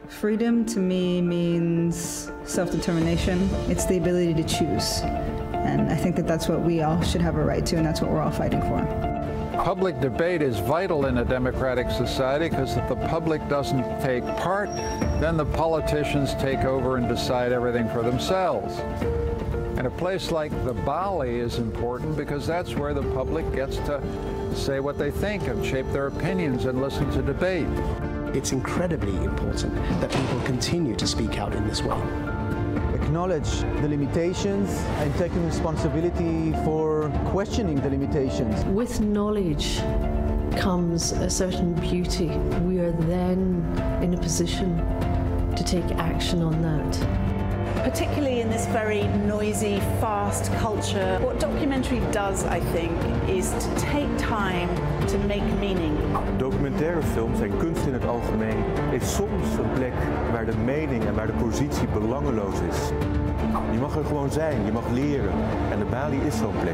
Freedom to me means self-determination. It's the ability to choose. And I think that that's what we all should have a right to, and that's what we're all fighting for. Public debate is vital in a democratic society because if the public doesn't take part, then the politicians take over and decide everything for themselves. And a place like the Bali is important because that's where the public gets to say what they think and shape their opinions and listen to debate. It's incredibly important that people continue to speak out in this way. Acknowledge the limitations and taking responsibility for questioning the limitations. With knowledge comes a certain beauty. We are then in a position to take action on that. Particularly in this very noisy, fast culture, what documentary does, I think, is to take time to make meaning. Documentaire films en kunst in het algemeen is soms een plek waar de mening en waar de positie belangeloos is. Je mag er gewoon zijn, je mag leren en de Bali is zo'n plek.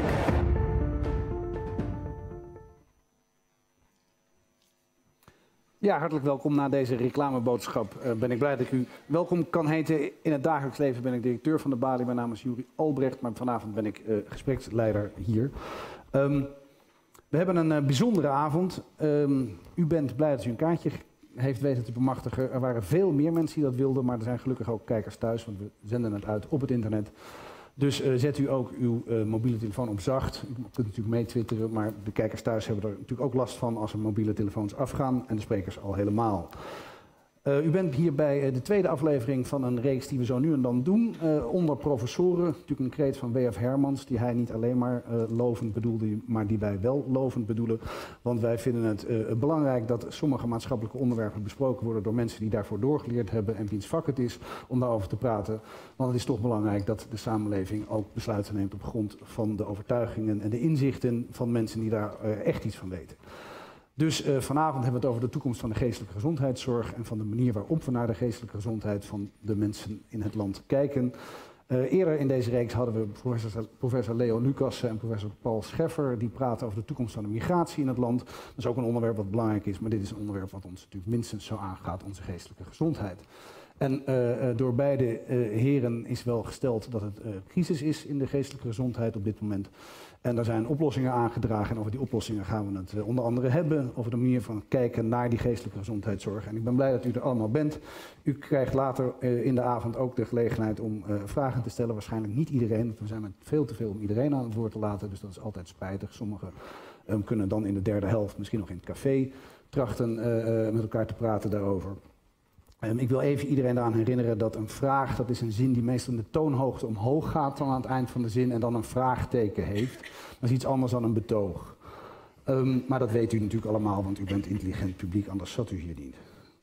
Ja, hartelijk welkom na deze reclameboodschap. Ben ik blij dat ik u welkom kan heten. In het dagelijks leven ben ik directeur van de Bali. Mijn naam is Juri Albrecht, maar vanavond ben ik gespreksleider hier. We hebben een bijzondere avond. U bent blij dat u een kaartje heeft weten te bemachtigen. Er waren veel meer mensen die dat wilden, maar er zijn gelukkig ook kijkers thuis, want we zenden het uit op het internet. Dus zet u ook uw mobiele telefoon op zacht. U kunt natuurlijk mee twitteren, maar de kijkers thuis hebben er natuurlijk ook last van als hun mobiele telefoons afgaan en de sprekers al helemaal. U bent hier bij de tweede aflevering van een reeks die we zo nu en dan doen. Onder professoren, natuurlijk een kreet van W.F. Hermans, die hij niet alleen maar lovend bedoelde, maar die wij wel lovend bedoelen. Want wij vinden het belangrijk dat sommige maatschappelijke onderwerpen besproken worden door mensen die daarvoor doorgeleerd hebben en wiens vak het is om daarover te praten. Want het is toch belangrijk dat de samenleving ook besluiten neemt op grond van de overtuigingen en de inzichten van mensen die daar echt iets van weten. Dus vanavond hebben we het over de toekomst van de geestelijke gezondheidszorg en van de manier waarop we naar de geestelijke gezondheid van de mensen in het land kijken. Eerder in deze reeks hadden we professor Leo Lucassen en professor Paul Scheffer die praten over de toekomst van de migratie in het land. Dat is ook een onderwerp wat belangrijk is, maar dit is een onderwerp wat ons natuurlijk minstens zo aangaat, onze geestelijke gezondheid. En door beide heren is wel gesteld dat het crisis is in de geestelijke gezondheid op dit moment. En daar zijn oplossingen aangedragen en over die oplossingen gaan we het onder andere hebben. Over de manier van kijken naar die geestelijke gezondheidszorg. En ik ben blij dat u er allemaal bent. U krijgt later in de avond ook de gelegenheid om vragen te stellen. Waarschijnlijk niet iedereen, want we zijn met veel te veel om iedereen aan het woord te laten. Dus dat is altijd spijtig. Sommigen kunnen dan in de derde helft, misschien nog in het café, trachten met elkaar te praten daarover. Ik wil even iedereen eraan herinneren dat een vraag, dat is een zin die meestal in de toonhoogte omhoog gaat dan aan het eind van de zin en dan een vraagteken heeft. Dat is iets anders dan een betoog. Maar dat weet u natuurlijk allemaal, want u bent intelligent publiek, anders zat u hier niet.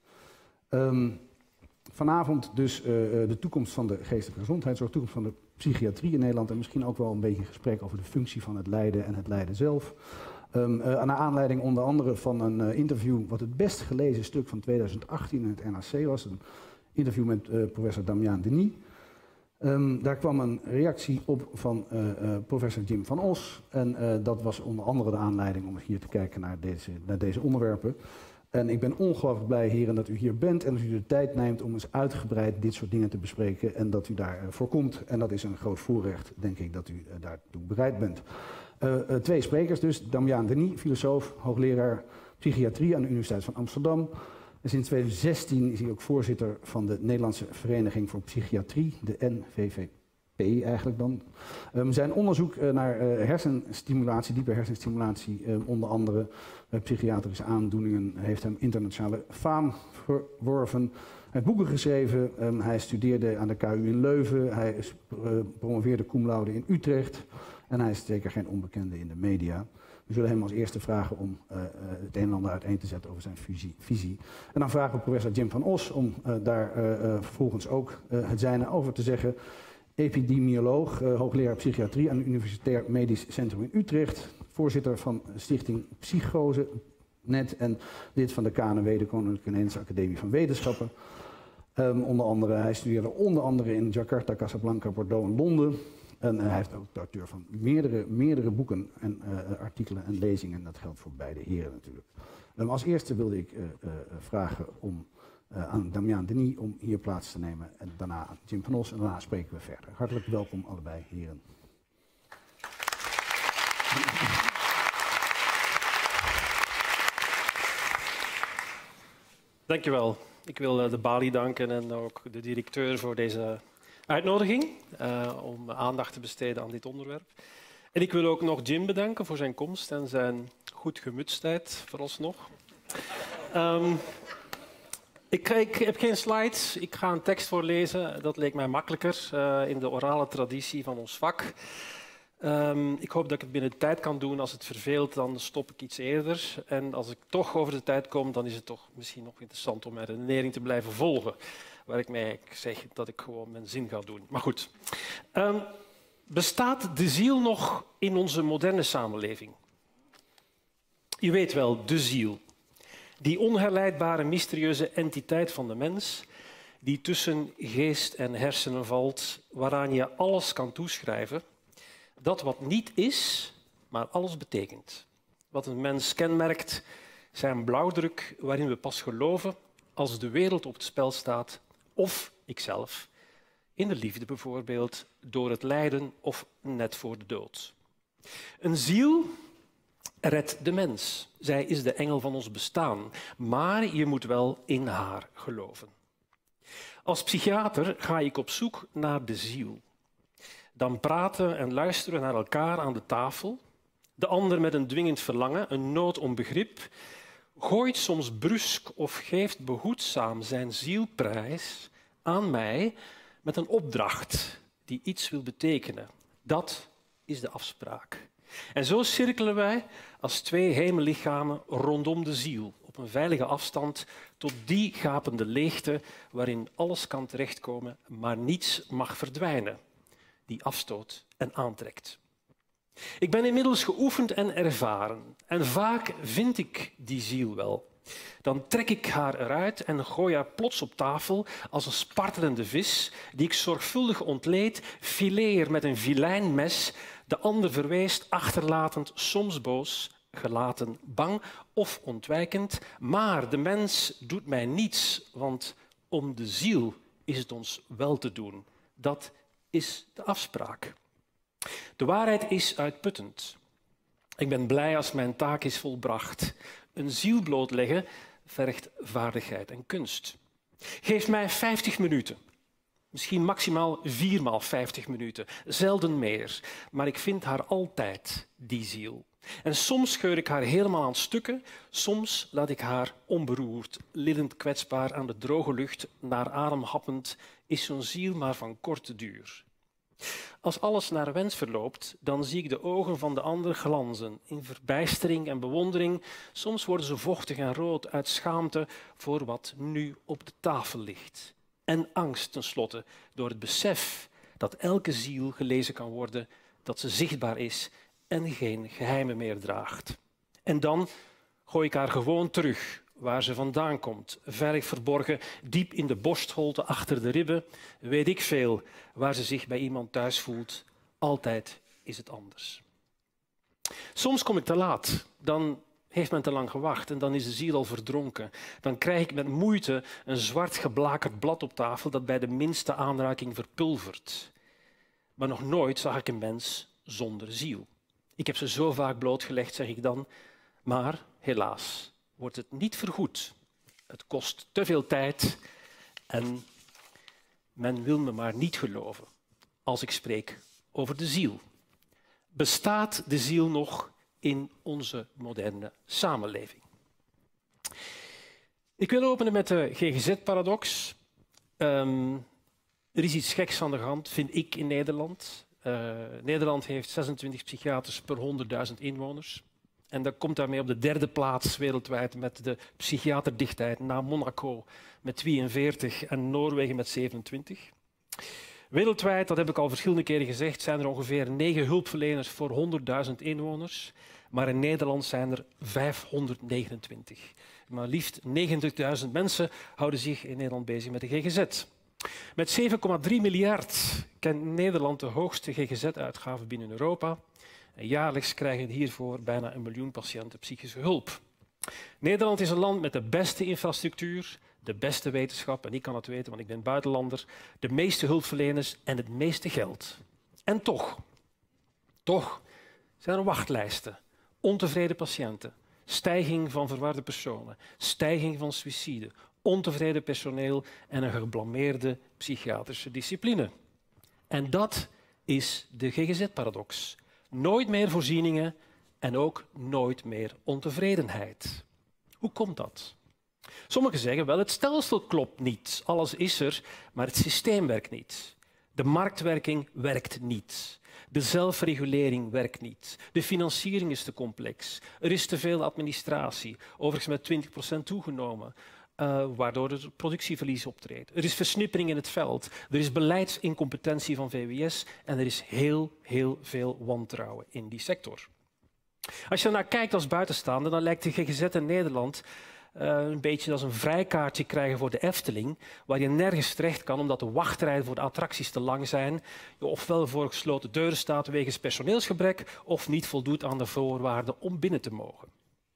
Vanavond dus de toekomst van de geestelijke gezondheidszorg, de toekomst van de psychiatrie in Nederland en misschien ook wel een beetje een gesprek over de functie van het lijden en het lijden zelf. Naar aanleiding onder andere van een interview, wat het best gelezen stuk van 2018 in het NRC was. Een interview met professor Damiaan Denis. Daar kwam een reactie op van professor Jim van Os. En dat was onder andere de aanleiding om hier te kijken naar deze onderwerpen. En ik ben ongelooflijk blij, heren, dat u hier bent en dat u de tijd neemt om eens uitgebreid dit soort dingen te bespreken en dat u daarvoor komt. En dat is een groot voorrecht, denk ik, dat u daartoe bereid bent. Twee sprekers dus, Damiaan Denis, filosoof, hoogleraar psychiatrie aan de Universiteit van Amsterdam. En sinds 2016 is hij ook voorzitter van de Nederlandse Vereniging voor Psychiatrie, de NVVP eigenlijk dan. Zijn onderzoek naar hersenstimulatie, diepe hersenstimulatie, onder andere psychiatrische aandoeningen, heeft hem internationale faam verworven. Hij heeft boeken geschreven, hij studeerde aan de KU in Leuven, hij promoveerde cum laude in Utrecht. En hij is zeker geen onbekende in de media. We zullen hem als eerste vragen om het een en ander uiteen te zetten over zijn visie. En dan vragen we professor Jim van Os om daar vervolgens ook het zijne over te zeggen. Epidemioloog, hoogleraar psychiatrie aan het Universitair Medisch Centrum in Utrecht. Voorzitter van Stichting Psychose Net en lid van de KNW, de Koninklijke Nederlandse Academie van Wetenschappen. Hij studeerde onder andere in Jakarta, Casablanca, Bordeaux en Londen. En hij heeft ook de auteur van meerdere boeken en artikelen en lezingen. En dat geldt voor beide heren natuurlijk. Als eerste wilde ik vragen om aan Damian Denis om hier plaats te nemen. En daarna Jim van Os en daarna spreken we verder. Hartelijk welkom allebei, heren. Dankjewel. Ik wil de Bali danken en ook de directeur voor deze uitnodiging om aandacht te besteden aan dit onderwerp. En ik wil ook nog Jim bedanken voor zijn komst en zijn goed gemutstheid, vooralsnog. Ik heb geen slides, ik ga een tekst voorlezen. Dat leek mij makkelijker in de orale traditie van ons vak. Ik hoop dat ik het binnen de tijd kan doen. Als het verveelt, dan stop ik iets eerder. En als ik toch over de tijd kom, dan is het toch misschien nog interessant om mijn redenering te blijven volgen. Waar ik mij zeg dat ik gewoon mijn zin ga doen. Maar goed. Bestaat de ziel nog in onze moderne samenleving? Je weet wel, de ziel. Die onherleidbare, mysterieuze entiteit van de mens, die tussen geest en hersenen valt, waaraan je alles kan toeschrijven. Dat wat niet is, maar alles betekent. Wat een mens kenmerkt, zijn blauwdruk waarin we pas geloven als de wereld op het spel staat, of ikzelf, in de liefde bijvoorbeeld, door het lijden of net voor de dood. Een ziel redt de mens. Zij is de engel van ons bestaan, maar je moet wel in haar geloven. Als psychiater ga ik op zoek naar de ziel. Dan praten en luisteren naar elkaar aan de tafel. De ander met een dwingend verlangen, een nood om begrip, gooit soms brusk of geeft behoedzaam zijn zielprijs aan mij met een opdracht die iets wil betekenen. Dat is de afspraak. En zo cirkelen wij als twee hemellichamen rondom de ziel, op een veilige afstand tot die gapende leegte waarin alles kan terechtkomen, maar niets mag verdwijnen, die afstoot en aantrekt. Ik ben inmiddels geoefend en ervaren en vaak vind ik die ziel wel. Dan trek ik haar eruit en gooi haar plots op tafel als een spartelende vis die ik zorgvuldig ontleed, fileer met een vilijnmes, de ander verweest, achterlatend, soms boos, gelaten, bang of ontwijkend. Maar de mens doet mij niets, want om de ziel is het ons wel te doen. Dat is de afspraak. De waarheid is uitputtend. Ik ben blij als mijn taak is volbracht. Een ziel blootleggen vergt vaardigheid en kunst. Geef mij 50 minuten. Misschien maximaal 4 maal 50 minuten. Zelden meer. Maar ik vind haar altijd, die ziel. En soms scheur ik haar helemaal aan stukken. Soms laat ik haar onberoerd, lillend kwetsbaar aan de droge lucht, naar adem happend, is zo'n ziel maar van korte duur. Als alles naar wens verloopt, dan zie ik de ogen van de ander glanzen, in verbijstering en bewondering. Soms worden ze vochtig en rood uit schaamte voor wat nu op de tafel ligt. En angst tenslotte, door het besef dat elke ziel gelezen kan worden, dat ze zichtbaar is en geen geheimen meer draagt. En dan gooi ik haar gewoon terug, waar ze vandaan komt, veilig verborgen, diep in de borstholte achter de ribben, weet ik veel, waar ze zich bij iemand thuis voelt. Altijd is het anders. Soms kom ik te laat, dan heeft men te lang gewacht en dan is de ziel al verdronken. Dan krijg ik met moeite een zwart geblakerd blad op tafel dat bij de minste aanraking verpulvert. Maar nog nooit zag ik een mens zonder ziel. Ik heb ze zo vaak blootgelegd, zeg ik dan, maar helaas wordt het niet vergoed. Het kost te veel tijd en men wil me maar niet geloven als ik spreek over de ziel. Bestaat de ziel nog in onze moderne samenleving? Ik wil openen met de GGZ-paradox. Er is iets geks aan de hand, vind ik, in Nederland. Nederland heeft 26 psychiaters per 100.000 inwoners. En dat komt daarmee op de 3e plaats wereldwijd met de psychiaterdichtheid na Monaco met 42 en Noorwegen met 27. Wereldwijd, dat heb ik al verschillende keren gezegd, zijn er ongeveer 9 hulpverleners voor 100.000 inwoners. Maar in Nederland zijn er 529. Maar liefst 90.000 mensen houden zich in Nederland bezig met de GGZ. Met 7,3 miljard kent Nederland de hoogste GGZ-uitgaven binnen Europa. En jaarlijks krijgen hiervoor bijna 1 miljoen patiënten psychische hulp. Nederland is een land met de beste infrastructuur, de beste wetenschap, en ik kan het weten, want ik ben buitenlander, de meeste hulpverleners en het meeste geld. En toch zijn er wachtlijsten, ontevreden patiënten, stijging van verwarde personen, stijging van suïcide, ontevreden personeel en een geblameerde psychiatrische discipline. En dat is de GGZ-paradox. Nooit meer voorzieningen en ook nooit meer ontevredenheid. Hoe komt dat? Sommigen zeggen wel, het stelsel klopt niet. Alles is er, maar het systeem werkt niet. De marktwerking werkt niet. De zelfregulering werkt niet. De financiering is te complex. Er is te veel administratie, overigens met 20% toegenomen, waardoor er productieverlies optreedt. Er is versnippering in het veld. Er is beleidsincompetentie van VWS en er is heel veel wantrouwen in die sector. Als je ernaar kijkt als buitenstaander, dan lijkt de GGZ in Nederland een beetje als een vrijkaartje krijgen voor de Efteling, waar je nergens terecht kan omdat de wachtrijden voor de attracties te lang zijn, je ofwel voor gesloten deuren staat wegens personeelsgebrek of niet voldoet aan de voorwaarden om binnen te mogen.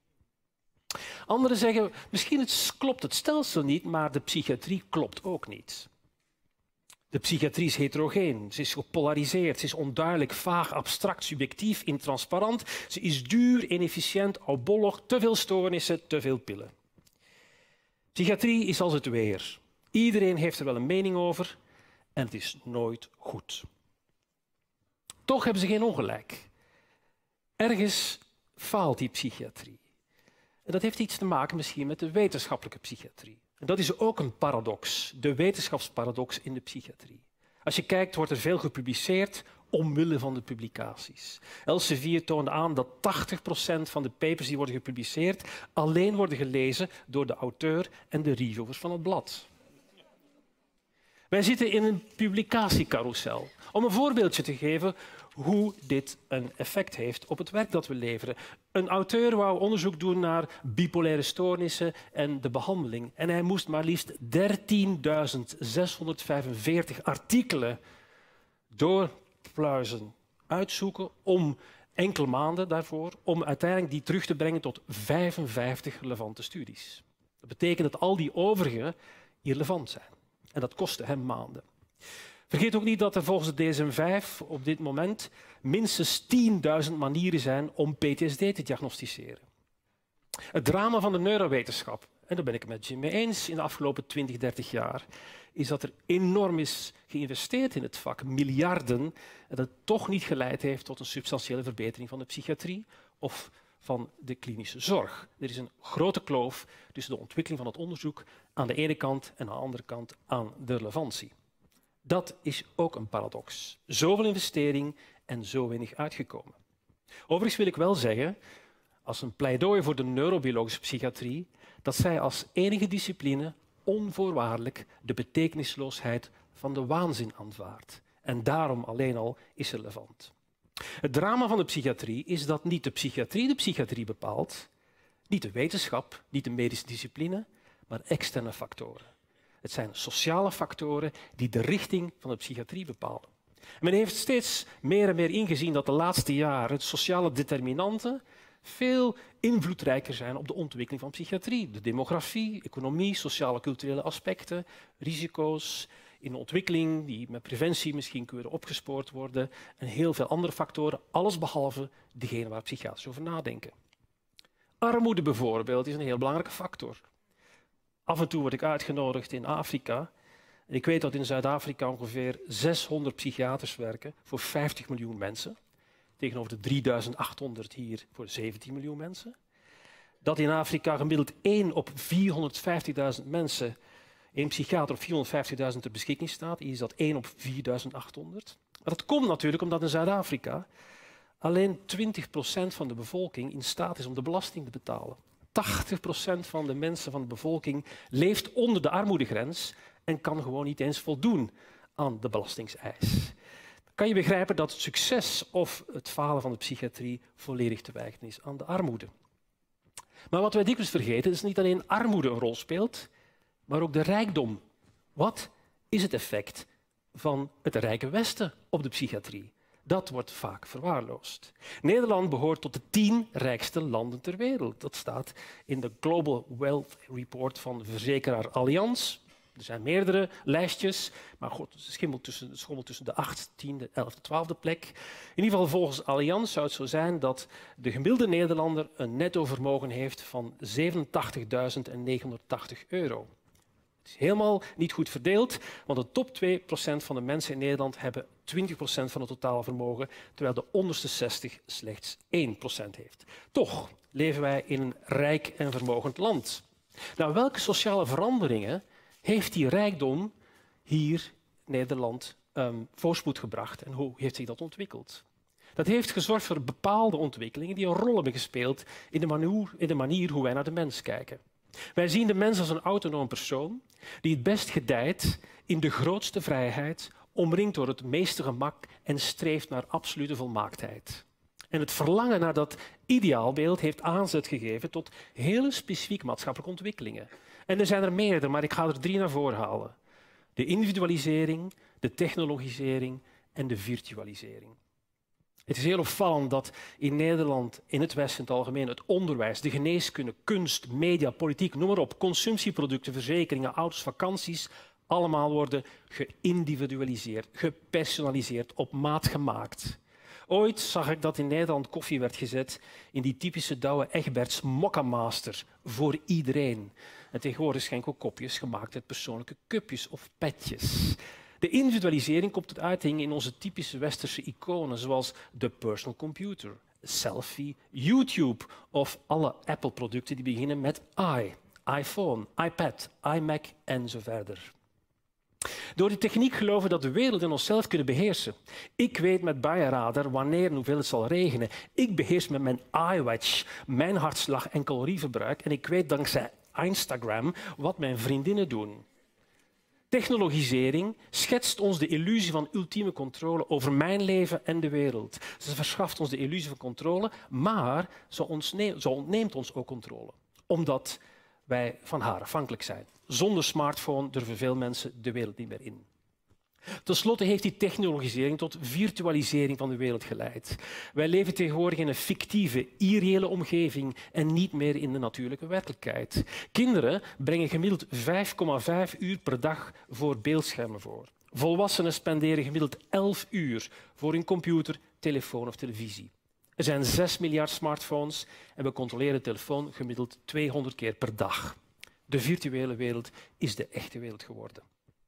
Anderen zeggen, misschien klopt het stelsel niet, maar de psychiatrie klopt ook niet. De psychiatrie is heterogeen, ze is gepolariseerd, ze is onduidelijk, vaag, abstract, subjectief, intransparant. Ze is duur, inefficiënt, oudbollig, te veel stoornissen, te veel pillen. Psychiatrie is als het weer. Iedereen heeft er wel een mening over en het is nooit goed. Toch hebben ze geen ongelijk. Ergens faalt die psychiatrie. En dat heeft iets te maken misschien met de wetenschappelijke psychiatrie. En dat is ook een paradox, de wetenschapsparadox in de psychiatrie. Als je kijkt, wordt er veel gepubliceerd omwille van de publicaties. Elsevier toonde aan dat 80% van de papers die worden gepubliceerd alleen worden gelezen door de auteur en de reviewers van het blad. Wij zitten in een publicatiecarousel. Om een voorbeeldje te geven hoe dit een effect heeft op het werk dat we leveren. Een auteur wou onderzoek doen naar bipolaire stoornissen en de behandeling. En hij moest maar liefst 13.645 artikelen doorpluizen, uitzoeken om enkele maanden daarvoor, om uiteindelijk die terug te brengen tot 55 relevante studies. Dat betekent dat al die overige irrelevant zijn. En dat kostte hem maanden. Vergeet ook niet dat er volgens de DSM-5 op dit moment minstens 10.000 manieren zijn om PTSD te diagnosticeren. Het drama van de neurowetenschap, en daar ben ik het met Jim mee eens in de afgelopen 20, 30 jaar, is dat er enorm is geïnvesteerd in het vak, miljarden, en dat het toch niet geleid heeft tot een substantiële verbetering van de psychiatrie of van de klinische zorg. Er is een grote kloof tussen de ontwikkeling van het onderzoek aan de ene kant en aan de andere kant aan de relevantie. Dat is ook een paradox. Zoveel investering en zo weinig uitgekomen. Overigens wil ik wel zeggen, als een pleidooi voor de neurobiologische psychiatrie, dat zij als enige discipline onvoorwaardelijk de betekenisloosheid van de waanzin aanvaardt. En daarom alleen al is relevant. Het drama van de psychiatrie is dat niet de psychiatrie bepaalt, niet de wetenschap, niet de medische discipline, maar externe factoren. Het zijn sociale factoren die de richting van de psychiatrie bepalen. Men heeft steeds meer en meer ingezien dat de laatste jaren sociale determinanten veel invloedrijker zijn op de ontwikkeling van psychiatrie. De demografie, economie, sociale culturele aspecten, risico's in de ontwikkeling die met preventie misschien kunnen opgespoord worden en heel veel andere factoren, alles behalve degene waar psychiaters over nadenken. Armoede bijvoorbeeld is een heel belangrijke factor. Af en toe word ik uitgenodigd in Afrika. En ik weet dat in Zuid-Afrika ongeveer 600 psychiaters werken voor 50 miljoen mensen. Tegenover de 3800 hier voor 17 miljoen mensen. Dat in Afrika gemiddeld 1 op 450.000 mensen, 1 psychiater op 450.000 ter beschikking staat. Hier is dat 1 op 4800. Maar dat komt natuurlijk omdat in Zuid-Afrika alleen 20% van de bevolking in staat is om de belasting te betalen. 80% van de mensen van de bevolking leeft onder de armoedegrens en kan gewoon niet eens voldoen aan de belastingseis. Dan kan je begrijpen dat het succes of het falen van de psychiatrie volledig te wijten is aan de armoede. Maar wat wij dikwijls vergeten is niet alleen armoede een rol speelt, maar ook de rijkdom. Wat is het effect van het rijke Westen op de psychiatrie? Dat wordt vaak verwaarloosd. Nederland behoort tot de 10 rijkste landen ter wereld. Dat staat in de Global Wealth Report van de verzekeraar Allianz. Er zijn meerdere lijstjes, maar goed, het schommelt tussen de 8e, 10e, 11e, 12e plek. In ieder geval volgens Allianz zou het zo zijn dat de gemiddelde Nederlander een netto-vermogen heeft van €87.980. Het is helemaal niet goed verdeeld, want de top 2% van de mensen in Nederland hebben 20% van het totale vermogen, terwijl de onderste 60 slechts 1% heeft. Toch leven wij in een rijk en vermogend land. Nou, welke sociale veranderingen heeft die rijkdom hier in Nederland voorspoed gebracht en hoe heeft zich dat ontwikkeld? Dat heeft gezorgd voor bepaalde ontwikkelingen die een rol hebben gespeeld in de manier hoe wij naar de mens kijken. Wij zien de mens als een autonoom persoon die het best gedijt in de grootste vrijheid, omringd door het meeste gemak en streeft naar absolute volmaaktheid. En het verlangen naar dat ideaalbeeld heeft aanzet gegeven tot hele specifieke maatschappelijke ontwikkelingen. En er zijn er meerdere, maar ik ga er 3 naar voren halen. De individualisering, de technologisering en de virtualisering. Het is heel opvallend dat in Nederland, in het Westen in het algemeen, het onderwijs, de geneeskunde, kunst, media, politiek, noem maar op, consumptieproducten, verzekeringen, auto's, vakanties, allemaal worden geïndividualiseerd, gepersonaliseerd, op maat gemaakt. Ooit zag ik dat in Nederland koffie werd gezet in die typische Douwe Egberts Mokkamaster voor iedereen. En tegenwoordig schenken we kopjes gemaakt uit persoonlijke cupjes of petjes. De individualisering komt tot uiting in onze typische westerse iconen, zoals de personal computer, selfie, YouTube of alle Apple-producten die beginnen met i, iPhone, iPad, iMac en zo verder. Door die techniek geloven we dat de wereld en onszelf kunnen beheersen. Ik weet met buienradar wanneer en hoeveel het zal regenen. Ik beheers met mijn iWatch mijn hartslag en calorieverbruik en ik weet dankzij Instagram wat mijn vriendinnen doen. Technologisering schetst ons de illusie van ultieme controle over mijn leven en de wereld. Ze verschaft ons de illusie van controle, maar ze ontneemt ons ook controle. Omdat wij van haar afhankelijk zijn. Zonder smartphone durven veel mensen de wereld niet meer in. Ten slotte heeft die technologisering tot virtualisering van de wereld geleid. Wij leven tegenwoordig in een fictieve, irreële omgeving en niet meer in de natuurlijke werkelijkheid. Kinderen brengen gemiddeld 5,5 uur per dag voor beeldschermen voor. Volwassenen spenderen gemiddeld 11 uur voor een computer, telefoon of televisie. Er zijn 6 miljard smartphones en we controleren de telefoon gemiddeld 200 keer per dag. De virtuele wereld is de echte wereld geworden.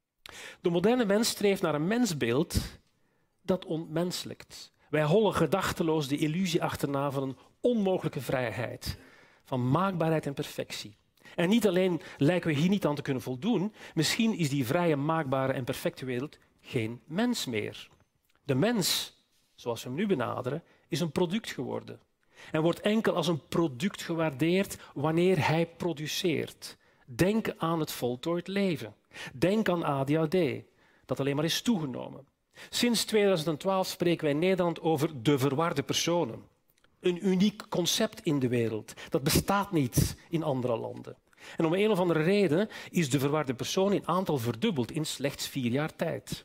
De moderne mens streeft naar een mensbeeld dat ontmenselijkt. Wij hollen gedachteloos de illusie achterna van een onmogelijke vrijheid, van maakbaarheid en perfectie. En niet alleen lijken we hier niet aan te kunnen voldoen, misschien is die vrije, maakbare en perfecte wereld geen mens meer. De mens, zoals we hem nu benaderen, is een product geworden en wordt enkel als een product gewaardeerd wanneer hij produceert. Denk aan het voltooid leven. Denk aan ADHD, dat alleen maar is toegenomen. Sinds 2012 spreken wij in Nederland over de verwarde personen. Een uniek concept in de wereld. Dat bestaat niet in andere landen. En om een of andere reden is de verwarde persoon in aantal verdubbeld in slechts 4 jaar tijd.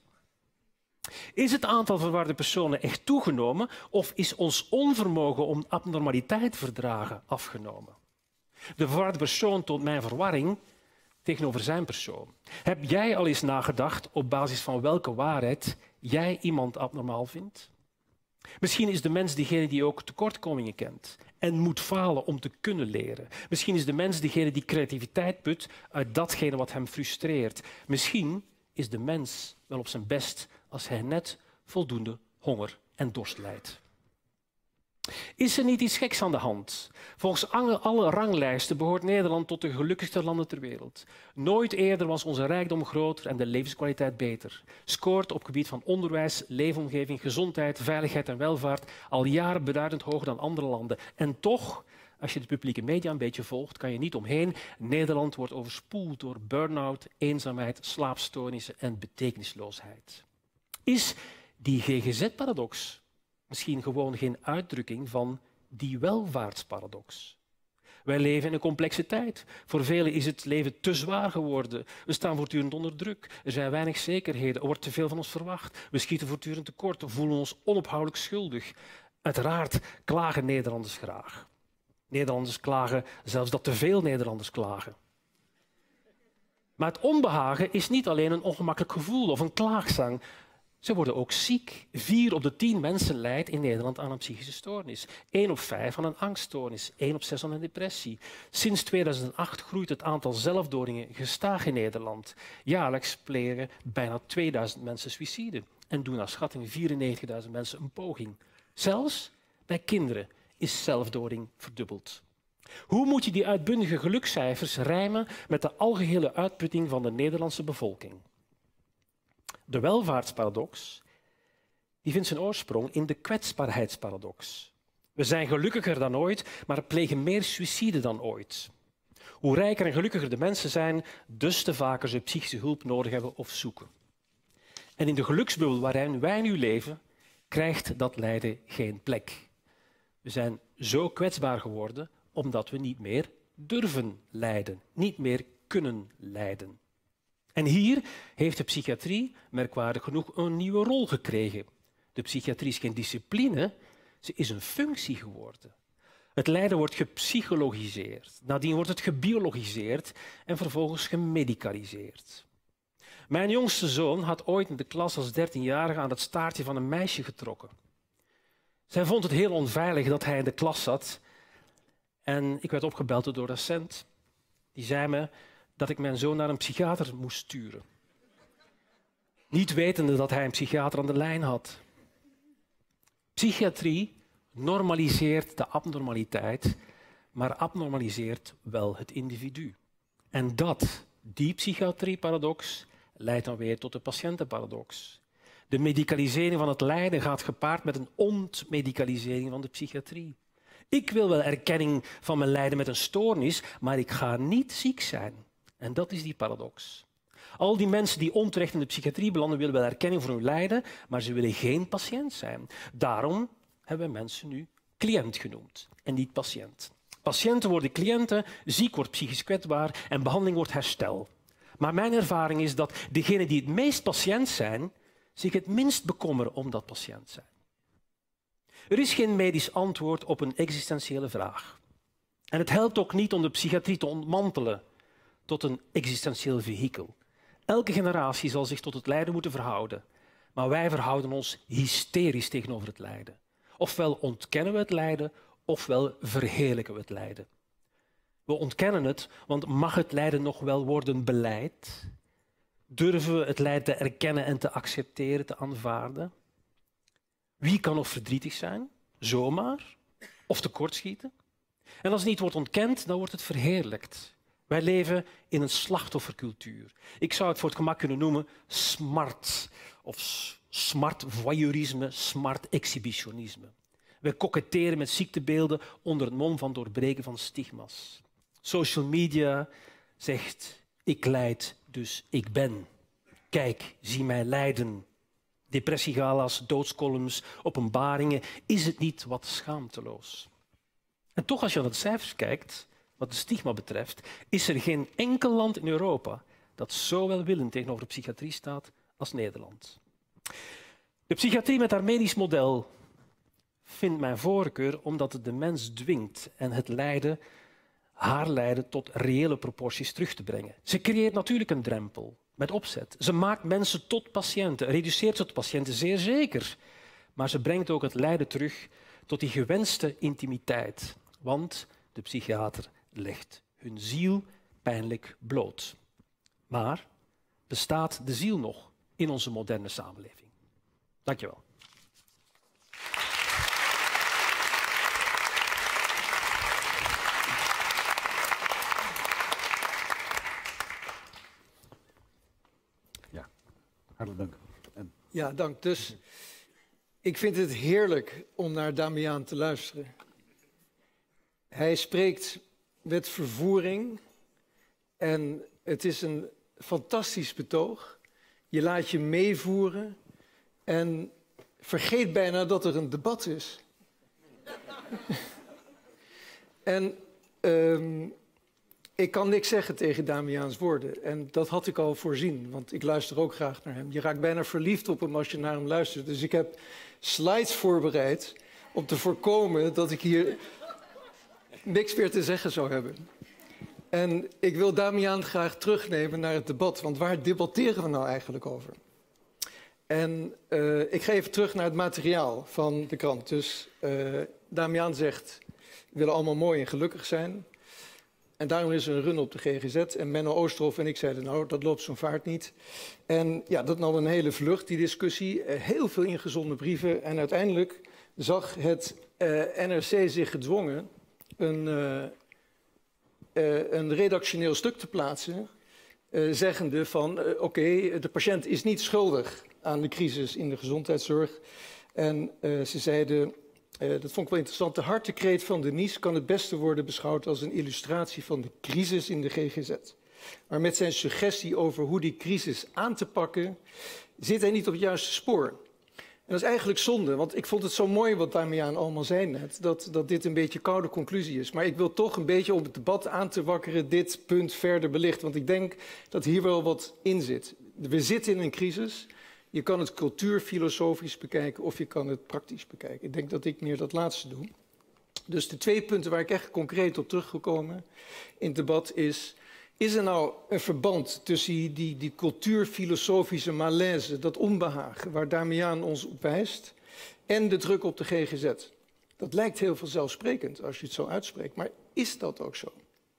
Is het aantal verwarde personen echt toegenomen of is ons onvermogen om abnormaliteit te verdragen afgenomen? De verwarde persoon toont mijn verwarring tegenover zijn persoon. Heb jij al eens nagedacht op basis van welke waarheid jij iemand abnormaal vindt? Misschien is de mens degene die ook tekortkomingen kent en moet falen om te kunnen leren. Misschien is de mens degene die creativiteit put uit datgene wat hem frustreert. Misschien is de mens wel op zijn best als hij net voldoende honger en dorst lijdt. Is er niet iets geks aan de hand? Volgens alle ranglijsten behoort Nederland tot de gelukkigste landen ter wereld. Nooit eerder was onze rijkdom groter en de levenskwaliteit beter. Scoort op gebied van onderwijs, leefomgeving, gezondheid, veiligheid en welvaart al jaren beduidend hoger dan andere landen. En toch, als je de publieke media een beetje volgt, kan je niet omheen. Nederland wordt overspoeld door burn-out, eenzaamheid, slaapstoornissen en betekenisloosheid. Is die GGZ-paradox misschien gewoon geen uitdrukking van die welvaartsparadox? Wij leven in een complexe tijd. Voor velen is het leven te zwaar geworden. We staan voortdurend onder druk. Er zijn weinig zekerheden. Er wordt te veel van ons verwacht. We schieten voortdurend tekort. We voelen ons onophoudelijk schuldig. Uiteraard klagen Nederlanders graag. Nederlanders klagen zelfs dat te veel Nederlanders klagen. Maar het onbehagen is niet alleen een ongemakkelijk gevoel of een klaagzang. Ze worden ook ziek. 4 op de 10 mensen lijdt in Nederland aan een psychische stoornis. 1 op 5 aan een angststoornis. 1 op 6 aan een depressie. Sinds 2008 groeit het aantal zelfdodingen gestaag in Nederland. Jaarlijks plegen bijna 2000 mensen suïcide. En doen naar schatting 94.000 mensen een poging. Zelfs bij kinderen is zelfdoding verdubbeld. Hoe moet je die uitbundige gelukscijfers rijmen met de algehele uitputting van de Nederlandse bevolking? De welvaartsparadox die vindt zijn oorsprong in de kwetsbaarheidsparadox. We zijn gelukkiger dan ooit, maar plegen meer suïcide dan ooit. Hoe rijker en gelukkiger de mensen zijn, des te vaker ze psychische hulp nodig hebben of zoeken. En in de geluksbubbel waarin wij nu leven, krijgt dat lijden geen plek. We zijn zo kwetsbaar geworden omdat we niet meer durven lijden, niet meer kunnen lijden. En hier heeft de psychiatrie merkwaardig genoeg een nieuwe rol gekregen. De psychiatrie is geen discipline, ze is een functie geworden. Het lijden wordt gepsychologiseerd, nadien wordt het gebiologiseerd en vervolgens gemedicaliseerd. Mijn jongste zoon had ooit in de klas als 13-jarige aan het staartje van een meisje getrokken. Zij vond het heel onveilig dat hij in de klas zat en ik werd opgebeld door de docent. Die zei me dat ik mijn zoon naar een psychiater moest sturen. Niet wetende dat hij een psychiater aan de lijn had. Psychiatrie normaliseert de abnormaliteit, maar abnormaliseert wel het individu. En die psychiatrieparadox leidt dan weer tot de patiëntenparadox. De medicalisering van het lijden gaat gepaard met een ontmedicalisering van de psychiatrie. Ik wil wel erkenning van mijn lijden met een stoornis, maar ik ga niet ziek zijn. En dat is die paradox. Al die mensen die onterecht in de psychiatrie belanden, willen wel erkenning voor hun lijden, maar ze willen geen patiënt zijn. Daarom hebben we mensen nu cliënt genoemd en niet patiënt. Patiënten worden cliënten, ziek wordt psychisch kwetsbaar en behandeling wordt herstel. Maar mijn ervaring is dat degenen die het meest patiënt zijn, zich het minst bekommeren om dat patiënt zijn. Er is geen medisch antwoord op een existentiële vraag. En het helpt ook niet om de psychiatrie te ontmantelen tot een existentieel vehikel. Elke generatie zal zich tot het lijden moeten verhouden. Maar wij verhouden ons hysterisch tegenover het lijden. Ofwel ontkennen we het lijden, ofwel verheerlijken we het lijden. We ontkennen het, want mag het lijden nog wel worden belijd? Durven we het lijden te erkennen en te accepteren, te aanvaarden? Wie kan nog verdrietig zijn? Zomaar? Of tekortschieten? En als het niet wordt ontkend, dan wordt het verheerlijkt. Wij leven in een slachtoffercultuur. Ik zou het voor het gemak kunnen noemen smart. Of smart voyeurisme, smart exhibitionisme. We koketteren met ziektebeelden onder het mom van doorbreken van stigma's. Social media zegt, ik lijd, dus ik ben. Kijk, zie mij lijden. Depressiegala's, doodscolumns, openbaringen, is het niet wat schaamteloos? En toch, als je naar de cijfers kijkt, wat de stigma betreft, is er geen enkel land in Europa dat zo welwillend tegenover de psychiatrie staat als Nederland. De psychiatrie met haar medisch model vindt mijn voorkeur omdat het de mens dwingt en het lijden, haar lijden tot reële proporties terug te brengen. Ze creëert natuurlijk een drempel, met opzet. Ze maakt mensen tot patiënten, reduceert ze tot patiënten, zeer zeker. Maar ze brengt ook het lijden terug tot die gewenste intimiteit. Want de psychiater legt hun ziel pijnlijk bloot. Maar bestaat de ziel nog in onze moderne samenleving? Dank je wel. Ja, hartelijk dank. Ja, dank. Dus ik vind het heerlijk om naar Damiaan te luisteren. Hij spreekt met vervoering en het is een fantastisch betoog. Je laat je meevoeren en vergeet bijna dat er een debat is. En Ik kan niks zeggen tegen Damiaans woorden. En dat had ik al voorzien, want ik luister ook graag naar hem. Je raakt bijna verliefd op hem als je naar hem luistert. Dus ik heb slides voorbereid om te voorkomen dat ik hier niks meer te zeggen zou hebben. En ik wil Damiaan graag terugnemen naar het debat, want waar debatteren we nou eigenlijk over? En ik ga even terug naar het materiaal van de krant. Dus Damiaan zegt, we willen allemaal mooi en gelukkig zijn. En daarom is er een run op de GGZ. En Menno Oosterhoff en ik zeiden, nou, dat loopt zo'n vaart niet. En ja, dat nam een hele vlucht, die discussie. Heel veel ingezonden brieven. En uiteindelijk zag het NRC zich gedwongen een redactioneel stuk te plaatsen, zeggende van, oké, de patiënt is niet schuldig aan de crisis in de gezondheidszorg. En ze zeiden, dat vond ik wel interessant, de hartekreet van Denys kan het beste worden beschouwd als een illustratie van de crisis in de GGZ. Maar met zijn suggestie over hoe die crisis aan te pakken, zit hij niet op het juiste spoor. En dat is eigenlijk zonde, want ik vond het zo mooi wat Damiaan allemaal zei net, dat dit een beetje koude conclusie is. Maar ik wil toch een beetje om het debat aan te wakkeren dit punt verder belichten, want ik denk dat hier wel wat in zit. We zitten in een crisis. Je kan het cultuurfilosofisch bekijken of je kan het praktisch bekijken. Ik denk dat ik meer dat laatste doe. Dus de twee punten waar ik echt concreet op teruggekomen in het debat is er nou een verband tussen die cultuurfilosofische malaise, dat onbehagen waar Damiaan ons op wijst, en de druk op de GGZ? Dat lijkt heel vanzelfsprekend als je het zo uitspreekt, maar is dat ook zo?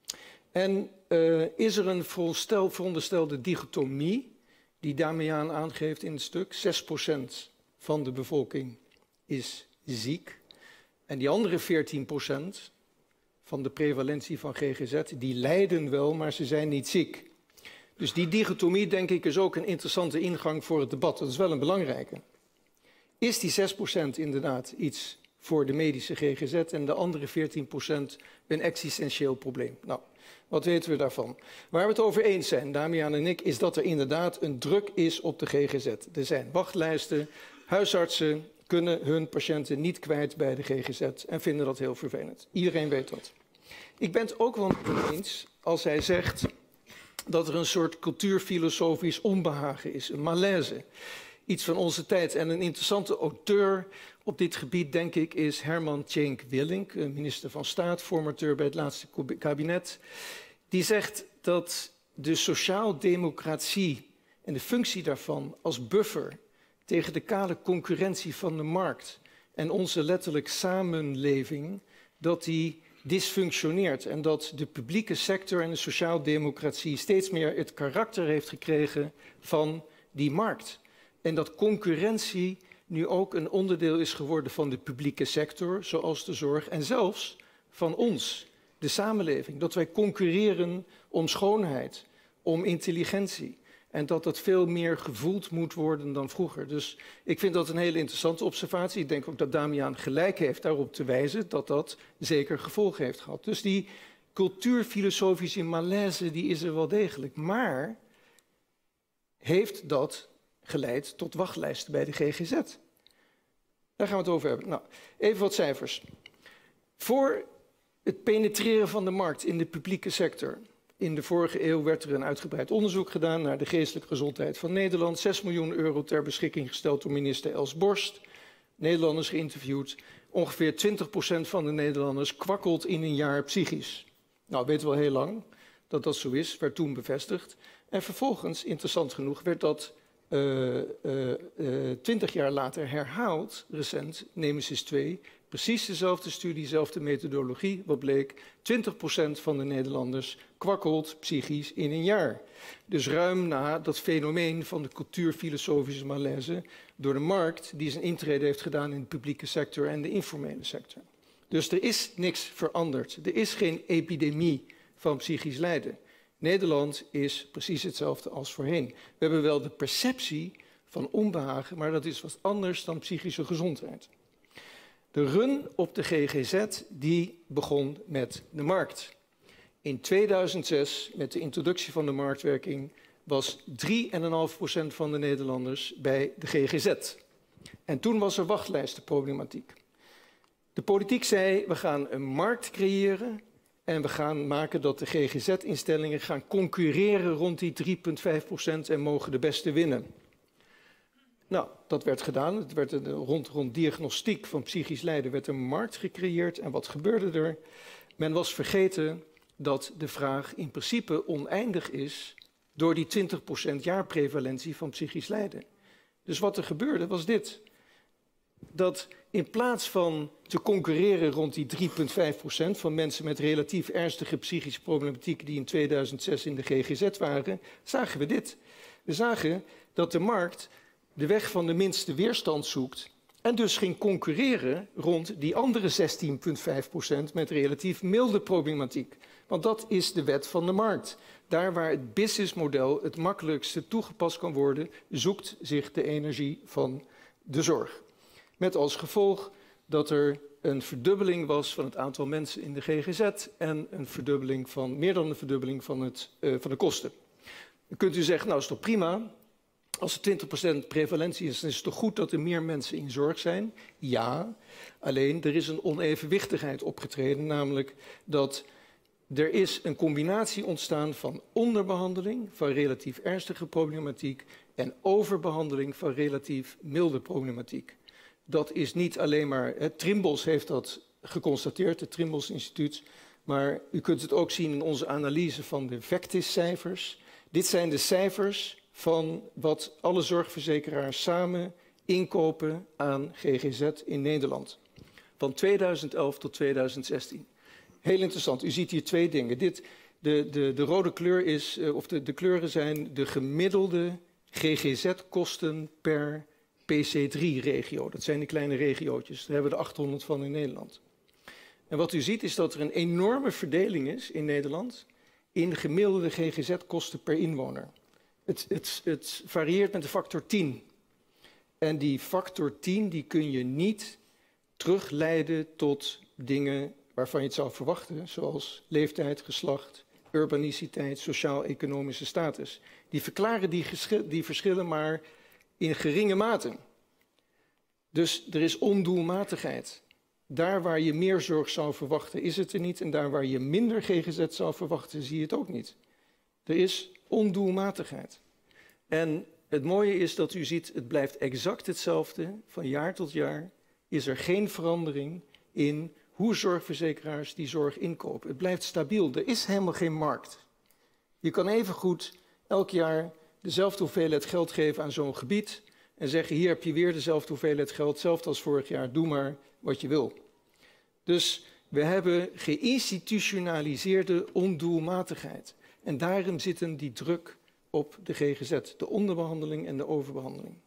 En is er een veronderstelde dichotomie die Damiaan aangeeft in het stuk? 6% van de bevolking is ziek en die andere 14% van de prevalentie van GGZ, die lijden wel, maar ze zijn niet ziek. Dus die dichotomie, denk ik, is ook een interessante ingang voor het debat. Dat is wel een belangrijke. Is die 6% inderdaad iets voor de medische GGZ en de andere 14% een existentieel probleem? Nou, wat weten we daarvan? Waar we het over eens zijn, Damiaan en ik, is dat er inderdaad een druk is op de GGZ. Er zijn wachtlijsten, huisartsen kunnen hun patiënten niet kwijt bij de GGZ en vinden dat heel vervelend. Iedereen weet dat. Ik ben het ook wel eens als hij zegt dat er een soort cultuurfilosofisch onbehagen is, een malaise. Iets van onze tijd. En een interessante auteur op dit gebied, denk ik, is Herman Tjenk Willink, minister van Staat, formateur bij het laatste kabinet. Die zegt dat de sociaaldemocratie en de functie daarvan als buffer tegen de kale concurrentie van de markt en onze letterlijk samenleving, dat die dysfunctioneert en dat de publieke sector en de sociaaldemocratie steeds meer het karakter heeft gekregen van die markt. En dat concurrentie nu ook een onderdeel is geworden van de publieke sector, zoals de zorg, en zelfs van ons, de samenleving. Dat wij concurreren om schoonheid, om intelligentie. En dat dat veel meer gevoeld moet worden dan vroeger. Dus ik vind dat een hele interessante observatie. Ik denk ook dat Damiaan gelijk heeft daarop te wijzen dat dat zeker gevolgen heeft gehad. Dus die cultuurfilosofische malaise die is er wel degelijk. Maar heeft dat geleid tot wachtlijsten bij de GGZ? Daar gaan we het over hebben. Nou, even wat cijfers. Voor het penetreren van de markt in de publieke sector. In de vorige eeuw werd er een uitgebreid onderzoek gedaan naar de geestelijke gezondheid van Nederland. 6 miljoen euro ter beschikking gesteld door minister Els Borst. Nederlanders geïnterviewd. Ongeveer 20% van de Nederlanders kwakkelt in een jaar psychisch. Nou, weten we al heel lang dat dat zo is, werd toen bevestigd. En vervolgens, interessant genoeg, werd dat 20 jaar later herhaald, recent, Nemesis 2. Precies dezelfde studie, dezelfde methodologie. Wat bleek? 20% van de Nederlanders kwakkelt psychisch in een jaar. Dus ruim na dat fenomeen van de cultuurfilosofische malaise door de markt die zijn intrede heeft gedaan in de publieke sector en de informele sector. Dus er is niks veranderd. Er is geen epidemie van psychisch lijden. Nederland is precies hetzelfde als voorheen. We hebben wel de perceptie van onbehagen, maar dat is wat anders dan psychische gezondheid. De run op de GGZ die begon met de markt. In 2006, met de introductie van de marktwerking, was 3,5% van de Nederlanders bij de GGZ. En toen was er wachtlijstenproblematiek. De politiek zei, we gaan een markt creëren En we gaan maken dat de GGZ-instellingen gaan concurreren rond die 3,5% en mogen de beste winnen. Nou, dat werd gedaan. Het werd rond diagnostiek van psychisch lijden werd een markt gecreëerd. En wat gebeurde er? Men was vergeten dat de vraag in principe oneindig is door die 20% jaarprevalentie van psychisch lijden. Dus wat er gebeurde was dit. Dat in plaats van te concurreren rond die 3,5% van mensen met relatief ernstige psychische problematiek die in 2006 in de GGZ waren, zagen we dit. We zagen dat de markt de weg van de minste weerstand zoekt en dus ging concurreren rond die andere 16,5% met relatief milde problematiek. Want dat is de wet van de markt. Daar waar het businessmodel het makkelijkste toegepast kan worden, zoekt zich de energie van de zorg. Met als gevolg dat er een verdubbeling was van het aantal mensen in de GGZ en een verdubbeling van, meer dan een verdubbeling van de kosten. Dan kunt u zeggen, nou is toch prima, als er 20% prevalentie is, dan is het toch goed dat er meer mensen in zorg zijn? Ja, alleen er is een onevenwichtigheid opgetreden, namelijk dat er is een combinatie ontstaan van onderbehandeling van relatief ernstige problematiek en overbehandeling van relatief milde problematiek. Dat is niet alleen maar, Trimbos heeft dat geconstateerd, het Trimbos Instituut, maar u kunt het ook zien in onze analyse van de Vectis-cijfers. Dit zijn de cijfers van wat alle zorgverzekeraars samen inkopen aan GGZ in Nederland. Van 2011 tot 2016. Heel interessant, u ziet hier twee dingen. De rode kleur is, of de kleuren zijn de gemiddelde GGZ-kosten per PC3-regio. Dat zijn die kleine regiootjes, daar hebben we er 800 van in Nederland. En wat u ziet is dat er een enorme verdeling is in Nederland in de gemiddelde GGZ-kosten per inwoner. Het varieert met de factor 10. En die factor 10 die kun je niet terugleiden tot dingen waarvan je het zou verwachten, zoals leeftijd, geslacht, urbaniciteit, sociaal-economische status. Die verklaren die verschillen maar in geringe mate. Dus er is ondoelmatigheid. Daar waar je meer zorg zou verwachten, is het er niet. En daar waar je minder GGZ zou verwachten, zie je het ook niet. Er is ondoelmatigheid. En het mooie is dat u ziet, het blijft exact hetzelfde. Van jaar tot jaar is er geen verandering in hoe zorgverzekeraars die zorg inkopen. Het blijft stabiel. Er is helemaal geen markt. Je kan evengoed elk jaar dezelfde hoeveelheid geld geven aan zo'n gebied en zeggen, hier heb je weer dezelfde hoeveelheid geld, hetzelfde als vorig jaar, doe maar wat je wil. Dus we hebben geïnstitutionaliseerde ondoelmatigheid. En daarin zit die druk op de GGZ, de onderbehandeling en de overbehandeling.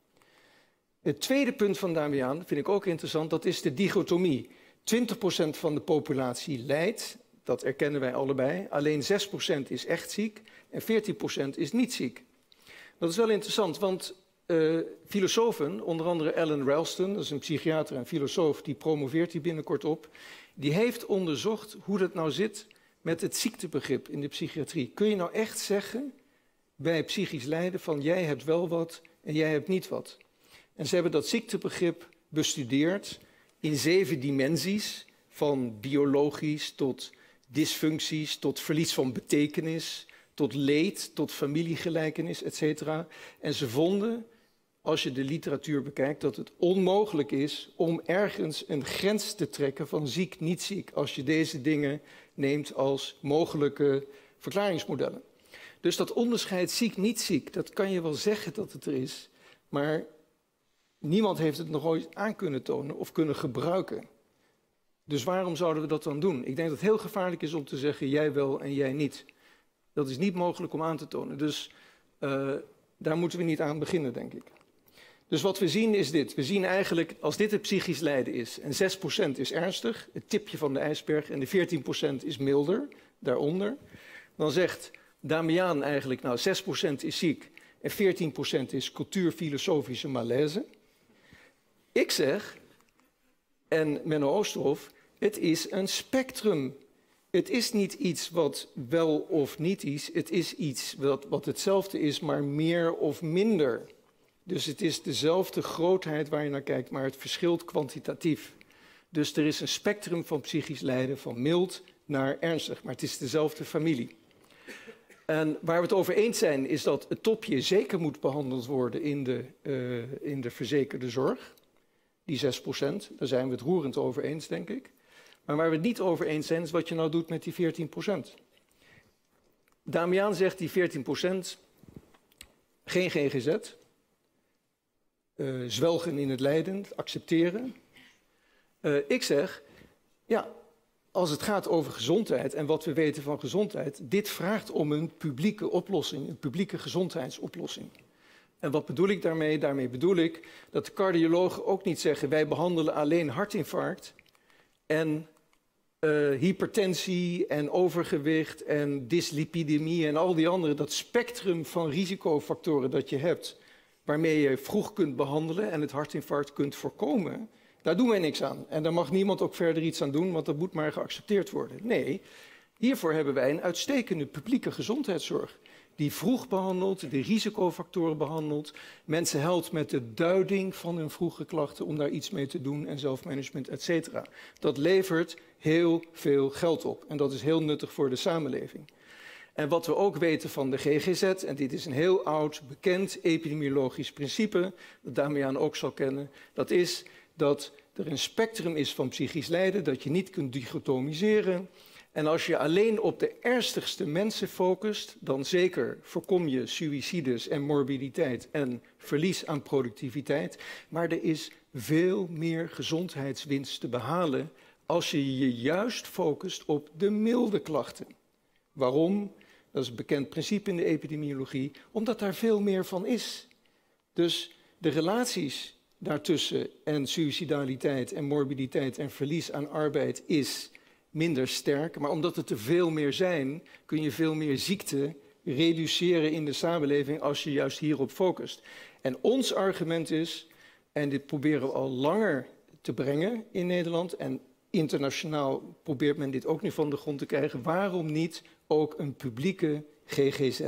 Het tweede punt van Damiaan vind ik ook interessant, dat is de dichotomie. 20% van de populatie lijdt, dat erkennen wij allebei, alleen 6% is echt ziek en 14% is niet ziek. Dat is wel interessant, want filosofen, onder andere Alan Ralston, dat is een psychiater en filosoof, die promoveert hier binnenkort op, die heeft onderzocht hoe dat nou zit met het ziektebegrip in de psychiatrie. Kun je nou echt zeggen bij psychisch lijden van jij hebt wel wat en jij hebt niet wat? En ze hebben dat ziektebegrip bestudeerd in 7 dimensies, van biologisch tot dysfuncties, tot verlies van betekenis, tot leed, tot familiegelijkenis, etc. En ze vonden, als je de literatuur bekijkt, dat het onmogelijk is om ergens een grens te trekken van ziek, niet ziek, als je deze dingen neemt als mogelijke verklaringsmodellen. Dus dat onderscheid ziek, niet ziek, dat kan je wel zeggen dat het er is, maar niemand heeft het nog ooit aan kunnen tonen of kunnen gebruiken. Dus waarom zouden we dat dan doen? Ik denk dat het heel gevaarlijk is om te zeggen jij wel en jij niet. Dat is niet mogelijk om aan te tonen. Dus daar moeten we niet aan beginnen, denk ik. Dus wat we zien is dit. We zien eigenlijk, als dit het psychisch lijden is en 6% is ernstig, het tipje van de ijsberg, en de 14% is milder, daaronder, dan zegt Damiaan eigenlijk, nou 6% is ziek en 14% is cultuurfilosofische malaise. Ik zeg, en Menno Oosterhoff, het is een spectrum. Het is niet iets wat wel of niet is. Het is iets wat hetzelfde is, maar meer of minder. Dus het is dezelfde grootheid waar je naar kijkt, maar het verschilt kwantitatief. Dus er is een spectrum van psychisch lijden, van mild naar ernstig, maar het is dezelfde familie. En waar we het over eens zijn, is dat het topje zeker moet behandeld worden in de verzekerde zorg. Die 6%, daar zijn we het roerend over eens, denk ik. Maar waar we het niet over eens zijn, is wat je nou doet met die 14%. Damiaan zegt die 14%, geen GGZ, zwelgen in het lijden, accepteren. Ik zeg, ja, als het gaat over gezondheid en wat we weten van gezondheid, dit vraagt om een publieke oplossing, een publieke gezondheidsoplossing. En wat bedoel ik daarmee? Daarmee bedoel ik dat de cardiologen ook niet zeggen, wij behandelen alleen hartinfarct en hypertensie en overgewicht en dyslipidemie en al die andere, dat spectrum van risicofactoren dat je hebt, waarmee je vroeg kunt behandelen en het hartinfarct kunt voorkomen, daar doen wij niks aan. En daar mag niemand ook verder iets aan doen, want dat moet maar geaccepteerd worden. Nee, hiervoor hebben wij een uitstekende publieke gezondheidszorg die vroeg behandelt, de risicofactoren behandelt, mensen helpt met de duiding van hun vroege klachten om daar iets mee te doen en zelfmanagement, et cetera. Dat levert heel veel geld op en dat is heel nuttig voor de samenleving. En wat we ook weten van de GGZ, en dit is een heel oud, bekend epidemiologisch principe, dat Damiaan ook zal kennen, dat is dat er een spectrum is van psychisch lijden, dat je niet kunt dichotomiseren. En als je alleen op de ernstigste mensen focust, dan zeker voorkom je suïcides en morbiditeit en verlies aan productiviteit. Maar er is veel meer gezondheidswinst te behalen als je je juist focust op de milde klachten. Waarom? Dat is een bekend principe in de epidemiologie, omdat daar veel meer van is. Dus de relaties daartussen en suïcidaliteit en morbiditeit en verlies aan arbeid is minder sterk. Maar omdat het er veel meer zijn, kun je veel meer ziekte reduceren in de samenleving als je juist hierop focust. En ons argument is, en dit proberen we al langer te brengen in Nederland en internationaal probeert men dit ook nu van de grond te krijgen, waarom niet ook een publieke GGZ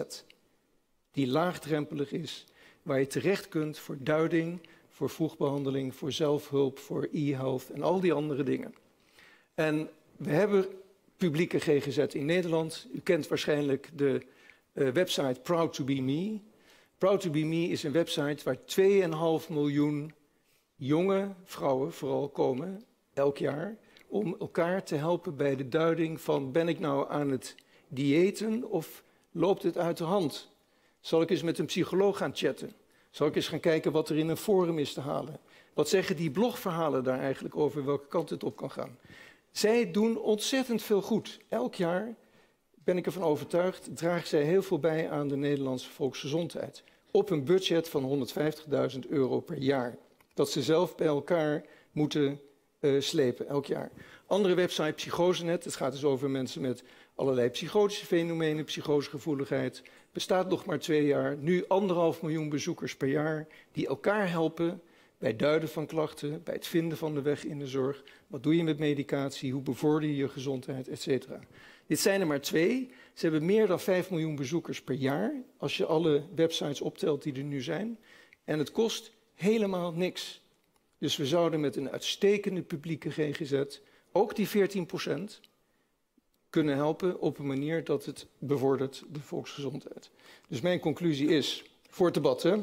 die laagdrempelig is, waar je terecht kunt voor duiding, voor vroegbehandeling, voor zelfhulp, voor e-health en al die andere dingen. En we hebben publieke GGZ in Nederland. U kent waarschijnlijk de website Proud to be Me. Proud to be Me is een website waar 2,5 miljoen jonge vrouwen vooral komen elk jaar om elkaar te helpen bij de duiding van ben ik nou aan het diëten of loopt het uit de hand? Zal ik eens met een psycholoog gaan chatten? Zal ik eens gaan kijken wat er in een forum is te halen? Wat zeggen die blogverhalen daar eigenlijk over welke kant het op kan gaan? Zij doen ontzettend veel goed. Elk jaar, ben ik ervan overtuigd, dragen zij heel veel bij aan de Nederlandse volksgezondheid. Op een budget van €150.000 per jaar. Dat ze zelf bij elkaar moeten slepen elk jaar. Andere website, Psychosenet, het gaat dus over mensen met allerlei psychotische fenomenen, psychosegevoeligheid. Bestaat nog maar 2 jaar, nu 1,5 miljoen bezoekers per jaar die elkaar helpen bij duiden van klachten, bij het vinden van de weg in de zorg. Wat doe je met medicatie, hoe bevorder je je gezondheid, et cetera. Dit zijn er maar 2. Ze hebben meer dan 5 miljoen bezoekers per jaar, als je alle websites optelt die er nu zijn. En het kost helemaal niks. Dus we zouden met een uitstekende publieke GGZ, ook die 14%, kunnen helpen op een manier dat het bevordert de volksgezondheid. Dus mijn conclusie is, voor het debat, hè,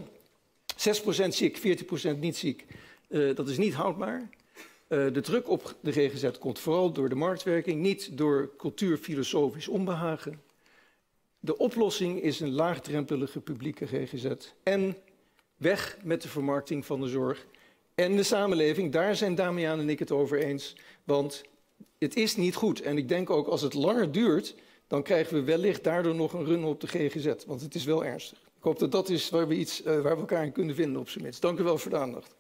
6% ziek, 14% niet ziek, dat is niet houdbaar. De druk op de GGZ komt vooral door de marktwerking, niet door cultuurfilosofisch onbehagen. De oplossing is een laagdrempelige publieke GGZ. En weg met de vermarkting van de zorg. En de samenleving, daar zijn Damiaan en ik het over eens. Want het is niet goed. En ik denk ook als het langer duurt, dan krijgen we wellicht daardoor nog een run op de GGZ. Want het is wel ernstig. Ik hoop dat dat is waar we elkaar in kunnen vinden op zijn minst. Dank u wel voor de aandacht.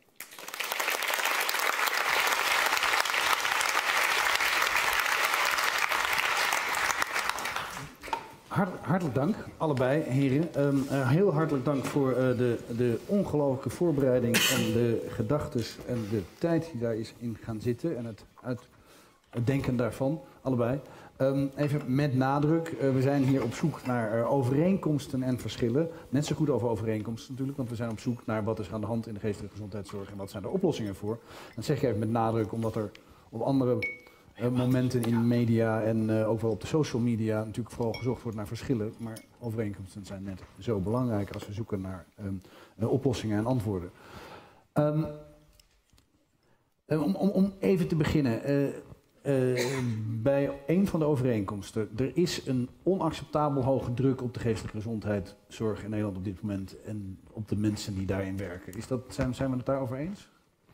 Hartelijk dank, allebei heren. Heel hartelijk dank voor de ongelooflijke voorbereiding en de gedachtes en de tijd die daar is in gaan zitten en het denken daarvan, allebei. Even met nadruk, we zijn hier op zoek naar overeenkomsten en verschillen. Net zo goed over overeenkomsten natuurlijk, want we zijn op zoek naar wat is aan de hand in de geestelijke gezondheidszorg en wat zijn er oplossingen voor. Dat zeg ik even met nadruk, omdat er op andere momenten in de media en ook wel op de social media natuurlijk vooral gezocht wordt naar verschillen. Maar overeenkomsten zijn net zo belangrijk als we zoeken naar oplossingen en antwoorden. Om even te beginnen. Bij een van de overeenkomsten, er is een onacceptabel hoge druk op de geestelijke gezondheidszorg in Nederland op dit moment en op de mensen die daarin werken. Zijn we het daarover eens?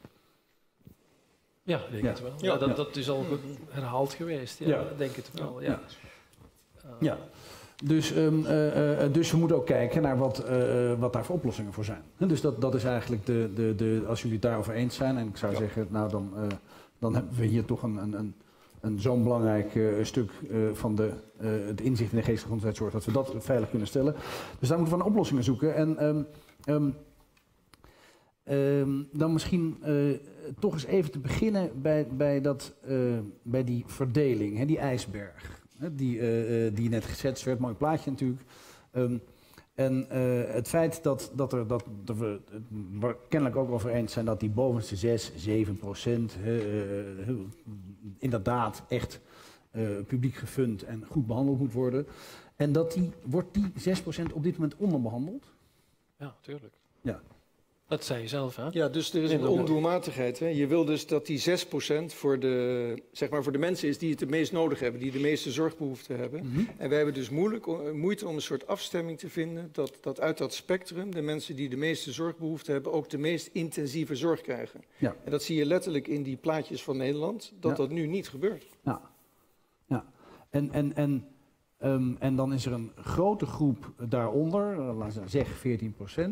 Ja, denk het wel. Ja, dat is al herhaald geweest. Ja, denk het wel. Ja. Ja. Dus we moeten ook kijken naar wat daar voor oplossingen voor zijn. Dus dat is eigenlijk als jullie het daarover eens zijn, en ik zou zeggen, nou dan hebben we hier toch een zo'n belangrijk stuk van het inzicht in de geestelijke gezondheidszorg, dat we dat veilig kunnen stellen. Dus daar moeten we naar oplossingen zoeken. En dan misschien toch eens even te beginnen bij die verdeling, die ijsberg. Die net geschetst werd, mooi plaatje natuurlijk. Het feit dat we kennelijk ook over eens zijn dat die bovenste 6-7% inderdaad echt publiek gefund en goed behandeld moet worden. En wordt die 6% op dit moment onderbehandeld? Ja, tuurlijk. Ja. Dat zei je zelf, hè? Ja, dus er is een ondoelmatigheid. Hè? Je wil dus dat die 6% voor de mensen is die het meest nodig hebben, die de meeste zorgbehoeften hebben. Mm-hmm. En wij hebben dus moeite om een soort afstemming te vinden dat uit dat spectrum de mensen die de meeste zorgbehoeften hebben ook de meest intensieve zorg krijgen. Ja. En dat zie je letterlijk in die plaatjes van Nederland, dat nu niet gebeurt. Ja. En dan is er een grote groep daaronder, laten we zeggen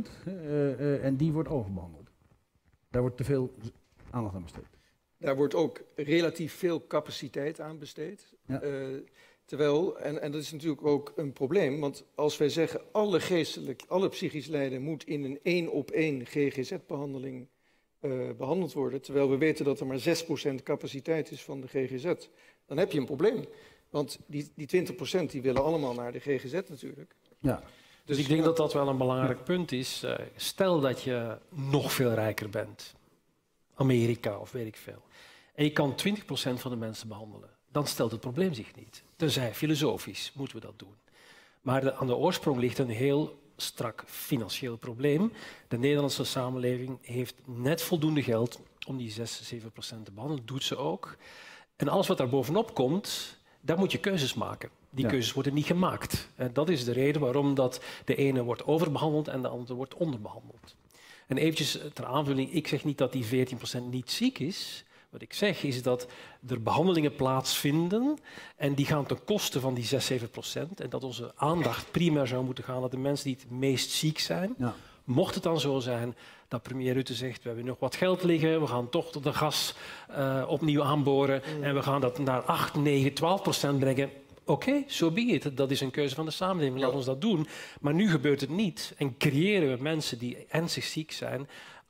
14%, en die wordt overbehandeld. Daar wordt te veel aandacht aan besteed. Daar wordt ook relatief veel capaciteit aan besteed. Ja. Terwijl, en dat is natuurlijk ook een probleem, want als wij zeggen alle psychisch lijden moet in een 1-op-1 GGZ-behandeling behandeld worden, terwijl we weten dat er maar 6% capaciteit is van de GGZ, dan heb je een probleem. Want die 20% die willen allemaal naar de GGZ natuurlijk. Ja. Dus ik denk dat dat wel een belangrijk punt is. Stel dat je nog veel rijker bent. Amerika of weet ik veel. En je kan 20% van de mensen behandelen. Dan stelt het probleem zich niet. Tenzij filosofisch moeten we dat doen. Maar aan de oorsprong ligt een heel strak financieel probleem. De Nederlandse samenleving heeft net voldoende geld om die 6-7% te behandelen. Dat doet ze ook. En alles wat daar bovenop komt, daar moet je keuzes maken. Die keuzes worden niet gemaakt. En dat is de reden waarom dat de ene wordt overbehandeld en de andere wordt onderbehandeld. En eventjes ter aanvulling, ik zeg niet dat die 14% niet ziek is. Wat ik zeg is dat er behandelingen plaatsvinden en die gaan ten koste van die 6-7%. En dat onze aandacht primair zou moeten gaan naar de mensen die het meest ziek zijn. Ja. Mocht het dan zo zijn dat premier Rutte zegt, we hebben nog wat geld liggen, we gaan toch de gas opnieuw aanboren en we gaan dat naar 8, 9, 12% brengen. Oké, so be it. Dat is een keuze van de samenleving, laat ons dat doen. Maar nu gebeurt het niet en creëren we mensen die ernstig ziek zijn,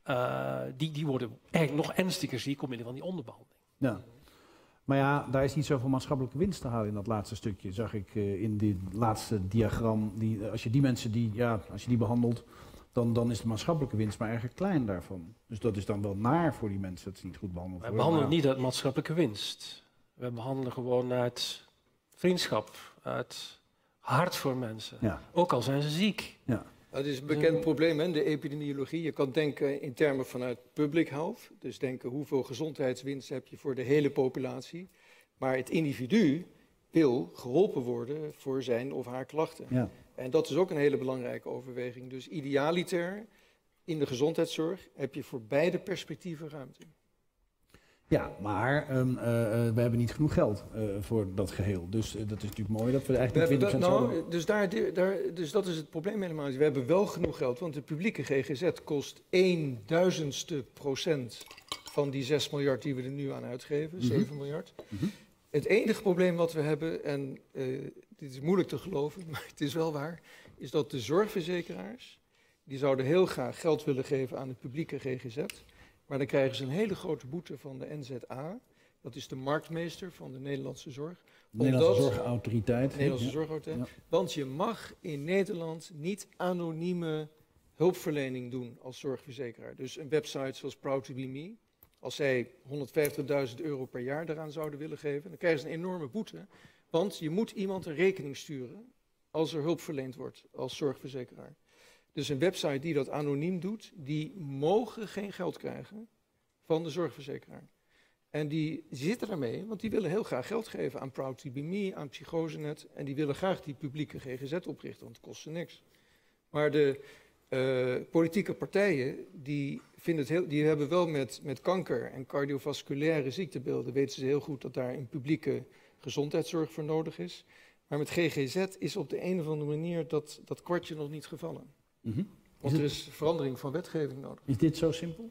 die worden eigenlijk nog ernstiger ziek omwille van die onderbehandeling. Ja. Maar ja, daar is niet zoveel maatschappelijke winst te halen in dat laatste stukje, zag ik in dit laatste diagram. Als je die mensen als je die behandelt, dan is de maatschappelijke winst maar erg klein daarvan. Dus dat is dan wel naar voor die mensen dat ze niet goed behandeld worden. We behandelen niet uit maatschappelijke winst. We behandelen gewoon uit vriendschap, uit hart voor mensen. Ja. Ook al zijn ze ziek. Ja. Het is een bekend probleem, hè, de epidemiologie. Je kan denken in termen vanuit public health. Dus denken hoeveel gezondheidswinst heb je voor de hele populatie. Maar het individu wil geholpen worden voor zijn of haar klachten. Ja. En dat is ook een hele belangrijke overweging. Dus idealiter in de gezondheidszorg heb je voor beide perspectieven ruimte. Ja, maar we hebben niet genoeg geld voor dat geheel. Dus dat is natuurlijk mooi dat we eigenlijk niet 20% zouden... Dus dat is het probleem helemaal. We hebben wel genoeg geld, want de publieke GGZ kost 1/1000% van die 6 miljard die we er nu aan uitgeven, 7 miljard. Mm-hmm. Het enige probleem wat we hebben, en dit is moeilijk te geloven, maar het is wel waar, is dat de zorgverzekeraars, die zouden heel graag geld willen geven aan de publieke GGZ, maar dan krijgen ze een hele grote boete van de NZA. Dat is de marktmeester van de Nederlandse zorg. Nederlandse Zorgautoriteit. Nederlandse Zorgautoriteit. Ja. Want je mag in Nederland niet anonieme hulpverlening doen als zorgverzekeraar. Dus een website zoals Proud to be Me, Als zij €150.000 per jaar daaraan zouden willen geven, dan krijgen ze een enorme boete. Want je moet iemand een rekening sturen als er hulp verleend wordt als zorgverzekeraar. Dus een website die dat anoniem doet, die mogen geen geld krijgen van de zorgverzekeraar. En die zitten daarmee, want die willen heel graag geld geven aan Proud to be Me, aan Psychosenet. En die willen graag die publieke GGZ oprichten, want het kost ze niks. Maar de politieke partijen, die hebben wel met kanker en cardiovasculaire ziektebeelden, weten ze heel goed dat daar een publieke gezondheidszorg voor nodig is. Maar met GGZ is op de een of andere manier dat kwartje nog niet gevallen. Want er is verandering van wetgeving nodig. Is dit zo simpel?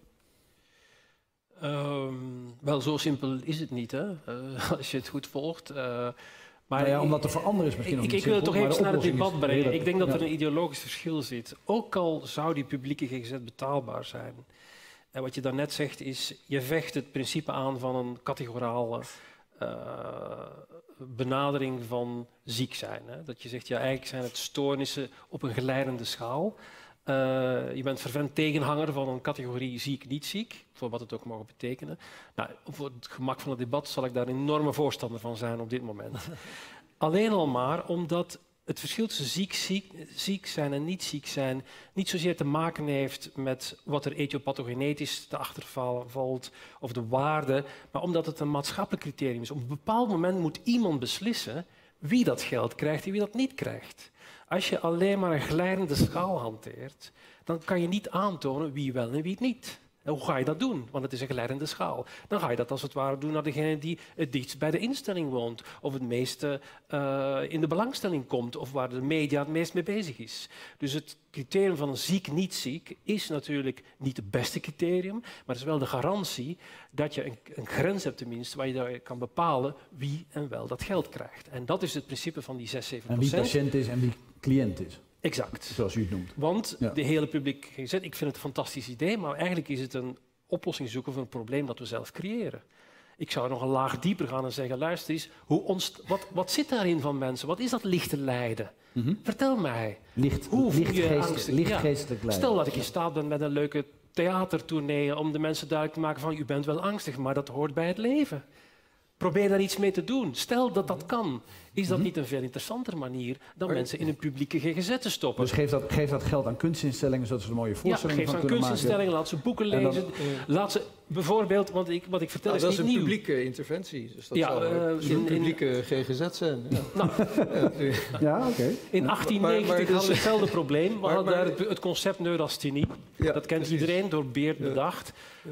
Wel, zo simpel is het niet, hè? Als je het goed volgt. Maar om dat te veranderen is misschien nog niet simpel. Ik wil het toch even naar het debat brengen. Ik denk dat er een ideologisch verschil zit. Ook al zou die publieke GGZ betaalbaar zijn. En wat je daarnet zegt is, je vecht het principe aan van een categorale benadering van ziek zijn. Hè? Dat je zegt, ja, eigenlijk zijn het stoornissen op een geleidende schaal. Je bent fervent tegenhanger van een categorie ziek, niet ziek, voor wat het ook mag betekenen. Nou, voor het gemak van het debat zal ik daar een enorme voorstander van zijn op dit moment. Alleen al maar omdat het verschil tussen ziek zijn en niet ziek zijn niet zozeer te maken heeft met wat er etiopathogenetisch te achtervalt of de waarde, maar omdat het een maatschappelijk criterium is. Op een bepaald moment moet iemand beslissen wie dat geld krijgt en wie dat niet krijgt. Als je alleen maar een glijdende schaal hanteert, dan kan je niet aantonen wie wel en wie niet. En hoe ga je dat doen? Want het is een glijdende schaal. Dan ga je dat als het ware doen naar degene die het dichtst bij de instelling woont, of het meeste in de belangstelling komt, of waar de media het meest mee bezig is. Dus het criterium van ziek, niet ziek is natuurlijk niet het beste criterium, maar het is wel de garantie dat je een grens hebt tenminste, waar je kan bepalen wie en wel dat geld krijgt. En dat is het principe van die 6-7%. En wie patiënt is en wie cliënt is. Exact. Zoals u het noemt. Want de hele publiek GGZ, ik vind het een fantastisch idee, maar eigenlijk is het een oplossing zoeken voor een probleem dat we zelf creëren. Ik zou nog een laag dieper gaan en zeggen, luister eens, wat zit daarin van mensen? Wat is dat lichte lijden? Vertel mij. Lichtgeestelijk lijden. Stel dat ik in staat ben met een leuke theatertournee om de mensen duidelijk te maken van, u bent wel angstig, maar dat hoort bij het leven. Probeer daar iets mee te doen. Stel dat dat kan. Is dat niet een veel interessantere manier dan mensen in een publieke GGZ te stoppen? Dus geef dat geld aan kunstinstellingen, zodat ze er mooie voorstellingen van kunnen maken. Geef ze aan kunstinstellingen, laat ze boeken lezen. Laat ze bijvoorbeeld, wat ik vertel is niet nieuw. Dat is een publieke interventie. Dus dat zou een publieke GGZ zijn. Ja, oké. In 1890 hadden we hetzelfde probleem. We hadden daar het concept neurasthenie. Dat kent iedereen, door Beert bedacht.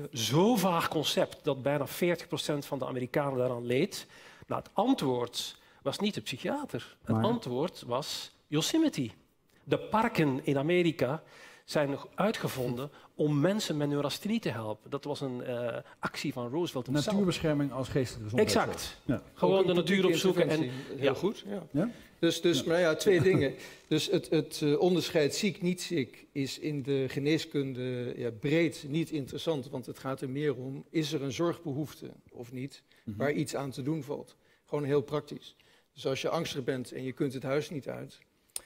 Zo vaag concept dat bijna 40% van de Amerikanen daaraan leed. Nou, het antwoord was niet de psychiater. Het antwoord was Yosemite. De parken in Amerika zijn nog uitgevonden om mensen met neurasthenie te helpen. Dat was een actie van Roosevelt hemzelf. Natuurbescherming als geestelijke gezondheid. Exact. Ja. Gewoon de natuur opzoeken. En, heel goed. Ja. Maar ja, twee dingen. Dus het onderscheid ziek-niet ziek is in de geneeskunde breed niet interessant. Want het gaat er meer om, is er een zorgbehoefte of niet, waar iets aan te doen valt. Gewoon heel praktisch. Dus als je angstig bent en je kunt het huis niet uit,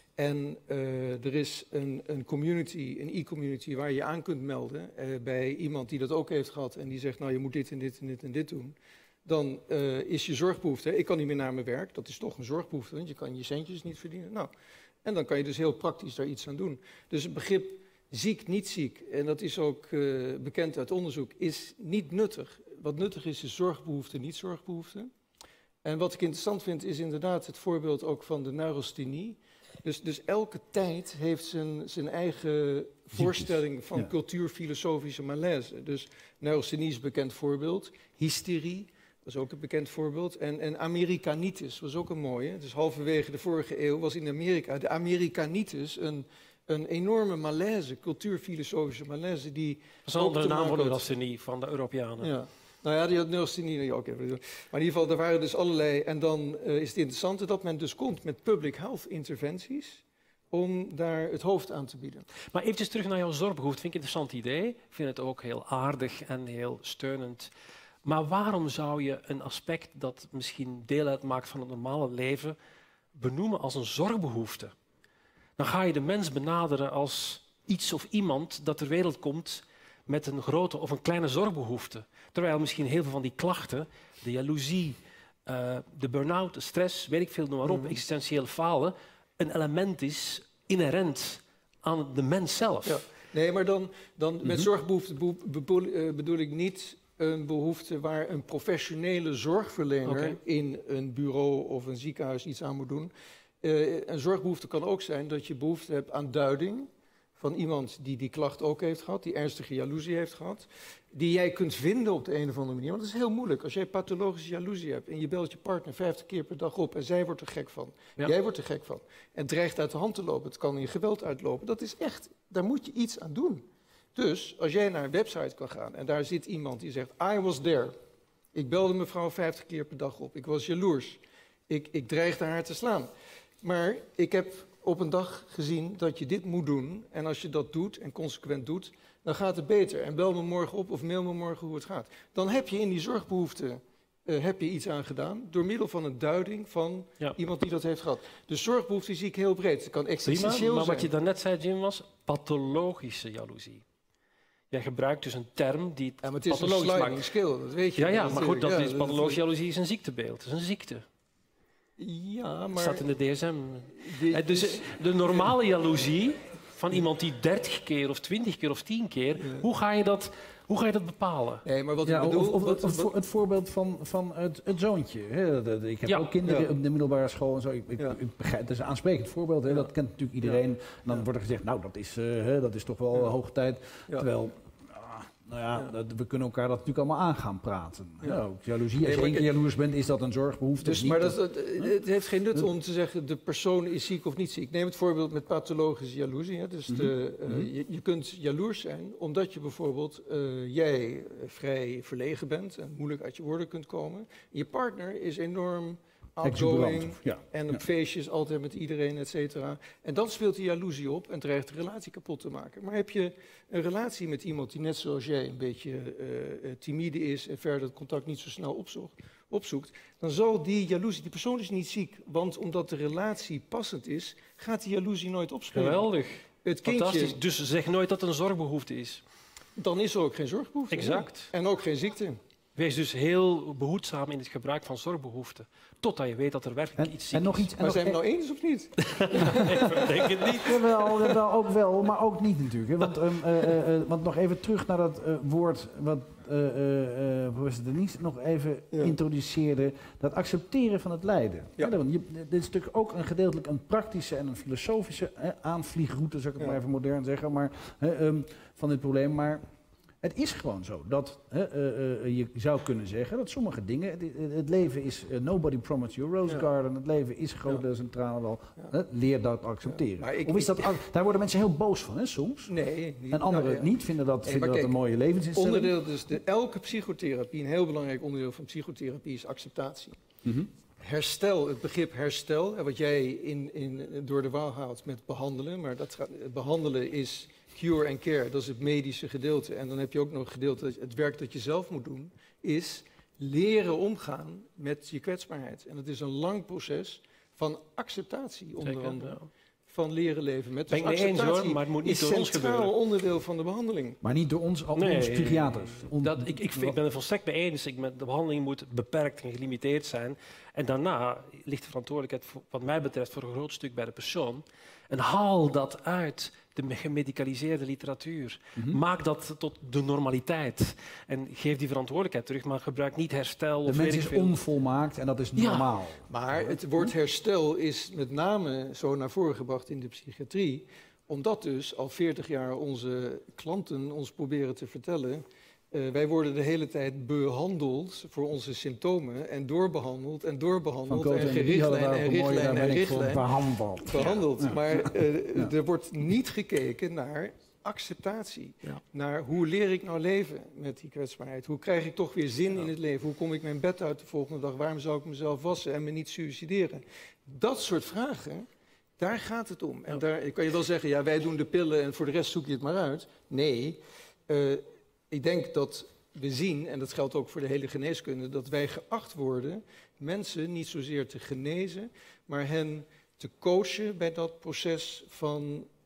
en er is een community, een e-community waar je aan kunt melden bij iemand die dat ook heeft gehad en die zegt, nou je moet dit en dit en dit en dit doen, dan is je zorgbehoefte, ik kan niet meer naar mijn werk, dat is toch een zorgbehoefte, want je kan je centjes niet verdienen. Nou, en dan kan je dus heel praktisch daar iets aan doen. Dus het begrip ziek, niet ziek, en dat is ook bekend uit onderzoek, is niet nuttig. Wat nuttig is zorgbehoefte, niet zorgbehoefte. En wat ik interessant vind is inderdaad het voorbeeld ook van de neurasthenie. Dus elke tijd heeft zijn eigen voorstelling van cultuurfilosofische malaise. Dus neurasthenie is een bekend voorbeeld. Hysterie, dat is ook een bekend voorbeeld. En Amerikanitis was ook een mooie. Dus halverwege de vorige eeuw was in Amerika de Amerikanitis een enorme malaise, cultuurfilosofische malaise. Dat is een andere naam voor de neurasthenie van de Europeanen. Ja. Nou ja, die had neurasthenie ook even. Maar in ieder geval, er waren dus allerlei. En dan is het interessante dat men dus komt met public health interventies om daar het hoofd aan te bieden. Maar eventjes terug naar jouw zorgbehoefte. Vind ik een interessant idee. Ik vind het ook heel aardig en heel steunend. Maar waarom zou je een aspect dat misschien deel uitmaakt van het normale leven benoemen als een zorgbehoefte? Dan ga je de mens benaderen als iets of iemand dat ter wereld komt met een grote of een kleine zorgbehoefte. Terwijl misschien heel veel van die klachten, de jaloezie, de burn-out, de stress, weet ik veel, noem maar op, existentieel falen, een element is inherent aan de mens zelf. Ja. Nee, maar dan met zorgbehoefte bedoel ik niet een behoefte waar een professionele zorgverlener in een bureau of een ziekenhuis iets aan moet doen. Een zorgbehoefte kan ook zijn dat je behoefte hebt aan duiding van iemand die die klacht ook heeft gehad, die ernstige jaloezie heeft gehad, die jij kunt vinden op de een of andere manier. Want dat is heel moeilijk. Als jij pathologische jaloezie hebt en je belt je partner 50 keer per dag op en zij wordt er gek van, jij wordt er gek van en dreigt uit de hand te lopen, het kan in geweld uitlopen, dat is echt, daar moet je iets aan doen. Dus als jij naar een website kan gaan en daar zit iemand die zegt, I was there. Ik belde mevrouw 50 keer per dag op. Ik was jaloers. Ik dreigde haar te slaan. Maar ik heb op een dag gezien dat je dit moet doen. En als je dat doet en consequent doet, dan gaat het beter. En bel me morgen op of mail me morgen hoe het gaat. Dan heb je in die zorgbehoefte iets aan gedaan door middel van een duiding van iemand die dat heeft gehad. De zorgbehoefte zie ik heel breed. Het kan existentieel zijn. Maar wat je daarnet zei, Jim, was pathologische jaloezie. Jij gebruikt dus een term die het maar het is pathologisch een sliding maakt. scale, dat weet je. Ja, maar goed, dat is pathologische jaloezie is een ziektebeeld, het is een ziekte. Ja, maar... Het staat in de DSM. Dus de normale jaloezie van iemand die 30 keer of 20 keer of 10 keer, hoe ga je dat bepalen? Nee, maar wat ik bedoel... Het voorbeeld van het zoontje. Hè. Ik heb ook kinderen op de middelbare school en zo. Ik begrijp, het is een aansprekend voorbeeld. Hè. Dat kent natuurlijk iedereen. En dan wordt er gezegd, nou, dat is toch wel hoog tijd. Terwijl... we kunnen elkaar dat natuurlijk allemaal aan gaan praten. Ook jaloezie. Als je één keer jaloers bent, is dat een zorgbehoefte. Dus, maar het heeft geen nut om te zeggen, de persoon is ziek of niet ziek. Neem het voorbeeld met pathologische jaloezie. Hè. Dus je kunt jaloers zijn omdat je bijvoorbeeld jij vrij verlegen bent en moeilijk uit je woorden kunt komen. Je partner is enorm outgoing en op feestjes altijd met iedereen, et cetera. En dan speelt die jaloezie op en dreigt de relatie kapot te maken. Maar heb je een relatie met iemand die net zoals jij een beetje timide is en verder het contact niet zo snel opzoekt, dan zal die jaloezie, die persoon is niet ziek, want omdat de relatie passend is, gaat die jaloezie nooit opspelen. Geweldig. Het kindje, fantastisch. Dus zeg nooit dat het een zorgbehoefte is. Dan is er ook geen zorgbehoefte. Exact. En ook geen ziekte. Wees dus heel behoedzaam in het gebruik van zorgbehoeften. Totdat je weet dat er werkelijk iets ziek is. Maar zijn we nou eens of niet? Ik denk het niet. Jawel, ook wel, maar ook niet natuurlijk. Hè. Want nog even terug naar dat woord wat professor Denise nog even introduceerde. Dat accepteren van het lijden. Ja. Dit is natuurlijk ook gedeeltelijk een praktische en een filosofische aanvliegroute, zou ik het maar even modern zeggen, maar, van dit probleem. Maar het is gewoon zo dat je zou kunnen zeggen dat sommige dingen, het leven is, nobody promised you a rose garden, het leven is grotendeels centraal wel, leer dat accepteren. Of is dat, daar worden mensen heel boos van, hè, soms? Nee. En anderen niet, vinden dat een mooie levensinstelling. Onderdeel, dus elke psychotherapie, een heel belangrijk onderdeel van psychotherapie is acceptatie. Herstel, het begrip herstel, wat jij door de waal haalt met behandelen, maar behandelen is cure and care, dat is het medische gedeelte. En dan heb je ook nog het gedeelte, het werk dat je zelf moet doen, is leren omgaan met je kwetsbaarheid. En dat is een lang proces van acceptatie, onder andere. Van leren leven met. Ben ik mee eens hoor, maar het moet niet door ons gebeuren. Het is een centraal onderdeel van de behandeling. Maar niet door ons psychiaters. Ik ben er volstrekt mee eens. De behandeling moet beperkt en gelimiteerd zijn. En daarna ligt de verantwoordelijkheid, wat mij betreft, voor een groot stuk bij de persoon. En haal dat uit de gemedicaliseerde literatuur. Maak dat tot de normaliteit. En geef die verantwoordelijkheid terug, maar gebruik niet herstel. De mens is onvolmaakt en dat is normaal. Maar het woord herstel is met name zo naar voren gebracht in de psychiatrie, omdat dus al 40 jaar onze klanten ons proberen te vertellen, wij worden de hele tijd behandeld voor onze symptomen en doorbehandeld en richtlijn. Behandeld. Ja. Maar er wordt niet gekeken naar acceptatie. Ja. Naar hoe leer ik nou leven met die kwetsbaarheid? Hoe krijg ik toch weer zin in het leven? Hoe kom ik mijn bed uit de volgende dag? Waarom zou ik mezelf wassen en me niet suicideren? Dat soort vragen, daar gaat het om. En daar kan je wel zeggen, ja, wij doen de pillen en voor de rest zoek je het maar uit. Nee, ik denk dat we zien, en dat geldt ook voor de hele geneeskunde, dat wij geacht worden mensen niet zozeer te genezen, maar hen te coachen bij dat proces van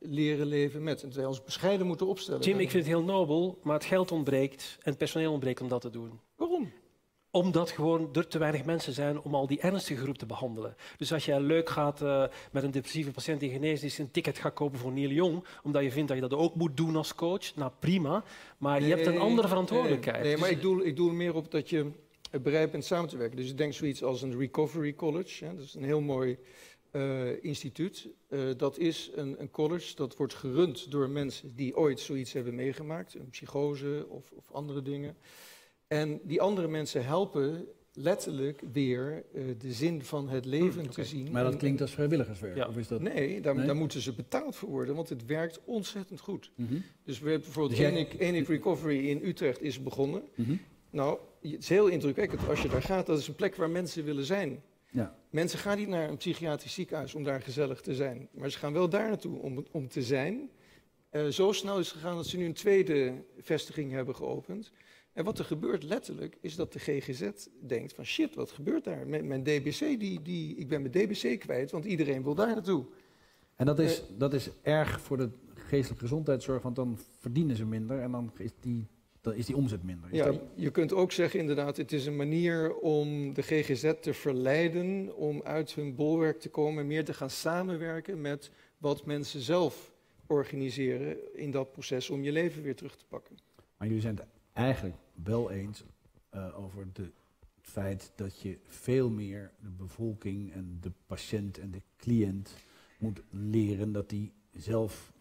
leren leven met. En dat wij ons bescheiden moeten opstellen. Jim, ik vind het heel nobel, maar het geld ontbreekt en het personeel ontbreekt om dat te doen. Waarom? Omdat gewoon er te weinig mensen zijn om al die ernstige groep te behandelen. Dus als jij leuk gaat met een depressieve patiënt die genezen is, een ticket gaat kopen voor Neil Young, omdat je vindt dat je dat ook moet doen als coach, nou prima. Maar je hebt een andere verantwoordelijkheid. Nee, maar ik doel meer op dat je bereid bent samen te werken. Dus ik denk zoiets als een Recovery College. Hè, dat is een heel mooi instituut. Dat is een college dat wordt gerund door mensen die ooit zoiets hebben meegemaakt. Een psychose of andere dingen. En die andere mensen helpen letterlijk weer de zin van het leven te zien. Maar dat klinkt als vrijwilligerswerk? Ja. Of is dat... Nee, daar moeten ze betaald voor worden, want het werkt ontzettend goed. Dus we hebben bijvoorbeeld Dus Enik Recovery in Utrecht is begonnen. Nou, het is heel indrukwekkend als je daar gaat. Dat is een plek waar mensen willen zijn. Ja. Mensen gaan niet naar een psychiatrisch ziekenhuis om daar gezellig te zijn. Maar ze gaan wel daar naartoe om te zijn. Zo snel is het gegaan dat ze nu een tweede vestiging hebben geopend. En wat er gebeurt letterlijk, is dat de GGZ denkt van shit, wat gebeurt daar? Mijn DBC, ik ben mijn DBC kwijt, want iedereen wil daar naartoe. En dat is erg voor de geestelijke gezondheidszorg, want dan verdienen ze minder en dan is die omzet minder. Ja, je kunt ook zeggen inderdaad, het is een manier om de GGZ te verleiden om uit hun bolwerk te komen en meer te gaan samenwerken met wat mensen zelf organiseren in dat proces om je leven weer terug te pakken. Maar jullie zijn het eigenlijk wel eens over het feit dat je veel meer de bevolking en de patiënt en de cliënt moet leren dat hij zelf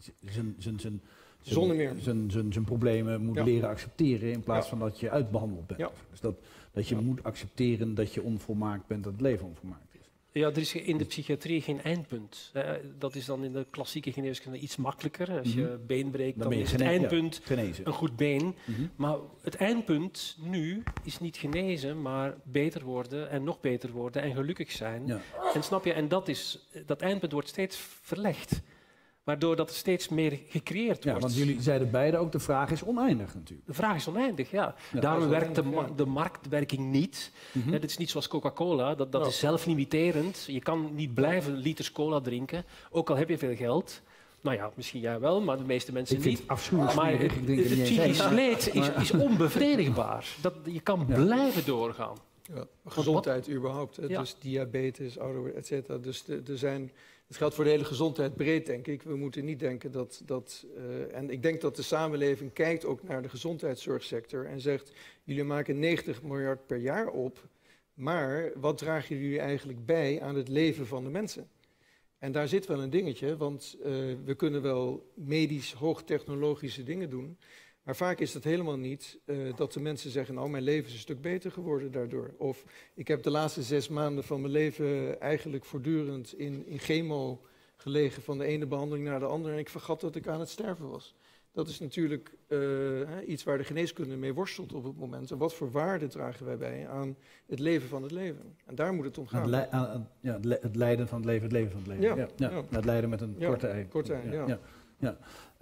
zijn problemen moet leren accepteren in plaats van dat je uitbehandeld bent. Ja. Dus dat je moet accepteren dat je onvolmaakt bent, dat het leven onvolmaakt is. Ja, er is in de psychiatrie geen eindpunt. Dat is dan in de klassieke geneeskunde iets makkelijker. Als je been breekt, dan is het eindpunt een goed been. Maar het eindpunt nu is niet genezen, maar beter worden en nog beter worden en gelukkig zijn. Ja. En snap je, en dat eindpunt wordt steeds verlegd. Waardoor dat er steeds meer gecreëerd wordt. Ja, want jullie zeiden beide ook, de vraag is oneindig natuurlijk. De vraag is oneindig, ja. Daarom werkt de marktwerking niet. Het is niet zoals Coca-Cola, dat is zelflimiterend. Je kan niet blijven liters cola drinken, ook al heb je veel geld. Nou ja, misschien jij wel, maar de meeste mensen niet. Ik vind het afschuwelijk. Maar het psychisch leed is onbevredigbaar. Je kan blijven doorgaan. Ja, gezondheid überhaupt, dus diabetes, ouder, et cetera. Dus het geldt voor de hele gezondheid breed, denk ik. We moeten niet denken en ik denk dat de samenleving kijkt ook naar de gezondheidszorgsector en zegt, jullie maken 90 miljard per jaar op, maar wat dragen jullie eigenlijk bij aan het leven van de mensen? En daar zit wel een dingetje, want we kunnen wel medisch hoogtechnologische dingen doen, maar vaak is het helemaal niet dat de mensen zeggen, nou, mijn leven is een stuk beter geworden daardoor. Of ik heb de laatste 6 maanden van mijn leven eigenlijk voortdurend in chemo gelegen van de ene behandeling naar de andere en ik vergat dat ik aan het sterven was. Dat is natuurlijk iets waar de geneeskunde mee worstelt op het moment. En wat voor waarde dragen wij bij aan het leven van het leven? En daar moet het om gaan. Het lijden van het leven, het leven van het leven. Ja. Het lijden met een korte ei. Korte ei, ja.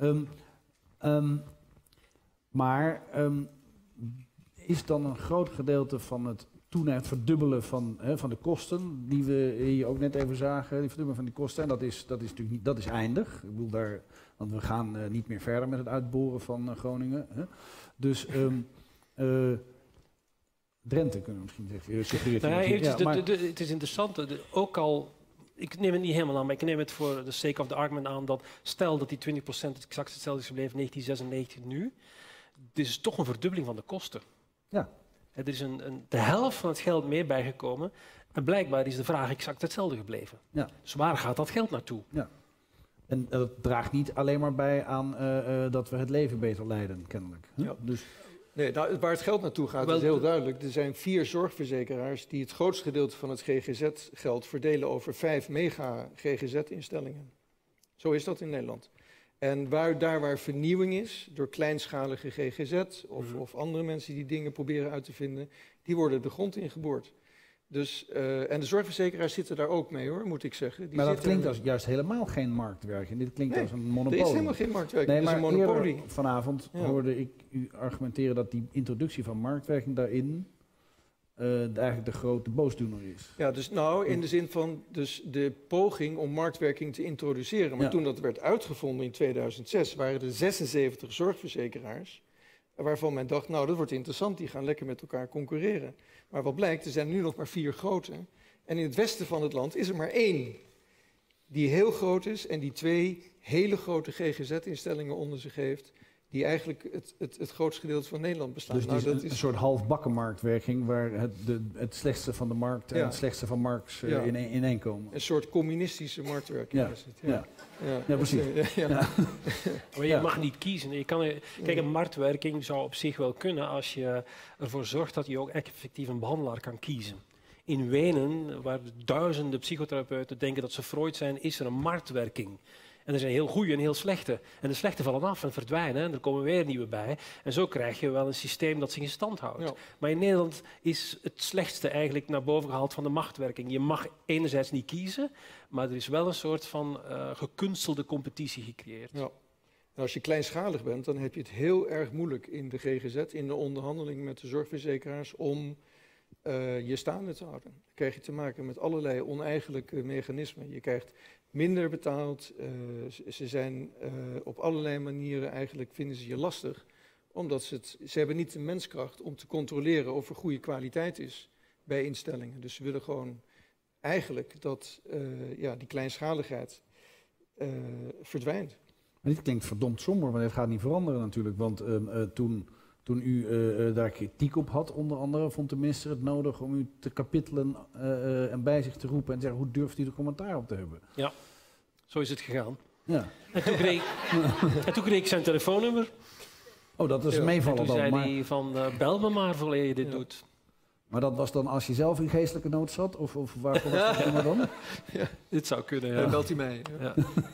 Maar is dan een groot gedeelte van het verdubbelen van de kosten, die we hier ook net even zagen, die verdubbeling van die kosten, en dat is natuurlijk niet, dat is eindig. Ik bedoel want we gaan niet meer verder met het uitboren van Groningen. Hè. Dus Drenthe kunnen we misschien zeggen. Het is interessant, ook al. Ik neem het niet helemaal aan, maar ik neem het voor de sake of the argument aan dat stel dat die 20% exact hetzelfde is gebleven 1996 nu. Dit is toch een verdubbeling van de kosten. Ja. Er is de helft van het geld meer bijgekomen en blijkbaar is de vraag exact hetzelfde gebleven. Ja. Dus waar gaat dat geld naartoe? Ja. En dat draagt niet alleen maar bij aan dat we het leven beter leiden, kennelijk. Ja. Dus nee, waar het geld naartoe gaat is heel duidelijk. Er zijn 4 zorgverzekeraars die het grootste gedeelte van het GGZ-geld verdelen over 5 mega-GGZ-instellingen. Zo is dat in Nederland. En waar vernieuwing is, door kleinschalige GGZ of andere mensen die dingen proberen uit te vinden, die worden de grond ingeboord. Dus, en de zorgverzekeraars zitten daar ook mee, hoor, moet ik zeggen. Maar dat klinkt als juist helemaal geen marktwerking. Dit klinkt als een monopolie. Er is helemaal geen marktwerking, nee, het is een monopolie. Vanavond hoorde ik u argumenteren dat die introductie van marktwerking daarin eigenlijk de grote boosdoener is. Ja, dus nou in de zin van dus de poging om marktwerking te introduceren. Maar toen dat werd uitgevonden in 2006 waren er 76 zorgverzekeraars waarvan men dacht, nou dat wordt interessant, die gaan lekker met elkaar concurreren. Maar wat blijkt, er zijn nu nog maar 4 grote. En in het westen van het land is er maar 1 die heel groot is en die 2 hele grote GGZ-instellingen onder zich heeft, die eigenlijk het grootste gedeelte van Nederland bestaan. Dus het is een soort halfbakken marktwerking waar het slechtste van de markt en het slechtste van Marx in één komen. Een soort communistische marktwerking is het. Ja, precies. Maar je mag niet kiezen. Kijk, een marktwerking zou op zich wel kunnen als je ervoor zorgt dat je ook effectief een behandelaar kan kiezen. In Wenen, waar duizenden psychotherapeuten denken dat ze Freud zijn, is er een marktwerking. En er zijn heel goede en heel slechte. En de slechte vallen af en verdwijnen en er komen weer nieuwe bij. En zo krijg je wel een systeem dat zich in stand houdt. Ja. Maar in Nederland is het slechtste eigenlijk naar boven gehaald van de machtwerking. Je mag enerzijds niet kiezen, maar er is wel een soort van gekunstelde competitie gecreëerd. Ja. En als je kleinschalig bent, dan heb je het heel erg moeilijk in de GGZ, in de onderhandeling met de zorgverzekeraars, om je staande te houden. Dan krijg je te maken met allerlei oneigenlijke mechanismen. Je krijgt minder betaald, ze zijn op allerlei manieren eigenlijk, vinden ze je lastig, omdat ze hebben niet de menskracht om te controleren of er goede kwaliteit is bij instellingen. Dus ze willen gewoon eigenlijk dat die kleinschaligheid verdwijnt. Maar dit klinkt verdomd somber, want het gaat niet veranderen natuurlijk, want toen u daar kritiek op had, onder andere, vond de minister het nodig om u te kapittelen en bij zich te roepen en te zeggen, hoe durft u er commentaar op te hebben? Ja, zo is het gegaan. Ja. En toen kreeg ik zijn telefoonnummer. Oh, dat is meevallen dan. En toen zei hij van, bel me maar voor je dit doet. Maar dat was dan als je zelf in geestelijke nood zat? Of waarvoor was dat nummer dan? Ja, dit zou kunnen, ja. Dan belt hij mij. Ja.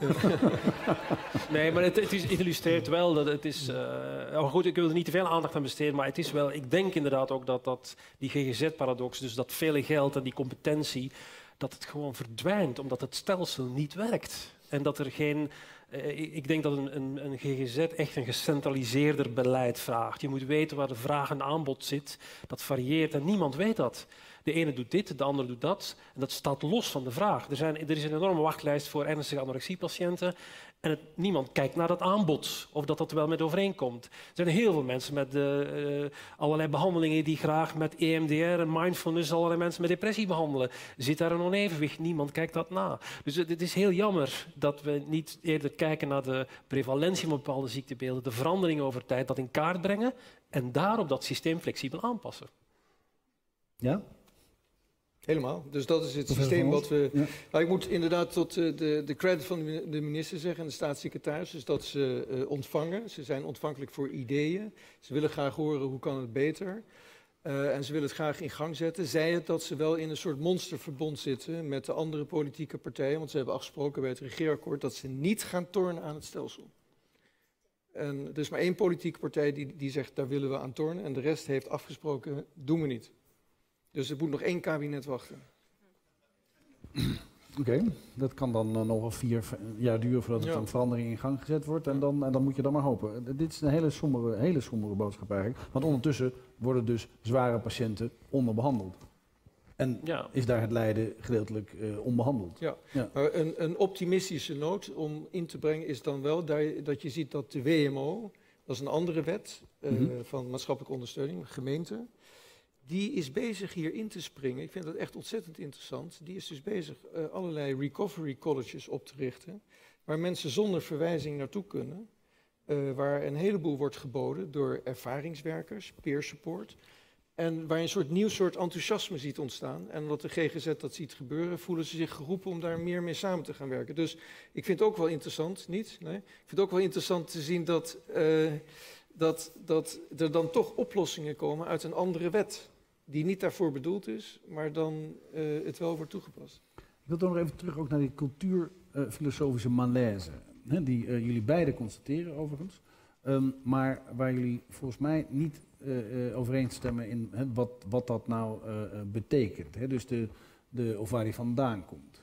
Nee, maar het illustreert wel dat het is... goed, ik wil er niet te veel aandacht aan besteden, maar het is wel... Ik denk inderdaad ook dat die GGZ-paradox, dus dat vele geld en die competentie, dat het gewoon verdwijnt, omdat het stelsel niet werkt. En dat er geen... Ik denk dat een GGZ echt een gecentraliseerder beleid vraagt. Je moet weten waar de vraag en aanbod zit. Dat varieert en niemand weet dat. De ene doet dit, de andere doet dat. En dat staat los van de vraag. Er is een enorme wachtlijst voor ernstige anorexie-patiënten. En niemand kijkt naar dat aanbod, of dat wel met overeenkomt. Er zijn heel veel mensen met allerlei behandelingen die graag met EMDR en mindfulness allerlei mensen met depressie behandelen. Zit daar een onevenwicht? Niemand kijkt dat na. Dus het is heel jammer dat we niet eerder kijken naar de prevalentie van bepaalde ziektebeelden, de veranderingen over tijd, dat in kaart brengen en daarop dat systeem flexibel aanpassen. Ja? Helemaal. Dus dat is het systeem wat we... Ja. Nou, ik moet inderdaad tot de credit van de minister zeggen en de staatssecretaris, dus dat ze ontvangen. Ze zijn ontvankelijk voor ideeën. Ze willen graag horen hoe kan het beter. En ze willen het graag in gang zetten. Zij het dat ze wel in een soort monsterverbond zitten met de andere politieke partijen, want ze hebben afgesproken bij het regeerakkoord dat ze niet gaan tornen aan het stelsel. En er is maar 1 politieke partij die zegt daar willen we aan tornen en de rest heeft afgesproken doen we niet. Dus er moet nog 1 kabinet wachten. Oké, dat kan dan nog wel 4 jaar duren voordat er een verandering in gang gezet wordt. En dan moet je dan maar hopen. Dit is een hele sombere boodschap eigenlijk. Want ondertussen worden dus zware patiënten onderbehandeld. En is daar het lijden gedeeltelijk onbehandeld. Ja. Maar een optimistische noot om in te brengen is dan wel dat je ziet dat de WMO, dat is een andere wet van maatschappelijke ondersteuning, gemeente, die is bezig hier in te springen. Ik vind dat echt ontzettend interessant. Die is dus bezig allerlei recovery colleges op te richten, waar mensen zonder verwijzing naartoe kunnen, waar een heleboel wordt geboden door ervaringswerkers, peer support, en waar je een nieuw soort enthousiasme ziet ontstaan. En omdat de GGZ dat ziet gebeuren, voelen ze zich geroepen om daar meer mee samen te gaan werken. Dus ik vind het ook wel interessant, niet? Nee? Ik vind het ook wel interessant te zien dat er dan toch oplossingen komen uit een andere wet, die niet daarvoor bedoeld is, maar dan het wel wordt toegepast. Ik wil toch nog even terug ook naar die cultuurfilosofische malaise, die jullie beiden constateren overigens, maar waar jullie volgens mij niet overeenstemmen in wat dat nou betekent. Dus of waar die vandaan komt.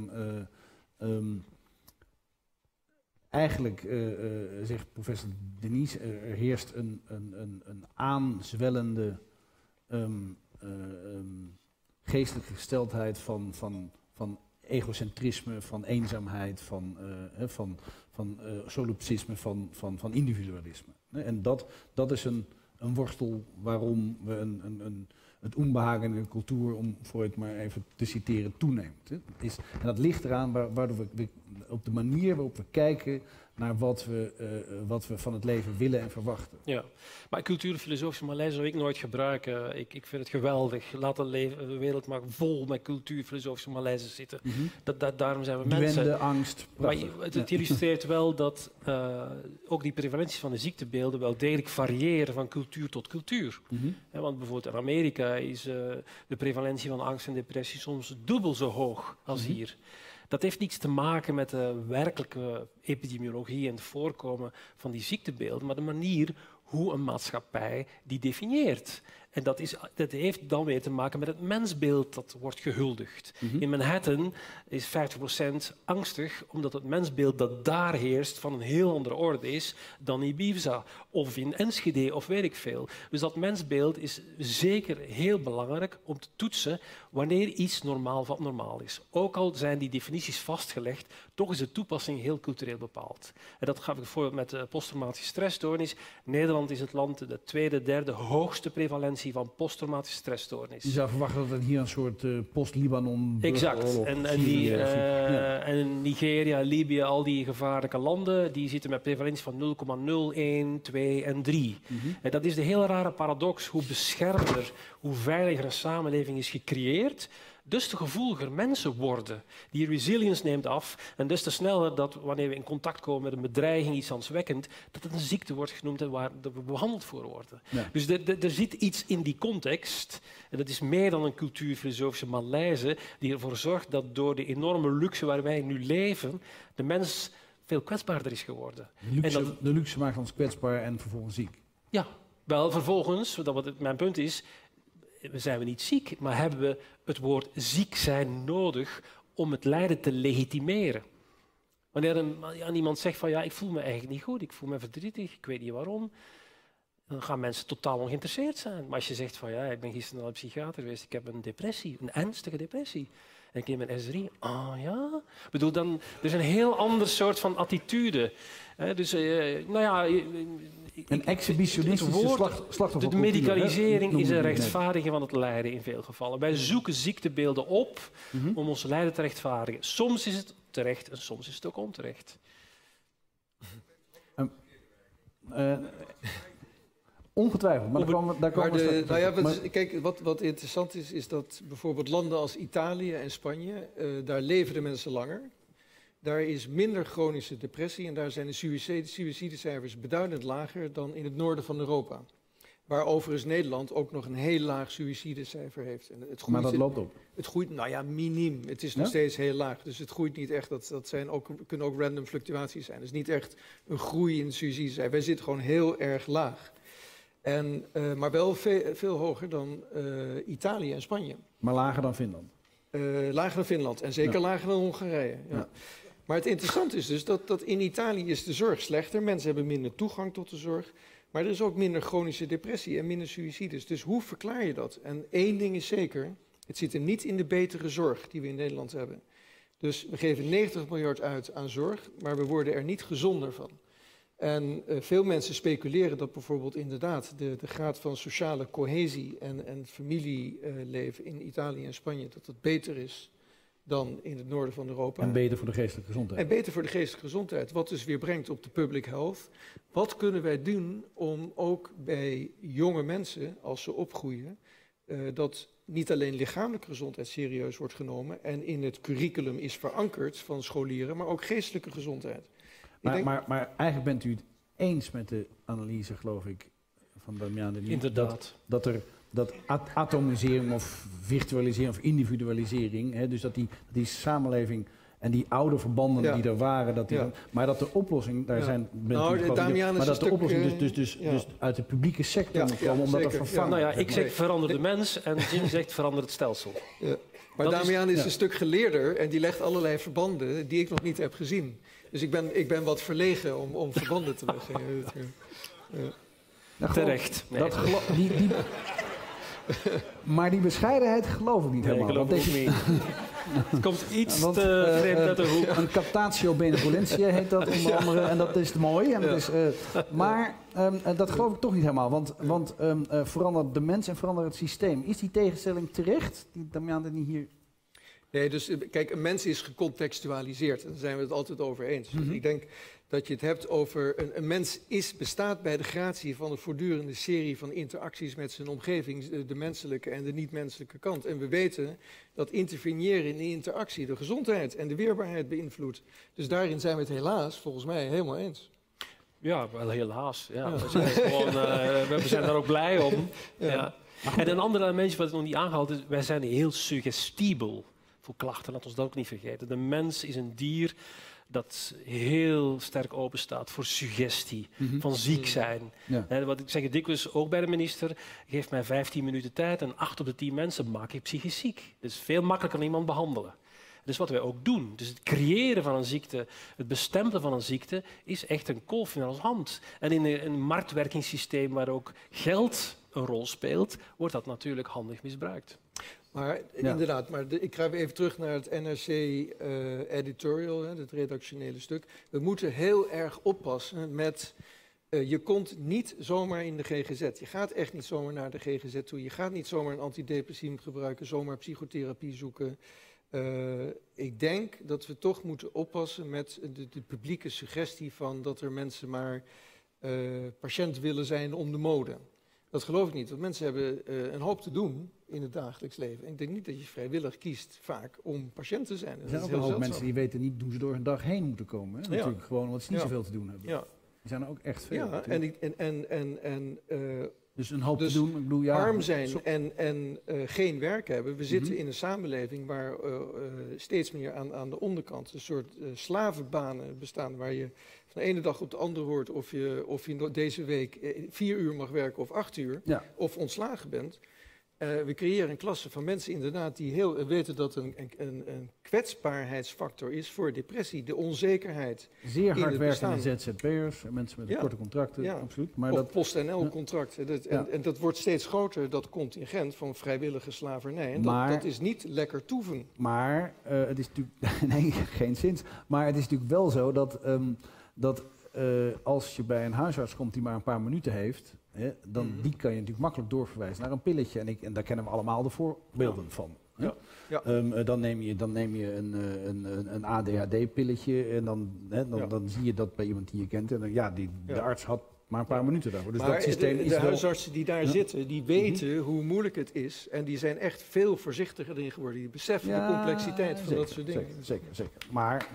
Eigenlijk, zegt professor Denies, er heerst een aanzwellende geestelijke gesteldheid, van egocentrisme, van eenzaamheid, van solipsisme, van individualisme. En dat is een worstel waarom we het onbehagen in de cultuur, om Freud maar even te citeren, toeneemt. En dat ligt eraan waardoor we op de manier waarop we kijken naar wat we van het leven willen en verwachten. Ja, maar cultuurfilosofische malaise zou ik nooit gebruiken. Ik vind het geweldig. Laat de wereld maar vol met cultuurfilosofische malaise zitten. Daarom zijn we mensen. Duende, angst. Maar het illustreert wel dat ook die prevalenties van de ziektebeelden wel degelijk variëren van cultuur tot cultuur. Want bijvoorbeeld in Amerika is de prevalentie van angst en depressie soms dubbel zo hoog als hier. Dat heeft niets te maken met de werkelijke epidemiologie en het voorkomen van die ziektebeelden, maar de manier hoe een maatschappij die definieert. En dat heeft dan weer te maken met het mensbeeld dat wordt gehuldigd. In Manhattan is 50% angstig omdat het mensbeeld dat daar heerst van een heel andere orde is dan in Ibiza of in Enschede of weet ik veel. Dus dat mensbeeld is zeker heel belangrijk om te toetsen wanneer iets normaal of abnormaal is. Ook al zijn die definities vastgelegd, toch is de toepassing heel cultureel bepaald. En dat gaf ik bijvoorbeeld met de posttraumatische stressstoornis. Nederland is het land de tweede, derde hoogste prevalentie van posttraumatische stressstoornis. Je zou verwachten dat het hier een soort post-Libanon... Exact. En Nigeria, Libië, al die gevaarlijke landen, die zitten met prevalentie van 0,01, 2 en 3. En dat is de hele rare paradox, hoe beschermender, hoe veiliger een samenleving is gecreëerd, dus te gevoeliger mensen worden. Die resilience neemt af en dus te sneller dat wanneer we in contact komen met een bedreiging, iets aanswekkend, dat het een ziekte wordt genoemd en waar we behandeld voor worden. Ja. Dus er zit iets in die context, en dat is meer dan een cultuurfilosofische malaise, die ervoor zorgt dat door de enorme luxe waar wij nu leven, de mens veel kwetsbaarder is geworden. De luxe maakt ons kwetsbaar en vervolgens ziek. Ja, wel vervolgens, mijn punt is, zijn we niet ziek, maar hebben we het woord ziek zijn nodig om het lijden te legitimeren. Wanneer iemand zegt van ja, ik voel me eigenlijk niet goed, ik voel me verdrietig, ik weet niet waarom, dan gaan mensen totaal ongeïnteresseerd zijn. Maar als je zegt van ja, ik ben gisteren naar de psychiater geweest, ik heb een depressie, een ernstige depressie. En ik neem een S3. Ah ja? Ik bedoel, dan, er is een heel ander soort van attitude. Dus, nou ja... Een exhibitionistische slachtoffer. De medicalisering is een rechtvaardigen van het lijden in veel gevallen. Wij zoeken ziektebeelden op om ons lijden te rechtvaardigen. Soms is het terecht en soms is het ook onterecht. Ongetwijfeld, maar daar komen we... Kijk, wat interessant is dat bijvoorbeeld landen als Italië en Spanje, daar leven de mensen langer. Daar is minder chronische depressie en daar zijn de suïcidecijfers beduidend lager dan in het noorden van Europa. Waar overigens Nederland ook nog een heel laag suïcidecijfer heeft. En maar dat loopt op? Het groeit, nou ja, miniem. Het is nog steeds heel laag, dus het groeit niet echt. Dat kunnen ook random fluctuaties zijn. Het is niet echt een groei in de suïcidecijfer. Wij zitten gewoon heel erg laag. Maar wel veel hoger dan Italië en Spanje. Maar lager dan Finland? Lager dan Finland en zeker lager dan Hongarije. Ja. Maar het interessante is dus dat in Italië is de zorg slechter. Mensen hebben minder toegang tot de zorg. Maar er is ook minder chronische depressie en minder suïcides. Dus hoe verklaar je dat? En één ding is zeker, het zit hem niet in de betere zorg die we in Nederland hebben. Dus we geven 90 miljard uit aan zorg, maar we worden er niet gezonder van. En veel mensen speculeren dat bijvoorbeeld inderdaad de graad van sociale cohesie en familieleven in Italië en Spanje, dat het beter is dan in het noorden van Europa. En beter voor de geestelijke gezondheid. En beter voor de geestelijke gezondheid, wat dus weer brengt op de public health. Wat kunnen wij doen om ook bij jonge mensen, als ze opgroeien, dat niet alleen lichamelijke gezondheid serieus wordt genomen en in het curriculum is verankerd van scholieren, maar ook geestelijke gezondheid. Maar eigenlijk bent u het eens met de analyse, geloof ik, van Damian de Nieuw. Inderdaad. Dat atomisering of virtualisering of individualisering, dus dat die samenleving en die oude verbanden die er waren, maar dat de oplossing, daar zijn... Maar dat de oplossing dus uit de publieke sector moet komen, omdat dat vervangen. Nou ja, ik zeg verander de mens en Jim zegt verander het stelsel. Ja. Maar Damian is een stuk geleerder en die legt allerlei verbanden die ik nog niet heb gezien. Dus ik ben wat verlegen om verbanden te leggen. Terecht. Nee. Maar die bescheidenheid geloof ik niet Nee, helemaal. geloof ik ook niet. Het komt iets te vreemd uit de hoek. Een captatio benevolentiae heet dat onder andere. En dat is mooi. En dat is, maar dat geloof ik toch niet helemaal. Want verandert de mens en verandert het systeem. Is die tegenstelling terecht? Die Damiaan niet hier... Nee, dus kijk, een mens is gecontextualiseerd. Daar zijn we het altijd over eens. Dus ik denk dat je het hebt over... Een mens bestaat bij de gratie van een voortdurende serie van interacties met zijn omgeving, de menselijke en de niet-menselijke kant. En we weten dat interveneren in die interactie de gezondheid en de weerbaarheid beïnvloedt. Dus daarin zijn we het helaas, volgens mij, helemaal eens. Ja, wel helaas. Ja. We zijn daar ook blij om. Ja. En een ander elementje wat ik nog niet aangehaald is, wij zijn heel suggestibel voor klachten. Laat ons dat ook niet vergeten. De mens is een dier dat heel sterk openstaat voor suggestie, van ziek zijn. Ja. Wat ik zeg dikwijls ook bij de minister, geef mij 15 minuten tijd en 8 op de 10 mensen maak ik psychisch ziek. Het is veel makkelijker iemand behandelen. Dus wat wij ook doen, dus het creëren van een ziekte, het bestempelen van een ziekte, is echt een kolf in ons hand. En in een marktwerkingssysteem waar ook geld een rol speelt, wordt dat natuurlijk handig misbruikt. Maar inderdaad, ik ga even terug naar het NRC-editorial, het redactionele stuk. We moeten heel erg oppassen met... je komt niet zomaar in de GGZ. Je gaat echt niet zomaar naar de GGZ toe. Je gaat niet zomaar een antidepressief gebruiken, zomaar psychotherapie zoeken. Ik denk dat we toch moeten oppassen met de publieke suggestie van dat er mensen maar patiënt willen zijn om de mode. Dat geloof ik niet, want mensen hebben een hoop te doen in het dagelijks leven. En ik denk niet dat je vrijwillig kiest vaak om patiënt te zijn. Er zijn ook een hoop mensen die weten niet hoe ze door hun dag heen moeten komen. Hè? Natuurlijk gewoon omdat ze niet zoveel te doen hebben. Ja. Die zijn er ook echt veel. Ja, dus een hoop te doen. Ik bedoel, arm zijn en geen werk hebben. We zitten in een samenleving waar steeds meer aan de onderkant een soort slavenbanen bestaan, waar je van de ene dag op de andere hoort of je deze week 4 uur mag werken of 8 uur, of ontslagen bent. We creëren een klasse van mensen inderdaad die heel weten dat een kwetsbaarheidsfactor is voor depressie, de onzekerheid. Zeer hard werkende ZZP'ers, mensen met korte contracten, absoluut. Maar of PostNL-contracten. En dat wordt steeds groter, dat contingent van vrijwillige slavernij. En dat is niet lekker toeven. Maar het is natuurlijk... nee, geen zins. Maar het is natuurlijk wel zo dat als je bij een huisarts komt die maar een paar minuten heeft, dan die kan je natuurlijk makkelijk doorverwijzen naar een pilletje. En daar kennen we allemaal de voorbeelden van. Ja. Ja. Dan neem je een ADHD-pilletje en dan zie je dat bij iemand die je kent. En de arts had maar een paar minuten daarvoor. Dus maar dat systeem is de huisartsen die daar zitten, die weten hoe moeilijk het is. En die zijn echt veel voorzichtiger erin geworden. Die beseffen de complexiteit van dat soort dingen. Zeker. Maar,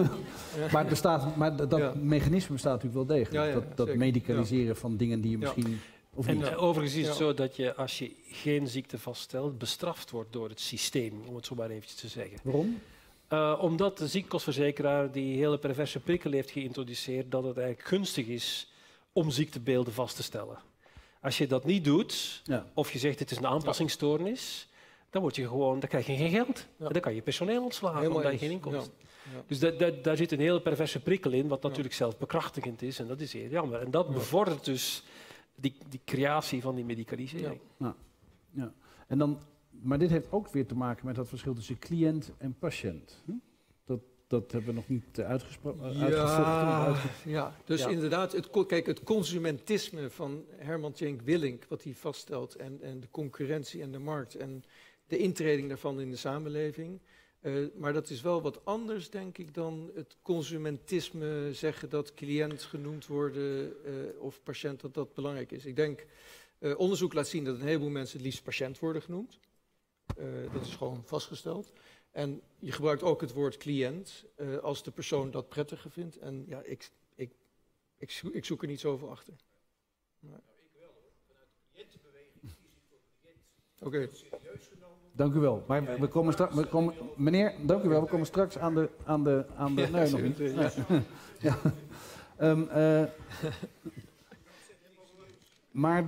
dat mechanisme bestaat natuurlijk wel degelijk. Dat medicaliseren van dingen die je misschien... Overigens is het zo dat je, als je geen ziekte vaststelt, bestraft wordt door het systeem, om het zo maar eventjes te zeggen. Waarom? Omdat de ziektekostverzekeraar die hele perverse prikkel heeft geïntroduceerd, dat het eigenlijk gunstig is om ziektebeelden vast te stellen. Als je dat niet doet, of je zegt het is een aanpassingsstoornis, dan krijg je geen geld. En dan kan je personeel ontslagen, omdat je geen inkomsten. Dus daar zit een hele perverse prikkel in, wat natuurlijk zelf bekrachtigend is. En dat is heel jammer. En dat bevordert dus die creatie van die medicalisering. Ja. En dan, maar dit heeft ook weer te maken met dat verschil tussen cliënt en patiënt. Dat hebben we nog niet uitgevochten. Inderdaad, het consumentisme van Herman Tjenk Willink, wat hij vaststelt, en de concurrentie en de markt en de intreding daarvan in de samenleving. Maar dat is wel wat anders, denk ik, dan het consumentisme, zeggen dat cliënt genoemd worden of patiënt, dat belangrijk is. Ik denk, onderzoek laat zien dat een heleboel mensen het liefst patiënt worden genoemd. Dat is gewoon vastgesteld. En je gebruikt ook het woord cliënt als de persoon dat prettiger vindt. En ja, ik zoek er niet zoveel achter. Maar... ik wel, vanuit de cliëntenbeweging kies ik voor cliënt. Oké. Dank u wel. Maar we komen straks... Meneer, dank u wel. We komen straks aan de nee, nog niet. Maar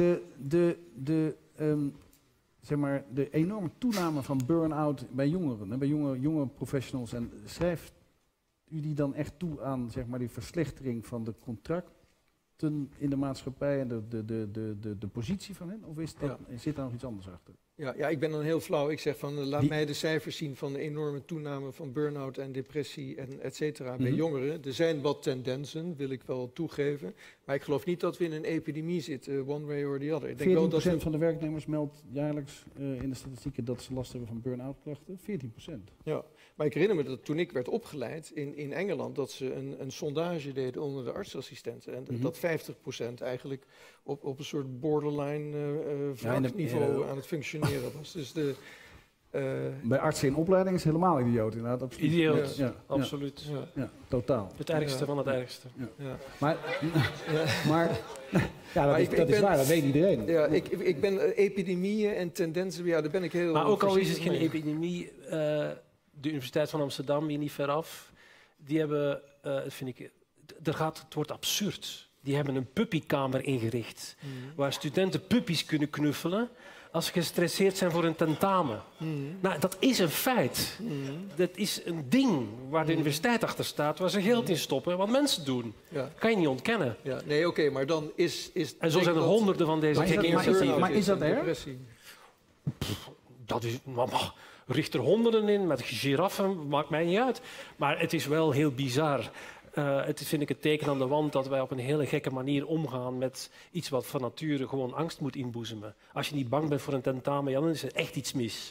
zeg maar, de enorme toename van burn-out bij jongeren, bij jonge professionals. En schrijft u die dan echt toe aan, zeg maar, die verslechtering van de in de maatschappij en de positie van hen? Of zit daar nog iets anders achter? Ja, ik ben dan heel flauw. Ik zeg van laat mij de cijfers zien van de enorme toename van burn-out en depressie en et cetera bij jongeren. Er zijn wat tendensen, wil ik wel toegeven. Maar ik geloof niet dat we in een epidemie zitten, one way or the other. Ik denk 14% wel dat van de werknemers meldt jaarlijks in de statistieken dat ze last hebben van burn-out klachten. 14%. Ja, maar ik herinner me dat toen ik werd opgeleid in Engeland, dat ze een sondage deden onder de artsassistenten. En dat 50% eigenlijk op een soort borderline wrakniveau aan het functioneren was. Dus bij artsen in opleiding is het helemaal idioot inderdaad. Absoluut. Idioot, ja. absoluut. Ja, totaal. Het ergste van het ergste. Ja. Maar dat is waar, dat weet iedereen. Ja, ik ben epidemieën en tendensen, daar ben ik heel... Maar ook al is het geen epidemie, de Universiteit van Amsterdam, hier niet veraf, die hebben, het wordt absurd. Die hebben een puppykamer ingericht, waar studenten puppies kunnen knuffelen als ze gestresseerd zijn voor een tentamen. Nou, dat is een feit. Dat is een ding waar de universiteit achter staat, waar ze geld in stoppen en wat mensen doen. Dat kan je niet ontkennen. Ja, nee, oké, maar dan is... En zo zijn er honderden van deze gekke initiatieven. Maar is dat erg? Dat is... Richt er honderden in, met giraffen, maakt mij niet uit. Maar het is wel heel bizar. Het is, vind ik, het teken aan de wand dat wij op een hele gekke manier omgaan met iets wat van nature gewoon angst moet inboezemen. Als je niet bang bent voor een tentamen, dan is er echt iets mis.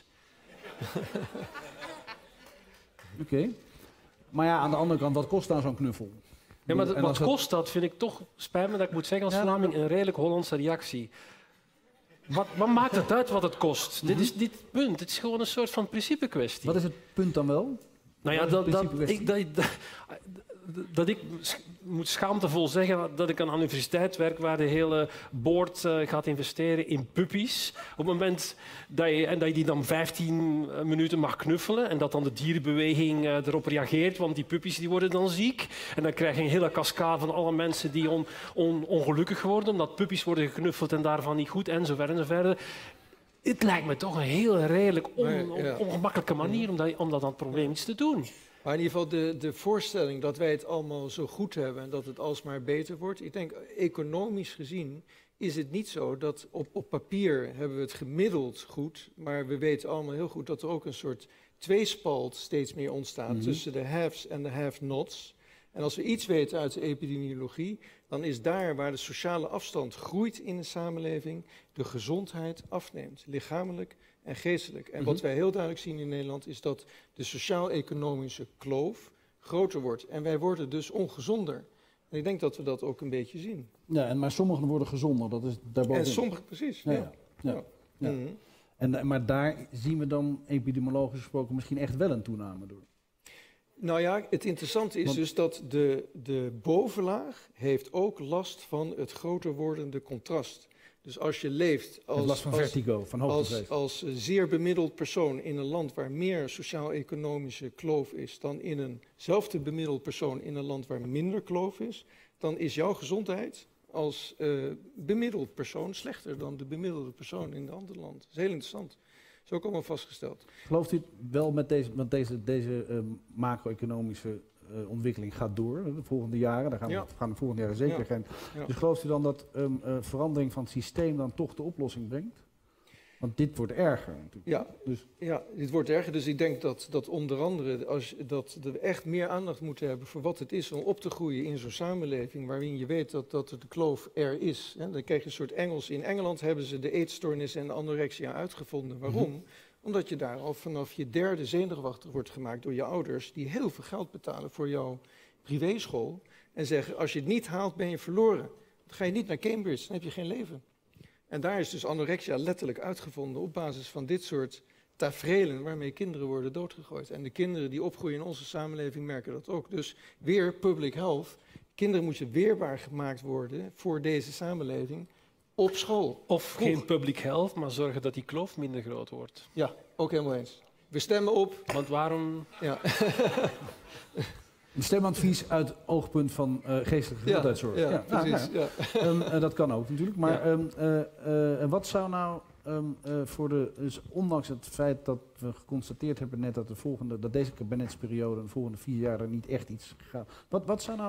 Oké. Maar ja, aan de andere kant, wat kost nou zo'n knuffel? Ja, maar wat kost dat, vind ik toch, spijt me dat ik moet zeggen als Vlaming, een redelijk Hollandse reactie. Wat maakt het uit wat het kost? Dit is dit punt. Het is gewoon een soort van principekwestie. Wat is het punt dan wel? Nou ja, dat ik moet schaamtevol zeggen dat ik aan een universiteit werk waar de hele board gaat investeren in puppies. Op het moment dat je die dan 15 minuten mag knuffelen en dat dan de dierenbeweging erop reageert, want die puppies die worden dan ziek. En dan krijg je een hele cascade van alle mensen die ongelukkig worden omdat puppies worden geknuffeld en daarvan niet goed en zo verder en zo verder. Het lijkt me toch een heel redelijk ongemakkelijke manier om dat aan het probleem iets te doen. Maar in ieder geval de voorstelling dat wij het allemaal zo goed hebben en dat het alsmaar beter wordt. Ik denk, economisch gezien is het niet zo dat op papier hebben we het gemiddeld goed. Maar we weten allemaal heel goed dat er ook een soort tweespalt steeds meer ontstaat tussen de haves en de have-nots. En als we iets weten uit de epidemiologie, dan is daar waar de sociale afstand groeit in de samenleving, de gezondheid afneemt, lichamelijk en geestelijk. En wat wij heel duidelijk zien in Nederland is dat de sociaal-economische kloof groter wordt. En wij worden dus ongezonder. En ik denk dat we dat ook een beetje zien. Ja, maar sommigen worden gezonder, dat is daarboven. En sommigen, precies. Maar daar zien we dan epidemiologisch gesproken misschien echt wel een toename door. Nou ja, het interessante is dus dat de bovenlaag heeft ook last van het groter wordende contrast. Dus als je leeft als zeer bemiddeld persoon in een land waar meer sociaal-economische kloof is dan in eenzelfde bemiddeld persoon in een land waar minder kloof is, dan is jouw gezondheid als bemiddeld persoon slechter dan de bemiddelde persoon in een ander land. Dat is heel interessant. Dat is ook allemaal vastgesteld. Gelooft u wel met deze macro-economische ontwikkeling gaat door de volgende jaren? Daar gaan de volgende jaren zeker geen. Dus gelooft u dan dat verandering van het systeem dan toch de oplossing brengt? Want dit wordt erger natuurlijk. Ja, dit wordt erger. Dus ik denk dat onder andere dat we echt meer aandacht moeten hebben voor wat het is om op te groeien in zo'n samenleving waarin je weet dat de kloof er is. Hè. Dan krijg je een soort Engels. In Engeland hebben ze de eetstoornis en de anorexia uitgevonden. Waarom? Omdat je daar al vanaf je derde zenuwachtig wordt gemaakt door je ouders die heel veel geld betalen voor jouw privéschool en zeggen als je het niet haalt ben je verloren. Dan ga je niet naar Cambridge, dan heb je geen leven. En daar is dus anorexia letterlijk uitgevonden op basis van dit soort taferelen waarmee kinderen worden doodgegooid. En de kinderen die opgroeien in onze samenleving merken dat ook. Dus weer public health. Kinderen moeten weerbaar gemaakt worden voor deze samenleving op school. Of geen public health, maar zorgen dat die kloof minder groot wordt. Ja, ook helemaal eens. We stemmen op. Want waarom... Ja. Een stemadvies uit oogpunt van geestelijke gezondheidszorg. Ja, precies. Ja. Dat kan ook natuurlijk. Maar wat zou nou dus ondanks het feit dat we geconstateerd hebben net dat deze kabinetsperiode de volgende 4 jaar er niet echt iets gaat. Wat zou nou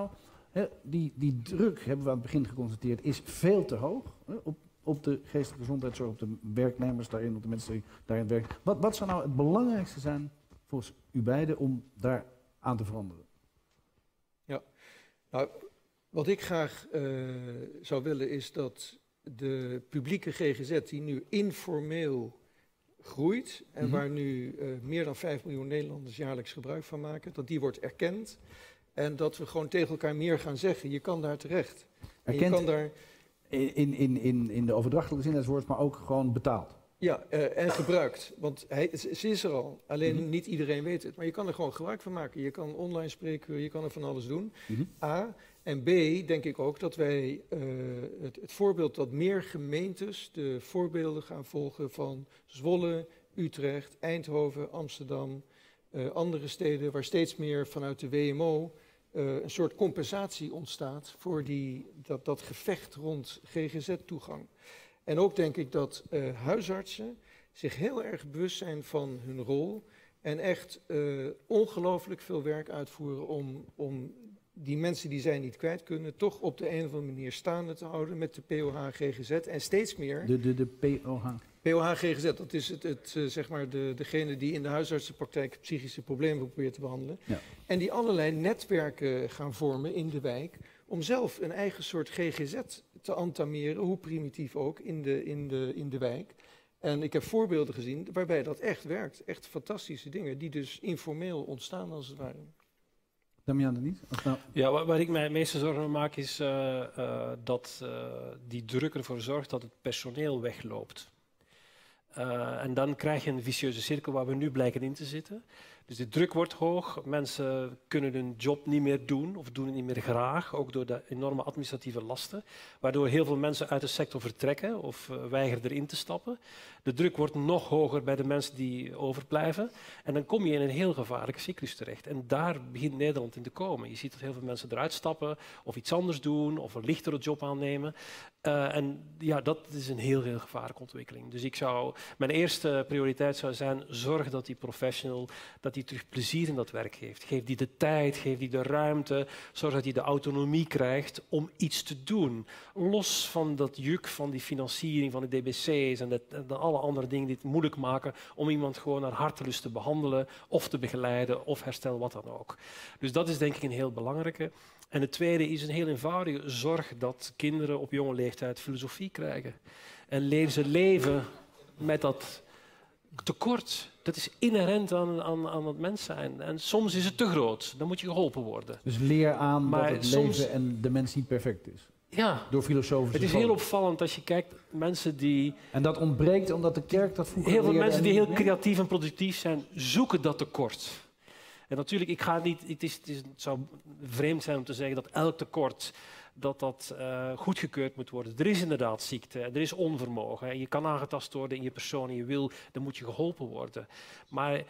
Die druk, hebben we aan het begin geconstateerd, is veel te hoog op de geestelijke gezondheidszorg, op de werknemers daarin, op de mensen die daarin werken. Wat zou nou het belangrijkste zijn volgens u beiden om daar aan te veranderen? Ja, nou, wat ik graag zou willen is dat de publieke GGZ, die nu informeel groeit en waar nu meer dan 5 miljoen Nederlanders jaarlijks gebruik van maken, dat die wordt erkend en dat we gewoon tegen elkaar meer gaan zeggen. Je kan daar terecht. Erkend je kan daar in de overdrachtelijke zin des woords, maar ook gewoon betaald. Ja, en gebruikt. Want ze is er al. Alleen niet iedereen weet het. Maar je kan er gewoon gebruik van maken. Je kan online spreken, je kan er van alles doen. A. En B, denk ik ook dat wij het voorbeeld dat meer gemeentes de voorbeelden gaan volgen van Zwolle, Utrecht, Eindhoven, Amsterdam, andere steden waar steeds meer vanuit de WMO een soort compensatie ontstaat voor dat gevecht rond GGZ-toegang. En ook denk ik dat huisartsen zich heel erg bewust zijn van hun rol en echt ongelooflijk veel werk uitvoeren om die mensen die zij niet kwijt kunnen toch op de een of andere manier staande te houden met de POH-GGZ en steeds meer. De POH? POH-GGZ, dat is zeg maar degene die in de huisartsenpraktijk psychische problemen probeert te behandelen. Ja. En die allerlei netwerken gaan vormen in de wijk om zelf een eigen soort GGZ te entameren, hoe primitief ook, in de wijk. En ik heb voorbeelden gezien waarbij dat echt werkt. Echt fantastische dingen die dus informeel ontstaan als het ware. Damian de niet? Ja, waar ik mij het meeste zorgen om maak is dat die druk ervoor zorgt dat het personeel wegloopt. En dan krijg je een vicieuze cirkel waar we nu blijken in te zitten. Dus de druk wordt hoog, mensen kunnen hun job niet meer doen of doen het niet meer graag, ook door de enorme administratieve lasten, waardoor heel veel mensen uit de sector vertrekken of weigeren erin te stappen. De druk wordt nog hoger bij de mensen die overblijven en dan kom je in een heel gevaarlijke cyclus terecht. En daar begint Nederland in te komen. Je ziet dat heel veel mensen eruit stappen of iets anders doen of een lichtere job aannemen. En ja, dat is een heel, heel gevaarlijke ontwikkeling. Dus mijn eerste prioriteit zou zijn, zorg dat die professional, dat die terug plezier in dat werk heeft. Geef die de tijd, geef die de ruimte, zorg dat hij de autonomie krijgt om iets te doen. Los van dat juk van die financiering van de DBC's en alle andere dingen die het moeilijk maken om iemand gewoon naar hartelust te behandelen of te begeleiden of herstel, wat dan ook. Dus dat is denk ik een heel belangrijke. En het tweede is een heel eenvoudige zorg dat kinderen op jonge leeftijd filosofie krijgen. En leren ze leven met dat tekort. Dat is inherent aan het mens zijn. En soms is het te groot. Dan moet je geholpen worden. Dus leer aan maar dat het leven en de mens niet perfect is. Ja. Door filosofische Het is heel opvallend als je kijkt, mensen die... En dat ontbreekt omdat de kerk dat vroeger heel veel leerde mensen die heel creatief en productief zijn, zoeken dat tekort. En natuurlijk, ik ga niet, het zou vreemd zijn om te zeggen dat elk tekort dat goedgekeurd moet worden. Er is inderdaad ziekte, er is onvermogen. En je kan aangetast worden in je persoon en je wil, dan moet je geholpen worden. Maar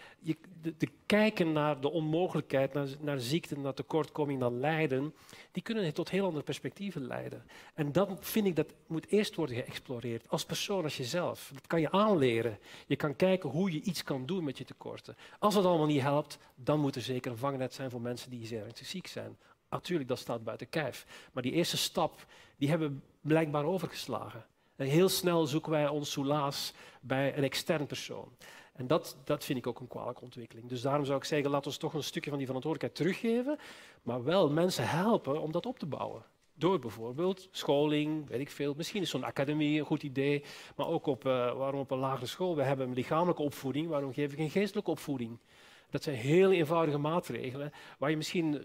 de kijken naar de onmogelijkheid, naar ziekte, naar tekortkoming, naar lijden, die kunnen tot heel andere perspectieven leiden. En dat vind ik, dat moet eerst worden geëxploreerd. Als persoon, als jezelf. Dat kan je aanleren. Je kan kijken hoe je iets kan doen met je tekorten. Als het allemaal niet helpt, dan moet er zeker een vangnet zijn voor mensen die zeer ernstig ziek zijn. Natuurlijk, dat staat buiten kijf. Maar die eerste stap, die hebben we blijkbaar overgeslagen. En heel snel zoeken wij ons soelaas bij een extern persoon. En dat vind ik ook een kwalijke ontwikkeling. Dus daarom zou ik zeggen, laten we toch een stukje van die verantwoordelijkheid teruggeven, maar wel mensen helpen om dat op te bouwen. Door bijvoorbeeld scholing, weet ik veel. Misschien is zo'n academie een goed idee, maar ook waarom op een lagere school? We hebben een lichamelijke opvoeding, waarom geef ik een geestelijke opvoeding? Dat zijn heel eenvoudige maatregelen waar je misschien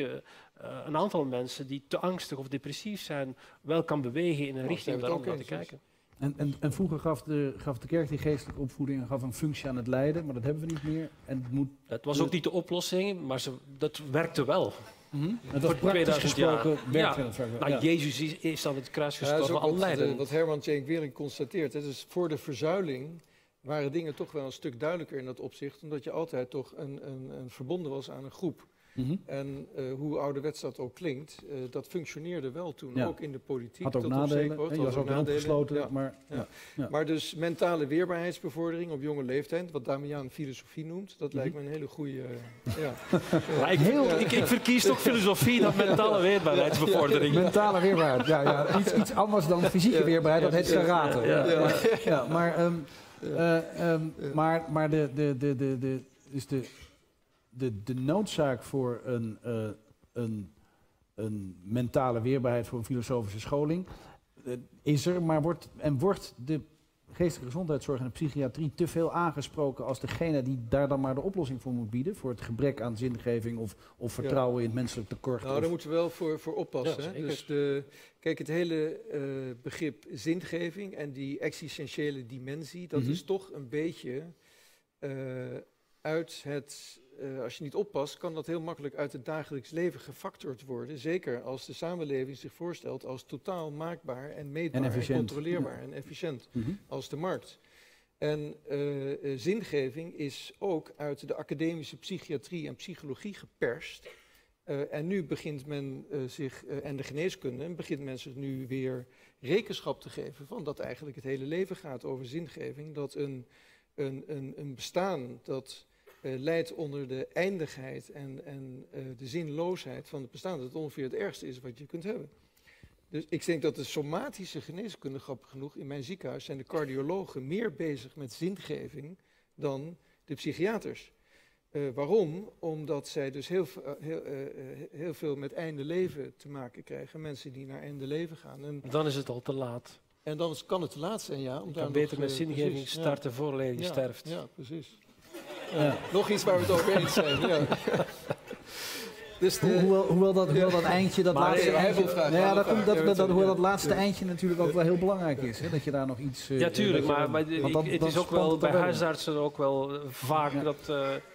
een aantal mensen die te angstig of depressief zijn, wel kan bewegen in een richting om daar te kijken. En vroeger gaf de kerk die geestelijke opvoeding en gaf een functie aan het lijden, maar dat hebben we niet meer. En het was ook niet de oplossing, maar dat werkte wel. Het was praktisch gesproken werkte het vaak wel. Nou, Jezus is aan het kruis gestorven aan lijden. Wat Herman Tjenk Wering constateert, dus voor de verzuiling waren dingen toch wel een stuk duidelijker in dat opzicht, omdat je altijd toch een verbonden was aan een groep. En hoe ouderwets dat ook klinkt, dat functioneerde wel toen, Ja. ook in de politiek. Had ook tot nadelen, op zekere hè, je was ook opgesloten, Ja. maar... Ja. Ja. Maar dus mentale weerbaarheidsbevordering op jonge leeftijd, wat Damian filosofie noemt, dat lijkt me een hele goede... Maar ik verkies toch filosofie dan mentale weerbaarheidsbevordering. Mentale weerbaarheid, ja. Iets anders dan fysieke weerbaarheid, dat heet karate. Ja. Maar de noodzaak voor een mentale weerbaarheid voor een filosofische scholing is er, maar wordt de geestelijke gezondheidszorg en de psychiatrie te veel aangesproken als degene die daar dan maar de oplossing voor moet bieden, voor het gebrek aan zingeving of vertrouwen in het menselijk tekort? Nou, daar moeten we wel voor oppassen. Ja, hè? Dus kijk, het hele begrip zingeving en die existentiële dimensie, dat is toch een beetje uit het... als je niet oppast, kan dat heel makkelijk uit het dagelijks leven gefactord worden. Zeker als de samenleving zich voorstelt als totaal maakbaar en meetbaar en controleerbaar en efficiënt als de markt. En zingeving is ook uit de academische psychiatrie en psychologie geperst. En nu begint men en de geneeskunde, begint men zich nu weer rekenschap te geven van dat eigenlijk het hele leven gaat over zingeving. Dat een bestaan dat leidt onder de eindigheid en de zinloosheid van het bestaan, dat het ongeveer het ergste is wat je kunt hebben. Dus ik denk dat de somatische geneeskunde, grappig genoeg, in mijn ziekenhuis zijn de cardiologen meer bezig met zingeving dan de psychiaters. Waarom? Omdat zij dus heel veel met einde leven te maken krijgen. Mensen die naar einde leven gaan. En Dan is het al te laat. En dan kan het te laat zijn, ja. Je kan beter met zingeving starten voordat je sterft. Ja, precies. Nog iets waar we het over eens zijn. Ja. Dus hoewel dat eindje, dat laatste eindje, hoewel dat laatste eindje natuurlijk ook wel heel belangrijk is. Hè? Dat je daar nog iets... ja, tuurlijk, maar het is ook wel bij huisartsen ook wel vaak dat...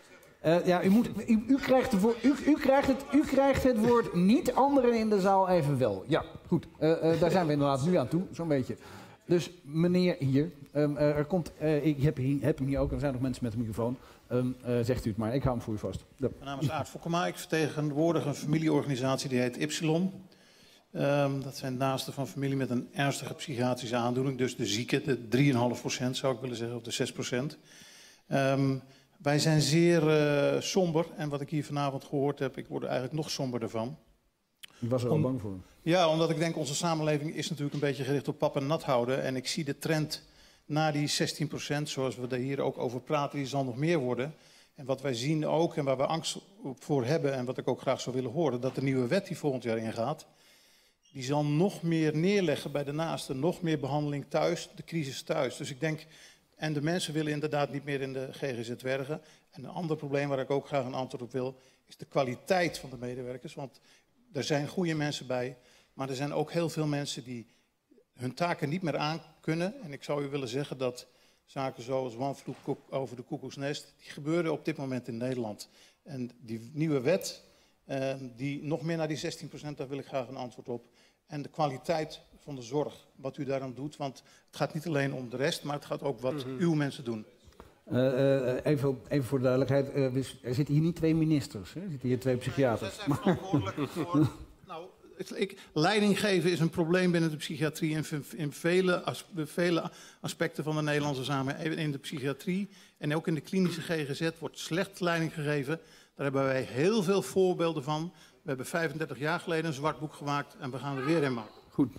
U krijgt het woord niet, anderen in de zaal evenwel. Ja, goed. Daar zijn we inderdaad nu aan toe, zo'n beetje. Dus meneer hier, ik heb hem hier ook, er zijn nog mensen met een microfoon. Zegt u het maar, ik hou hem voor u vast. Ja. Mijn naam is Aart Fokkema, ik vertegenwoordig een familieorganisatie die heet Ypsilon. Dat zijn naasten van familie met een ernstige psychiatrische aandoening, dus de zieken, de 3,5% zou ik willen zeggen, of de 6%. Wij zijn zeer somber en wat ik hier vanavond gehoord heb, ik word er eigenlijk nog somberder van. Ik was er al bang voor. Ja, omdat ik denk onze samenleving is natuurlijk een beetje gericht op pap en nat houden. En ik zie de trend naar die 16%, zoals we er hier ook over praten, die zal nog meer worden. En wat wij zien ook en waar we angst voor hebben en wat ik ook graag zou willen horen, dat de nieuwe wet die volgend jaar ingaat, die zal nog meer neerleggen bij de naasten, nog meer behandeling thuis, de crisis thuis. Dus ik denk, en de mensen willen inderdaad niet meer in de GGZ werken. En een ander probleem waar ik ook graag een antwoord op wil, is de kwaliteit van de medewerkers. Want er zijn goede mensen bij, maar er zijn ook heel veel mensen die hun taken niet meer aan kunnen. En ik zou u willen zeggen dat zaken zoals wanvloek over de koekoeksnest, die gebeuren op dit moment in Nederland. En die nieuwe wet, die nog meer naar die 16%, daar wil ik graag een antwoord op. En de kwaliteit van de zorg, wat u daaraan doet. Want het gaat niet alleen om de rest, maar het gaat ook wat uw mensen doen. Even voor de duidelijkheid, er zitten hier niet 2 ministers, hè? Er zitten hier 2 psychiaters. Zij zijn verantwoordelijk voor... Leiding geven is een probleem binnen de psychiatrie in vele aspecten van de Nederlandse samenleving. In de psychiatrie en ook in de klinische GGZ wordt slecht leiding gegeven. Daar hebben wij heel veel voorbeelden van. We hebben 35 jaar geleden een zwart boek gemaakt en we gaan er weer in maken. Goed.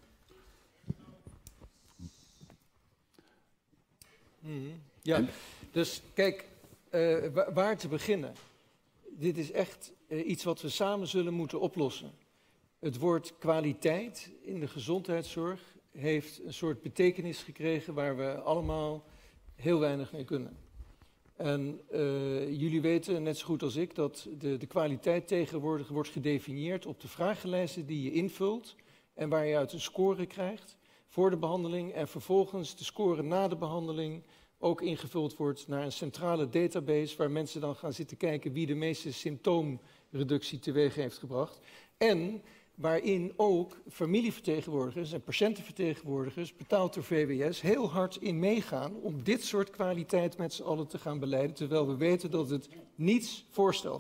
Ja, dus kijk, waar te beginnen? Dit is echt iets wat we samen zullen moeten oplossen. Het woord kwaliteit in de gezondheidszorg heeft een soort betekenis gekregen waar we allemaal heel weinig mee kunnen. En jullie weten net zo goed als ik dat de kwaliteit tegenwoordig wordt gedefinieerd op de vragenlijsten die je invult en waar je uit een score krijgt voor de behandeling en vervolgens de score na de behandeling ook ingevuld wordt naar een centrale database waar mensen dan gaan zitten kijken wie de meeste symptoomreductie teweeg heeft gebracht. En waarin ook familievertegenwoordigers en patiëntenvertegenwoordigers, betaald door VWS, heel hard in meegaan om dit soort kwaliteit met z'n allen te gaan beleiden, terwijl we weten dat het niets voorstelt.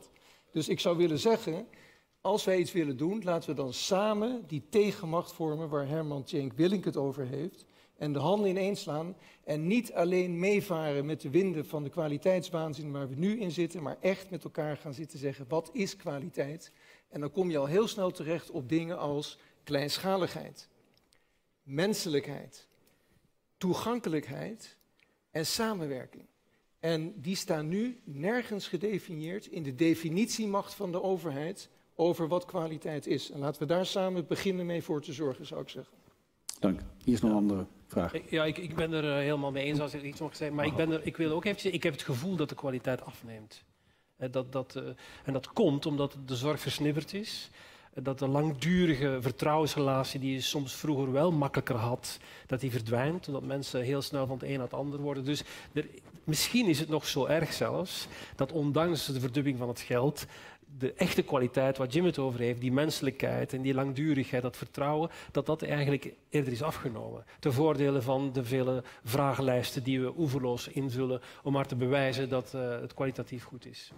Dus ik zou willen zeggen, als wij iets willen doen, laten we dan samen die tegenmacht vormen waar Herman Tjenk Willink het over heeft. En de handen ineenslaan en niet alleen meevaren met de winden van de kwaliteitswaanzin waar we nu in zitten, maar echt met elkaar gaan zitten zeggen, wat is kwaliteit? En dan kom je al heel snel terecht op dingen als kleinschaligheid, menselijkheid, toegankelijkheid en samenwerking. En die staan nu nergens gedefinieerd in de definitiemacht van de overheid over wat kwaliteit is. En laten we daar samen beginnen mee voor te zorgen, zou ik zeggen. Dank. Hier is nog een andere vraag. Ja, ik ben er helemaal mee eens als ik iets mag zeggen. Maar ik wil ook even zeggen, ik heb het gevoel dat de kwaliteit afneemt. En dat komt omdat de zorg versnipperd is. Dat de langdurige vertrouwensrelatie die je soms vroeger wel makkelijker had, dat die verdwijnt. Omdat mensen heel snel van het een naar het ander worden. Dus misschien is het nog zo erg zelfs, dat ondanks de verdubbing van het geld, de echte kwaliteit, wat Jim het over heeft, die menselijkheid en die langdurigheid, dat vertrouwen, dat eigenlijk eerder is afgenomen. Ten voordele van de vele vragenlijsten die we oeverloos invullen om maar te bewijzen dat het kwalitatief goed is.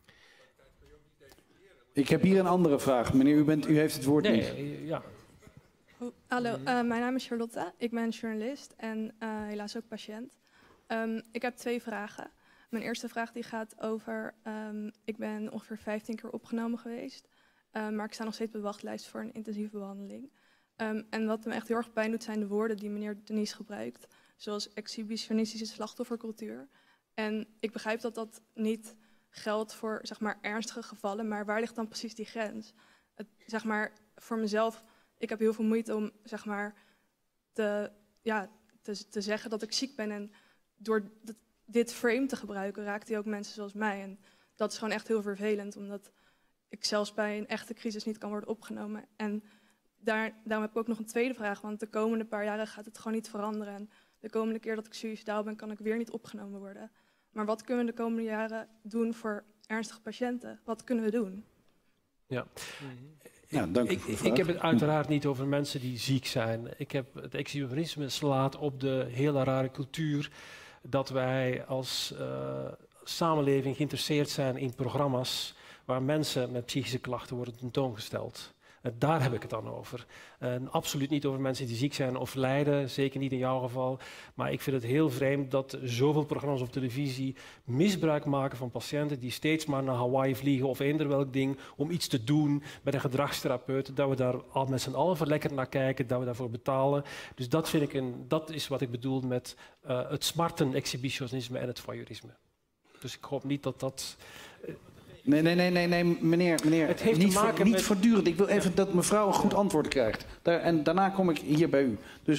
Ik heb hier een andere vraag. Meneer, u heeft het woord niet. Ja. Hallo, mijn naam is Charlotte. Ik ben journalist en helaas ook patiënt. Ik heb 2 vragen. Mijn eerste vraag die gaat over, ik ben ongeveer 15 keer opgenomen geweest, maar ik sta nog steeds op de wachtlijst voor een intensieve behandeling. En wat me echt heel erg pijn doet zijn de woorden die meneer Denies gebruikt, zoals exhibitionistische slachtoffercultuur. En ik begrijp dat dat niet geldt voor zeg maar ernstige gevallen, maar waar ligt dan precies die grens? Zeg maar, voor mezelf, ik heb heel veel moeite om zeg maar te zeggen dat ik ziek ben en door dit frame te gebruiken, raakt hij ook mensen zoals mij. En dat is gewoon echt heel vervelend, omdat ik zelfs bij een echte crisis niet kan worden opgenomen. En daarom heb ik ook nog een tweede vraag, want de komende paar jaren gaat het gewoon niet veranderen. En de komende keer dat ik suïcidaal ben, kan ik weer niet opgenomen worden. Maar wat kunnen we de komende jaren doen voor ernstige patiënten? Wat kunnen we doen? Ja. Ja, dank u voor de vraag. Ik heb het uiteraard niet over mensen die ziek zijn. Het exhibitionisme slaat op de hele rare cultuur dat wij als samenleving geïnteresseerd zijn in programma's waar mensen met psychische klachten worden tentoongesteld. Daar heb ik het dan over. Absoluut niet over mensen die ziek zijn of lijden, zeker niet in jouw geval. Maar ik vind het heel vreemd dat zoveel programma's op televisie misbruik maken van patiënten die steeds maar naar Hawaii vliegen of eender welk ding om iets te doen met een gedragstherapeut. Dat we daar al met z'n allen verlekkerd naar kijken, dat we daarvoor betalen. Dus dat is wat ik bedoel met het smarten-exhibitionisme en het voyeurisme. Dus ik hoop niet dat dat... Nee, meneer. Het heeft te maken niet met... voortdurend. Ik wil even dat mevrouw een goed antwoord krijgt. En daarna kom ik hier bij u. Dus,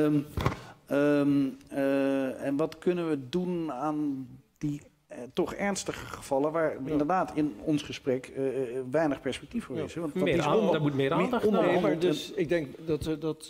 en wat kunnen we doen aan die toch ernstige gevallen waar inderdaad in ons gesprek weinig perspectief voor is? Want daar moet meer aandacht naar. Nee, maar dus ik denk dat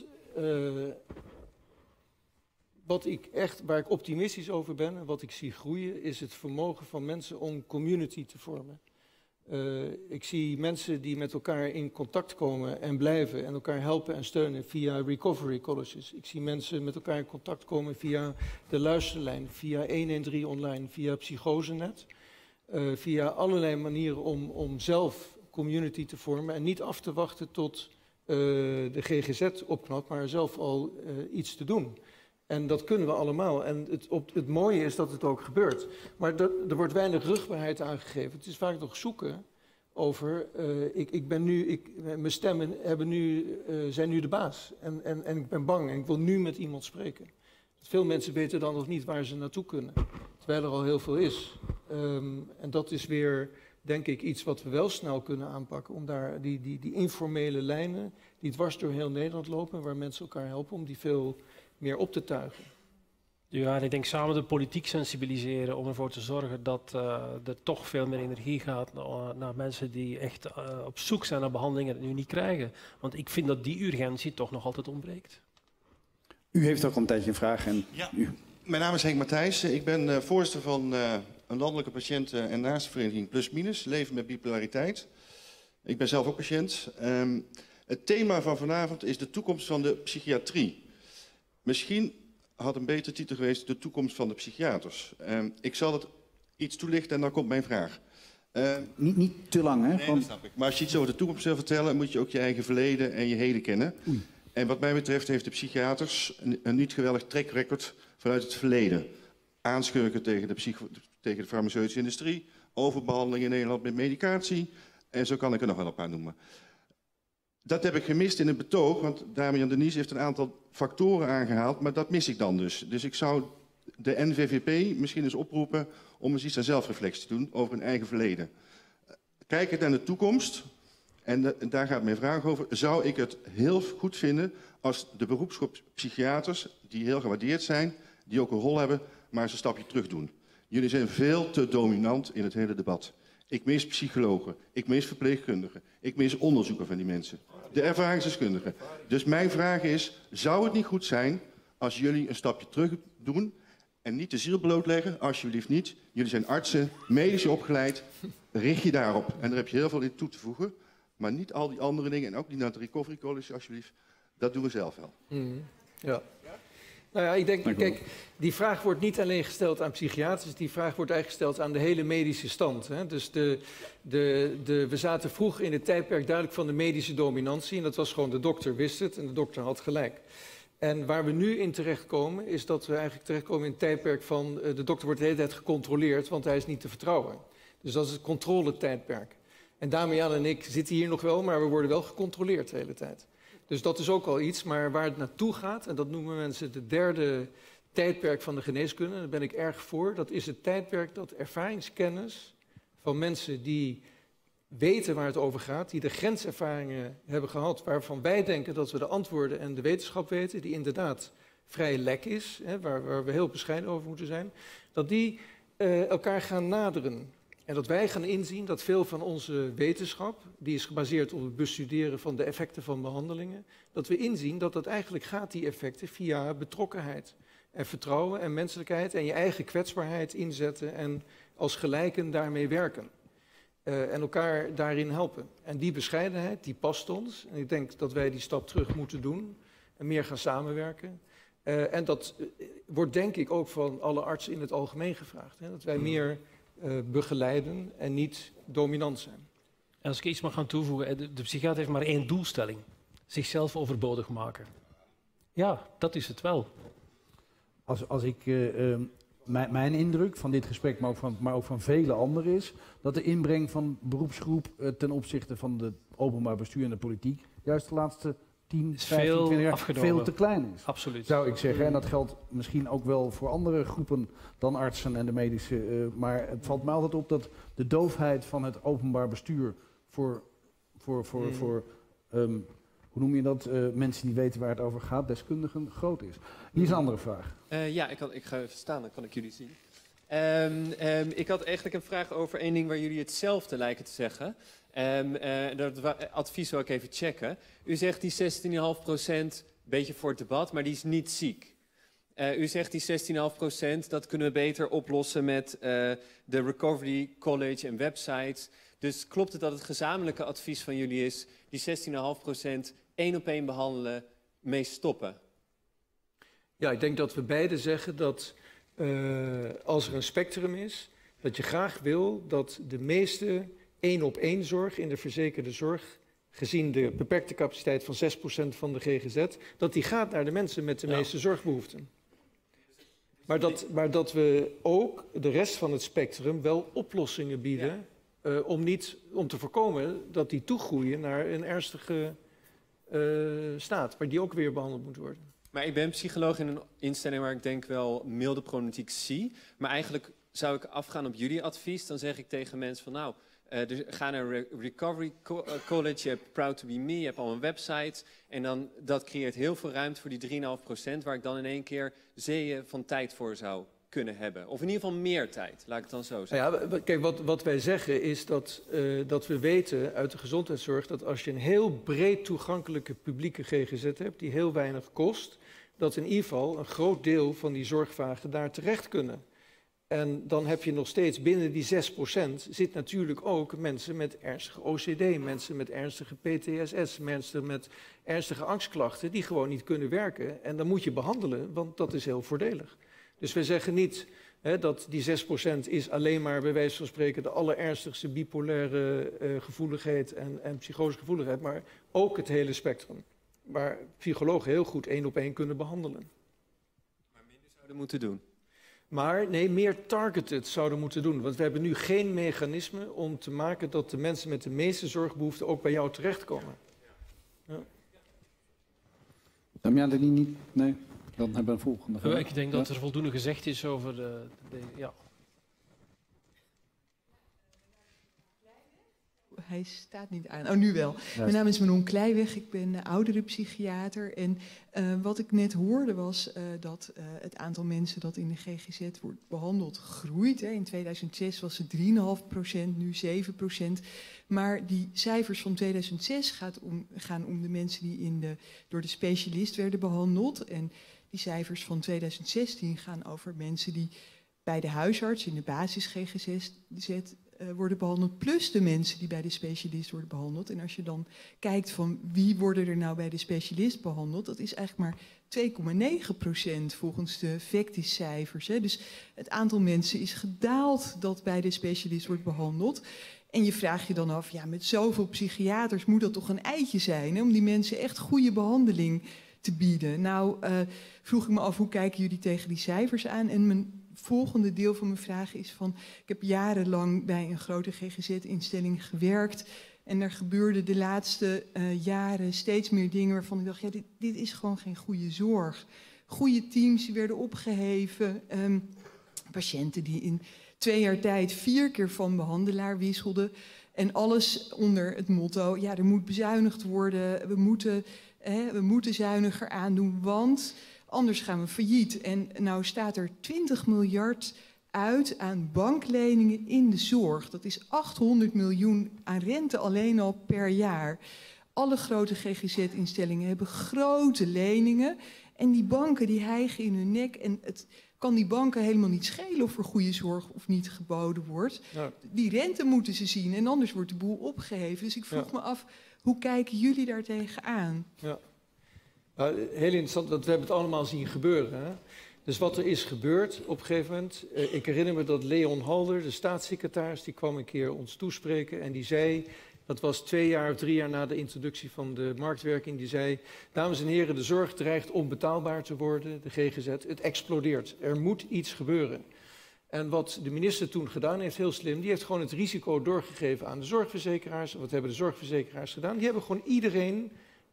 waar ik optimistisch over ben en wat ik zie groeien, is het vermogen van mensen om community te vormen. Ik zie mensen die met elkaar in contact komen en blijven en elkaar helpen en steunen via recovery colleges. Ik zie mensen met elkaar in contact komen via de luisterlijn, via 113 online, via Psychosenet. Via allerlei manieren om zelf community te vormen en niet af te wachten tot de GGZ opknapt, maar zelf al iets te doen. En dat kunnen we allemaal. En het mooie is dat het ook gebeurt. Maar er wordt weinig rugbaarheid aangegeven. Het is vaak nog zoeken over... mijn stemmen zijn nu de baas. En ik ben bang en ik wil nu met iemand spreken. Veel mensen weten dan nog niet waar ze naartoe kunnen. Terwijl er al heel veel is. En dat is weer, denk ik, iets wat we wel snel kunnen aanpakken. Om daar die informele lijnen die dwars door heel Nederland lopen... waar mensen elkaar helpen om die veel... meer op te tuigen. Ja, en ik denk samen de politiek sensibiliseren om ervoor te zorgen dat er toch veel meer energie gaat naar mensen die echt op zoek zijn naar behandelingen en het nu niet krijgen. Want ik vind dat die urgentie toch nog altijd ontbreekt. U heeft ook al een tijdje een vraag. Mijn naam is Henk Matthijssen. Ik ben voorzitter van een landelijke patiënten- en naastenvereniging Plus Minus, Leven met Bipolariteit. Ik ben zelf ook patiënt. Het thema van vanavond is de toekomst van de psychiatrie. Misschien had een betere titel geweest de toekomst van de psychiaters. Ik zal het iets toelichten en dan komt mijn vraag. Niet te lang, hè? Nee, dat snap ik. Maar als je iets over de toekomst wil vertellen, moet je ook je eigen verleden en je heden kennen. Oei. En wat mij betreft heeft de psychiaters een niet geweldig track record vanuit het verleden. Aanschurken tegen de farmaceutische industrie, overbehandeling in Nederland met medicatie. En zo kan ik er nog wel een paar noemen. Dat heb ik gemist in het betoog, want Damian Denies heeft een aantal factoren aangehaald, maar dat mis ik dan dus. Dus ik zou de NVVP misschien eens oproepen om eens iets aan zelfreflectie te doen over hun eigen verleden. Kijkend naar de toekomst, en daar gaat mijn vraag over, zou ik het heel goed vinden als de beroepsgroep psychiaters, die heel gewaardeerd zijn, die ook een rol hebben, maar eens een stapje terug doen. Jullie zijn veel te dominant in het hele debat. Ik mis psychologen, ik mis verpleegkundigen, ik mis onderzoeken van die mensen. De ervaringsdeskundigen. Dus mijn vraag is, zou het niet goed zijn als jullie een stapje terug doen en niet de ziel blootleggen, alsjeblieft niet. Jullie zijn artsen, medisch opgeleid, richt je daarop. En daar heb je heel veel in toe te voegen, maar niet al die andere dingen en ook niet naar het recovery college, alsjeblieft. Dat doen we zelf wel. Ja. Nou ja, ik denk, kijk, die vraag wordt niet alleen gesteld aan psychiaters, die vraag wordt eigenlijk gesteld aan de hele medische stand. Hè. Dus we zaten vroeg in het tijdperk duidelijk van de medische dominantie en dat was gewoon de dokter wist het en de dokter had gelijk. En waar we nu in terechtkomen is dat we eigenlijk terechtkomen in het tijdperk van de dokter wordt de hele tijd gecontroleerd, want hij is niet te vertrouwen. Dus dat is het controletijdperk. En Damian en ik zitten hier nog wel, maar we worden wel gecontroleerd de hele tijd. Dus dat is ook al iets, maar waar het naartoe gaat, en dat noemen mensen het derde tijdperk van de geneeskunde, daar ben ik erg voor, dat is het tijdperk dat ervaringskennis van mensen die weten waar het over gaat, die de grenservaringen hebben gehad, waarvan wij denken dat we de antwoorden en de wetenschap weten, die inderdaad vrij lek is, hè, waar we heel bescheiden over moeten zijn, dat die elkaar gaan naderen. En dat wij gaan inzien dat veel van onze wetenschap, die is gebaseerd op het bestuderen van de effecten van behandelingen, dat we inzien dat dat eigenlijk gaat, die effecten, via betrokkenheid en vertrouwen en menselijkheid en je eigen kwetsbaarheid inzetten en als gelijken daarmee werken. En elkaar daarin helpen. En die bescheidenheid, die past ons. En ik denk dat wij die stap terug moeten doen en meer gaan samenwerken. En dat wordt denk ik ook van alle artsen in het algemeen gevraagd. Hè? Dat wij meer begeleiden en niet dominant zijn. En als ik iets mag gaan toevoegen, de psychiater heeft maar één doelstelling. Zichzelf overbodig maken. Ja, dat is het wel. Als ik... Mijn indruk van dit gesprek, maar ook van vele anderen is dat de inbreng van beroepsgroep ten opzichte van het openbaar bestuur en de politiek juist de laatste 10, 15, 20 jaar veel te klein is. Absoluut. Zou ik zeggen. En dat geldt misschien ook wel voor andere groepen dan artsen en de medische. Maar het valt mij altijd op dat de doofheid van het openbaar bestuur voor hoe noem je dat? Mensen die weten waar het over gaat, deskundigen, groot is. Hier is een andere vraag. Ja, ik ga even staan, dan kan ik jullie zien. Ik had eigenlijk een vraag over één ding waar jullie hetzelfde lijken te zeggen. Dat advies wil ik even checken. U zegt die 16,5%, beetje voor het debat, maar die is niet ziek. U zegt die 16,5%, dat kunnen we beter oplossen met de Recovery College en websites. Dus klopt het dat het gezamenlijke advies van jullie is, die 16,5% 1 op 1 behandelen, mee stoppen? Ja, ik denk dat we beide zeggen dat als er een spectrum is, dat je graag wil dat de meeste 1 op 1 zorg in de verzekerde zorg, gezien de beperkte capaciteit van 6% van de GGZ, dat die gaat naar de mensen met de meeste zorgbehoeften. Maar dat we ook de rest van het spectrum wel oplossingen bieden, om te voorkomen dat die toegroeien naar een ernstige staat, waar die ook weer behandeld moet worden. Maar ik ben psycholoog in een instelling waar ik denk wel milde problematiek zie. Maar eigenlijk zou ik afgaan op jullie advies. Dan zeg ik tegen mensen van nou, ga naar Recovery College, je hebt Proud to be Me, je hebt al een website. En dan, dat creëert heel veel ruimte voor die 3,5%, waar ik dan in één keer zeeën van tijd voor zou kunnen hebben. Of in ieder geval meer tijd, laat ik het dan zo zeggen. Ja, kijk, wat wij zeggen is dat we weten uit de gezondheidszorg dat als je een heel breed toegankelijke publieke GGZ hebt, die heel weinig kost, dat in ieder geval een groot deel van die zorgvragen daar terecht kunnen. En dan heb je nog steeds binnen die 6% zit natuurlijk ook mensen met ernstige OCD, mensen met ernstige PTSS, mensen met ernstige angstklachten die gewoon niet kunnen werken. En dan moet je behandelen, want dat is heel voordelig. Dus we zeggen niet, Dat die 6% is alleen maar bij wijze van spreken de allerernstigste bipolaire gevoeligheid en psychosegevoeligheid, maar ook het hele spectrum. Waar psychologen heel goed 1 op 1 kunnen behandelen. Maar minder zouden moeten doen. Maar nee, meer targeted zouden moeten doen. Want we hebben nu geen mechanisme om te maken dat de mensen met de meeste zorgbehoeften ook bij jou terechtkomen. Ja. Damian, die niet? Nee, dan hebben we een volgende vraag. Ik denk dat er voldoende gezegd is over ja. Hij staat niet aan. Oh, nu wel. Ja. Mijn naam is Manon Kleiweg. Ik ben ouderenpsychiater. En wat ik net hoorde was dat het aantal mensen dat in de GGZ wordt behandeld groeit. Hè. In 2006 was het 3,5%, nu 7%. Maar die cijfers van 2006 gaan om de mensen die door de specialist werden behandeld. En die cijfers van 2016 gaan over mensen die bij de huisarts in de basis GGZ worden behandeld, plus de mensen die bij de specialist worden behandeld. En als je dan kijkt van wie worden er nou bij de specialist behandeld, dat is eigenlijk maar 2,9% volgens de Vectis-cijfers. Dus het aantal mensen is gedaald dat bij de specialist wordt behandeld. En je vraagt je dan af, ja, met zoveel psychiaters moet dat toch een eitje zijn, hè, om die mensen echt goede behandeling te bieden. Nou, vroeg ik me af, hoe kijken jullie tegen die cijfers aan? En mijn volgende deel van mijn vraag is van, ik heb jarenlang bij een grote GGZ-instelling gewerkt en er gebeurden de laatste jaren steeds meer dingen waarvan ik dacht, ja, dit is gewoon geen goede zorg. Goede teams die werden opgeheven, patiënten die in 2 jaar tijd 4 keer van behandelaar wisselden en alles onder het motto, ja, er moet bezuinigd worden, we moeten zuiniger aandoen, want anders gaan we failliet. En nou staat er 20 miljard uit aan bankleningen in de zorg. Dat is 800 miljoen aan rente alleen al per jaar. Alle grote GGZ-instellingen hebben grote leningen. En die banken die hijgen in hun nek. En het kan die banken helemaal niet schelen of er goede zorg of niet geboden wordt. Ja. Die rente moeten ze zien en anders wordt de boel opgeheven. Dus ik vroeg me af, hoe kijken jullie daar tegenaan? Ja. Heel interessant, want we hebben het allemaal zien gebeuren. Hè? Dus wat er is gebeurd op een gegeven moment. Ik herinner me dat Leon Halder, de staatssecretaris, die kwam een keer ons toespreken en die zei, dat was 2 jaar of 3 jaar na de introductie van de marktwerking, die zei, dames en heren, de zorg dreigt onbetaalbaar te worden, de GGZ, het explodeert. Er moet iets gebeuren. En wat de minister toen gedaan heeft, heel slim, die heeft gewoon het risico doorgegeven aan de zorgverzekeraars. Wat hebben de zorgverzekeraars gedaan? Die hebben gewoon iedereen,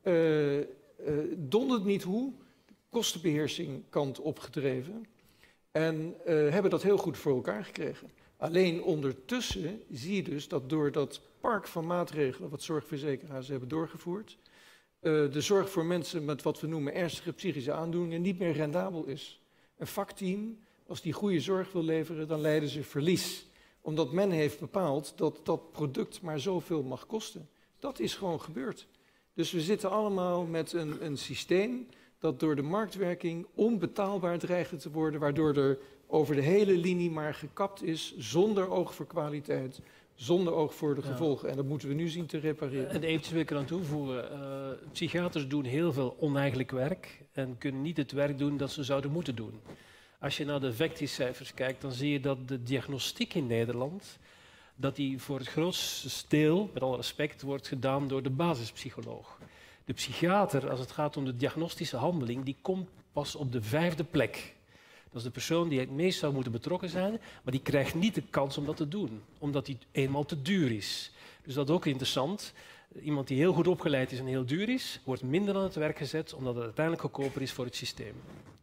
donderd niet hoe, kostenbeheersing kant opgedreven. En hebben dat heel goed voor elkaar gekregen. Alleen ondertussen zie je dus dat door dat park van maatregelen wat zorgverzekeraars hebben doorgevoerd, de zorg voor mensen met wat we noemen ernstige psychische aandoeningen niet meer rendabel is. Een vakteam, als die goede zorg wil leveren, dan lijden ze verlies. Omdat men heeft bepaald dat dat product maar zoveel mag kosten. Dat is gewoon gebeurd. Dus we zitten allemaal met een systeem dat door de marktwerking onbetaalbaar dreigt te worden, waardoor er over de hele linie maar gekapt is, zonder oog voor kwaliteit, zonder oog voor de gevolgen. En dat moeten we nu zien te repareren. En eventjes wil ik eraan toevoegen, psychiaters doen heel veel oneigenlijk werk en kunnen niet het werk doen dat ze zouden moeten doen. Als je naar de Vectis-cijfers kijkt, dan zie je dat de diagnostiek in Nederland, dat die voor het grootste deel, met alle respect, wordt gedaan door de basispsycholoog. De psychiater, als het gaat om de diagnostische handeling, die komt pas op de 5e plek. Dat is de persoon die het meest zou moeten betrokken zijn, maar die krijgt niet de kans om dat te doen, omdat die eenmaal te duur is. Dus dat is ook interessant. Iemand die heel goed opgeleid is en heel duur is, wordt minder aan het werk gezet, omdat het uiteindelijk goedkoper is voor het systeem.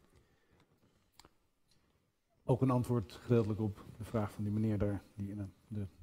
Ook een antwoord gedeeltelijk op de vraag van die meneer daar, die in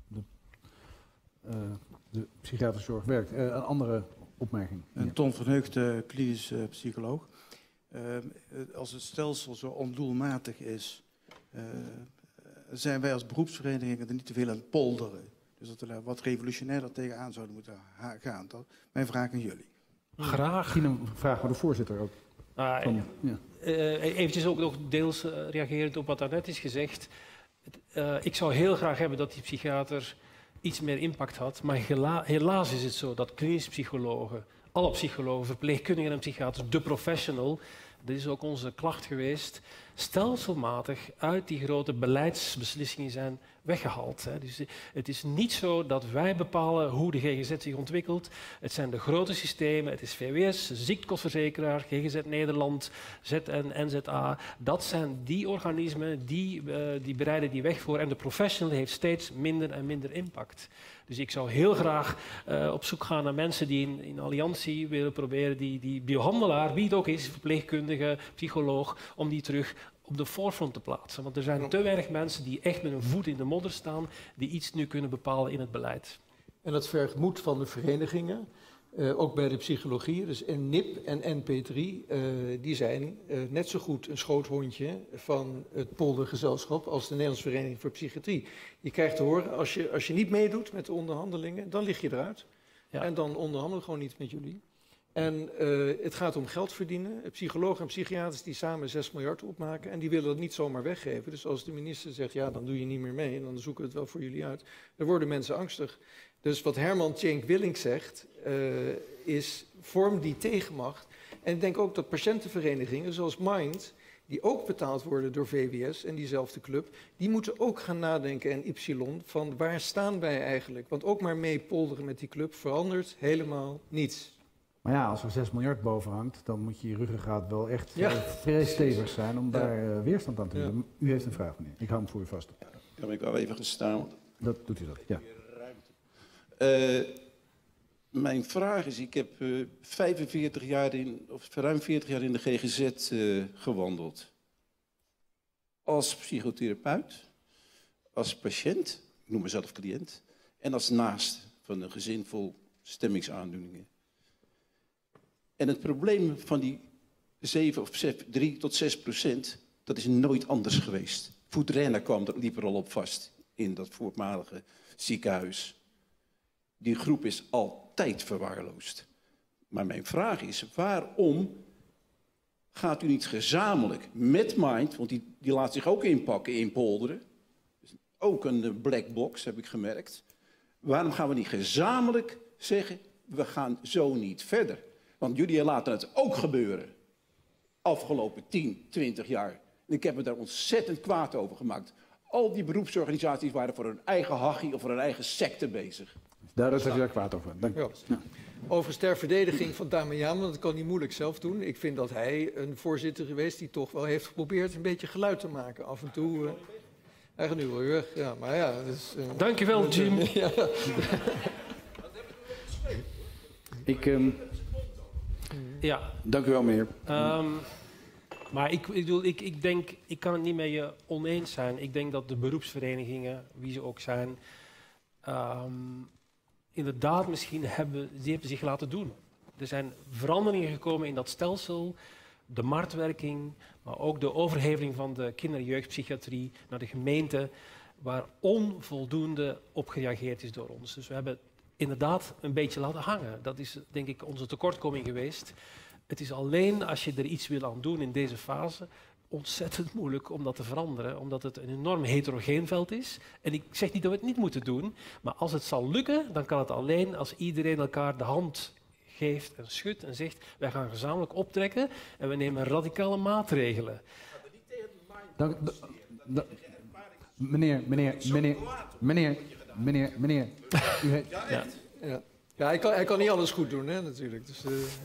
de psychiatrische zorg werkt. Een andere opmerking. Ton van Heugden, klinisch psycholoog. Als het stelsel zo ondoelmatig is, zijn wij als beroepsverenigingen er niet te veel aan het polderen. Dus dat we wat revolutionairder tegenaan zouden moeten gaan. Dat mijn vraag aan jullie. Graag. Misschien een vraag voor de voorzitter ook. Eventjes ook nog deels reagerend op wat daarnet is gezegd. Ik zou heel graag hebben dat die psychiater iets meer impact had. Maar helaas is het zo dat klinische psychologen, alle psychologen, verpleegkundigen en psychiaters, de professional, dat is ook onze klacht geweest, stelselmatig uit die grote beleidsbeslissingen zijn weggehaald. Hè. Dus het is niet zo dat wij bepalen hoe de GGZ zich ontwikkelt. Het zijn de grote systemen, het is VWS, ziektekostenverzekeraar, GGZ Nederland, ZN, NZA. Dat zijn die organismen, die bereiden die weg voor. En de professional heeft steeds minder en minder impact. Dus ik zou heel graag op zoek gaan naar mensen die in alliantie willen proberen die biohandelaar, wie het ook is, verpleegkundige, psycholoog, om die terug op de voorfront te plaatsen. Want er zijn te weinig mensen die echt met een voet in de modder staan, die iets nu kunnen bepalen in het beleid. En dat vergt moed van de verenigingen, ook bij de psychologie. Dus NIP en NP3, die zijn net zo goed een schoothondje van het poldergezelschap als de Nederlandse Vereniging voor Psychiatrie. Je krijgt te horen, als je niet meedoet met de onderhandelingen, dan lig je eruit. Ja. En dan onderhandelen we gewoon niet met jullie. En het gaat om geld verdienen. Psychologen en psychiaters die samen 6 miljard opmaken en die willen dat niet zomaar weggeven. Dus als de minister zegt, ja, dan doe je niet meer mee en dan zoeken we het wel voor jullie uit, dan worden mensen angstig. Dus wat Herman Tjenk Willink zegt, is vorm die tegenmacht. En ik denk ook dat patiëntenverenigingen zoals Mind, die ook betaald worden door VWS en diezelfde club, die moeten ook gaan nadenken en Ypsilon van waar staan wij eigenlijk? Want ook maar mee polderen met die club verandert helemaal niets. Maar ja, als er 6 miljard boven hangt, dan moet je ruggengraat wel echt vrij stevig zijn om daar weerstand aan te doen. U heeft een vraag, meneer. Ik hou hem voor u vast. Kan ik wel even gaan staan? Dat doet u dat, ja. Mijn vraag is, ik heb 45 jaar of ruim 40 jaar in de GGZ gewandeld. Als psychotherapeut, als patiënt, ik noem mezelf cliënt, en als naast van een gezin vol stemmingsaandoeningen. En het probleem van die 3 tot 6%, dat is nooit anders geweest. Voetrena liep er al op vast in dat voormalige ziekenhuis. Die groep is altijd verwaarloosd. Maar mijn vraag is, waarom gaat u niet gezamenlijk met Mind, want die laat zich ook inpakken, inpolderen. Ook een black box, heb ik gemerkt. Waarom gaan we niet gezamenlijk zeggen, we gaan zo niet verder? Want jullie laten het ook gebeuren. Afgelopen 10, 20 jaar. En ik heb me daar ontzettend kwaad over gemaakt. Al die beroepsorganisaties waren voor hun eigen hachie of voor hun eigen secte bezig. Daar is hij kwaad over. Dank u. Ja. Overigens ter verdediging van Damian, want dat kan hij moeilijk zelf doen. Ik vind dat hij een voorzitter geweest die toch wel heeft geprobeerd een beetje geluid te maken. Af en toe. Hij gaat nu wel weg. Ja, maar ja. Dus, dank je wel, Jim. Ja. Ja. Dank u wel, meneer. Maar ik denk, ik kan het niet met je oneens zijn. Ik denk dat de beroepsverenigingen, wie ze ook zijn, inderdaad misschien hebben zich laten doen. Er zijn veranderingen gekomen in dat stelsel, de marktwerking, maar ook de overheveling van de kinder- en jeugdpsychiatrie naar de gemeente, waar onvoldoende op gereageerd is door ons. Dus we hebben inderdaad een beetje laten hangen. Dat is denk ik onze tekortkoming geweest. Het is alleen als je er iets wil aan doen in deze fase ontzettend moeilijk om dat te veranderen, omdat het een enorm heterogeen veld is. En ik zeg niet dat we het niet moeten doen, maar als het zal lukken, dan kan het alleen als iedereen elkaar de hand geeft en schudt en zegt, wij gaan gezamenlijk optrekken en we nemen radicale maatregelen. Meneer. U heeft... Ja, hij kan niet alles goed doen, hè, natuurlijk. Dus,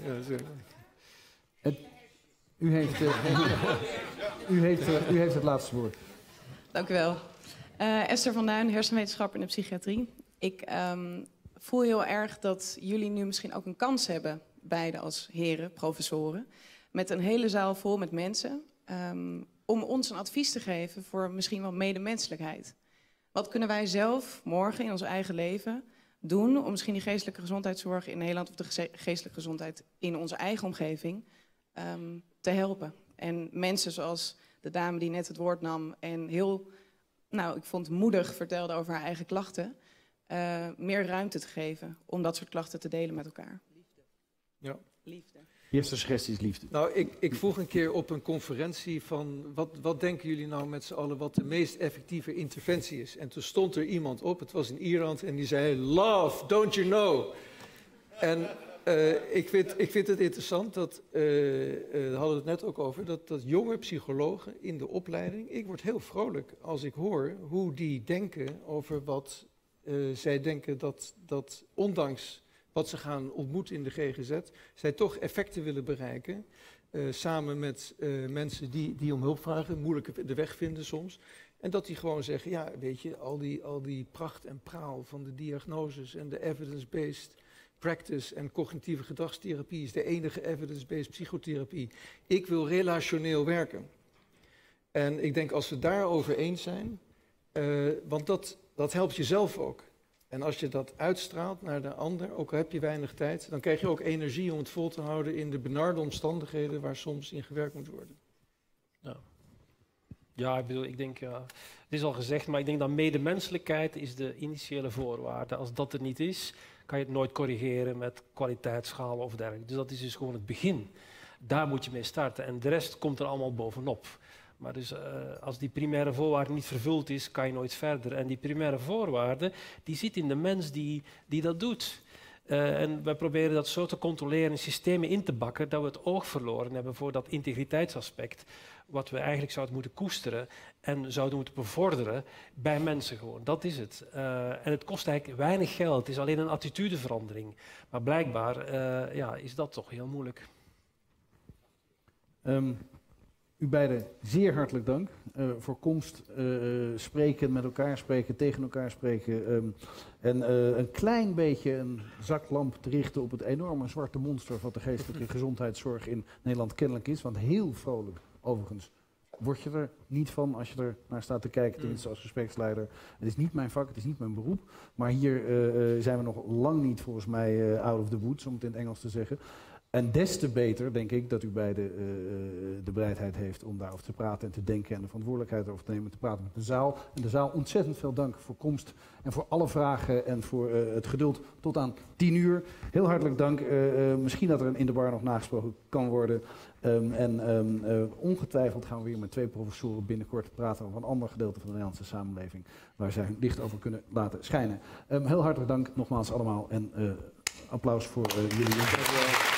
U heeft het laatste woord. Dank u wel. Esther van Duin, hersenwetenschapper in de psychiatrie. Ik voel heel erg dat jullie nu misschien ook een kans hebben, beide als heren, professoren, met een hele zaal vol met mensen, om ons een advies te geven voor misschien wel medemenselijkheid. Wat kunnen wij zelf morgen in ons eigen leven doen om misschien die geestelijke gezondheidszorg in Nederland of de geestelijke gezondheid in onze eigen omgeving te helpen? En mensen zoals de dame die net het woord nam en heel, ik vond moedig vertelde over haar eigen klachten, meer ruimte te geven om dat soort klachten te delen met elkaar. Liefde. Ja. Liefde. Eerste suggestie is liefde. Nou, ik vroeg een keer op een conferentie van, wat denken jullie nou met z'n allen wat de meest effectieve interventie is? En toen stond er iemand op, het was in Ierland, en die zei, love, don't you know? En Ik vind het interessant, daar hadden we het net ook over, dat jonge psychologen in de opleiding, ik word heel vrolijk als ik hoor hoe die denken over wat zij denken dat ondanks wat ze gaan ontmoeten in de GGZ, zij toch effecten willen bereiken, samen met mensen die om hulp vragen, moeilijk de weg vinden soms. En dat die gewoon zeggen, ja, weet je, al die pracht en praal van de diagnoses en de evidence-based practice en cognitieve gedragstherapie is de enige evidence-based psychotherapie. Ik wil relationeel werken. En ik denk als we daarover eens zijn, want dat helpt jezelf ook. En als je dat uitstraalt naar de ander, ook al heb je weinig tijd, dan krijg je ook energie om het vol te houden in de benarde omstandigheden waar soms in gewerkt moet worden. Ja, ik denk, het is al gezegd, maar ik denk dat medemenselijkheid is de initiële voorwaarde. Als dat er niet is, kan je het nooit corrigeren met kwaliteitsschalen of dergelijke. Dus dat is dus gewoon het begin. Daar moet je mee starten en de rest komt er allemaal bovenop. Maar dus als die primaire voorwaarde niet vervuld is, kan je nooit verder. En die primaire voorwaarde, die zit in de mens die dat doet. En wij proberen dat zo te controleren en systemen in te bakken dat we het oog verloren hebben voor dat integriteitsaspect, wat we eigenlijk zouden moeten koesteren en zouden moeten bevorderen bij mensen gewoon. Dat is het. En het kost eigenlijk weinig geld. Het is alleen een attitudeverandering. Maar blijkbaar is dat toch heel moeilijk. U beiden zeer hartelijk dank voor komst, spreken, met elkaar spreken, tegen elkaar spreken. En een klein beetje een zaklamp te richten op het enorme zwarte monster wat de geestelijke gezondheidszorg in Nederland kennelijk is. Want heel vrolijk, overigens, word je er niet van als je er naar staat te kijken, tenminste als gespreksleider. Het is niet mijn vak, het is niet mijn beroep. Maar hier zijn we nog lang niet, volgens mij, out of the woods, om het in het Engels te zeggen. En des te beter, denk ik, dat u beiden de bereidheid heeft om daarover te praten en te denken en de verantwoordelijkheid over te nemen, te praten met de zaal. En de zaal ontzettend veel dank voor komst en voor alle vragen en voor het geduld tot aan 10 uur. Heel hartelijk dank. Misschien dat er in de bar nog nagesproken kan worden. Ongetwijfeld gaan we weer met 2 professoren binnenkort praten over een ander gedeelte van de Nederlandse samenleving waar zij hun licht over kunnen laten schijnen. Heel hartelijk dank nogmaals allemaal en applaus voor jullie.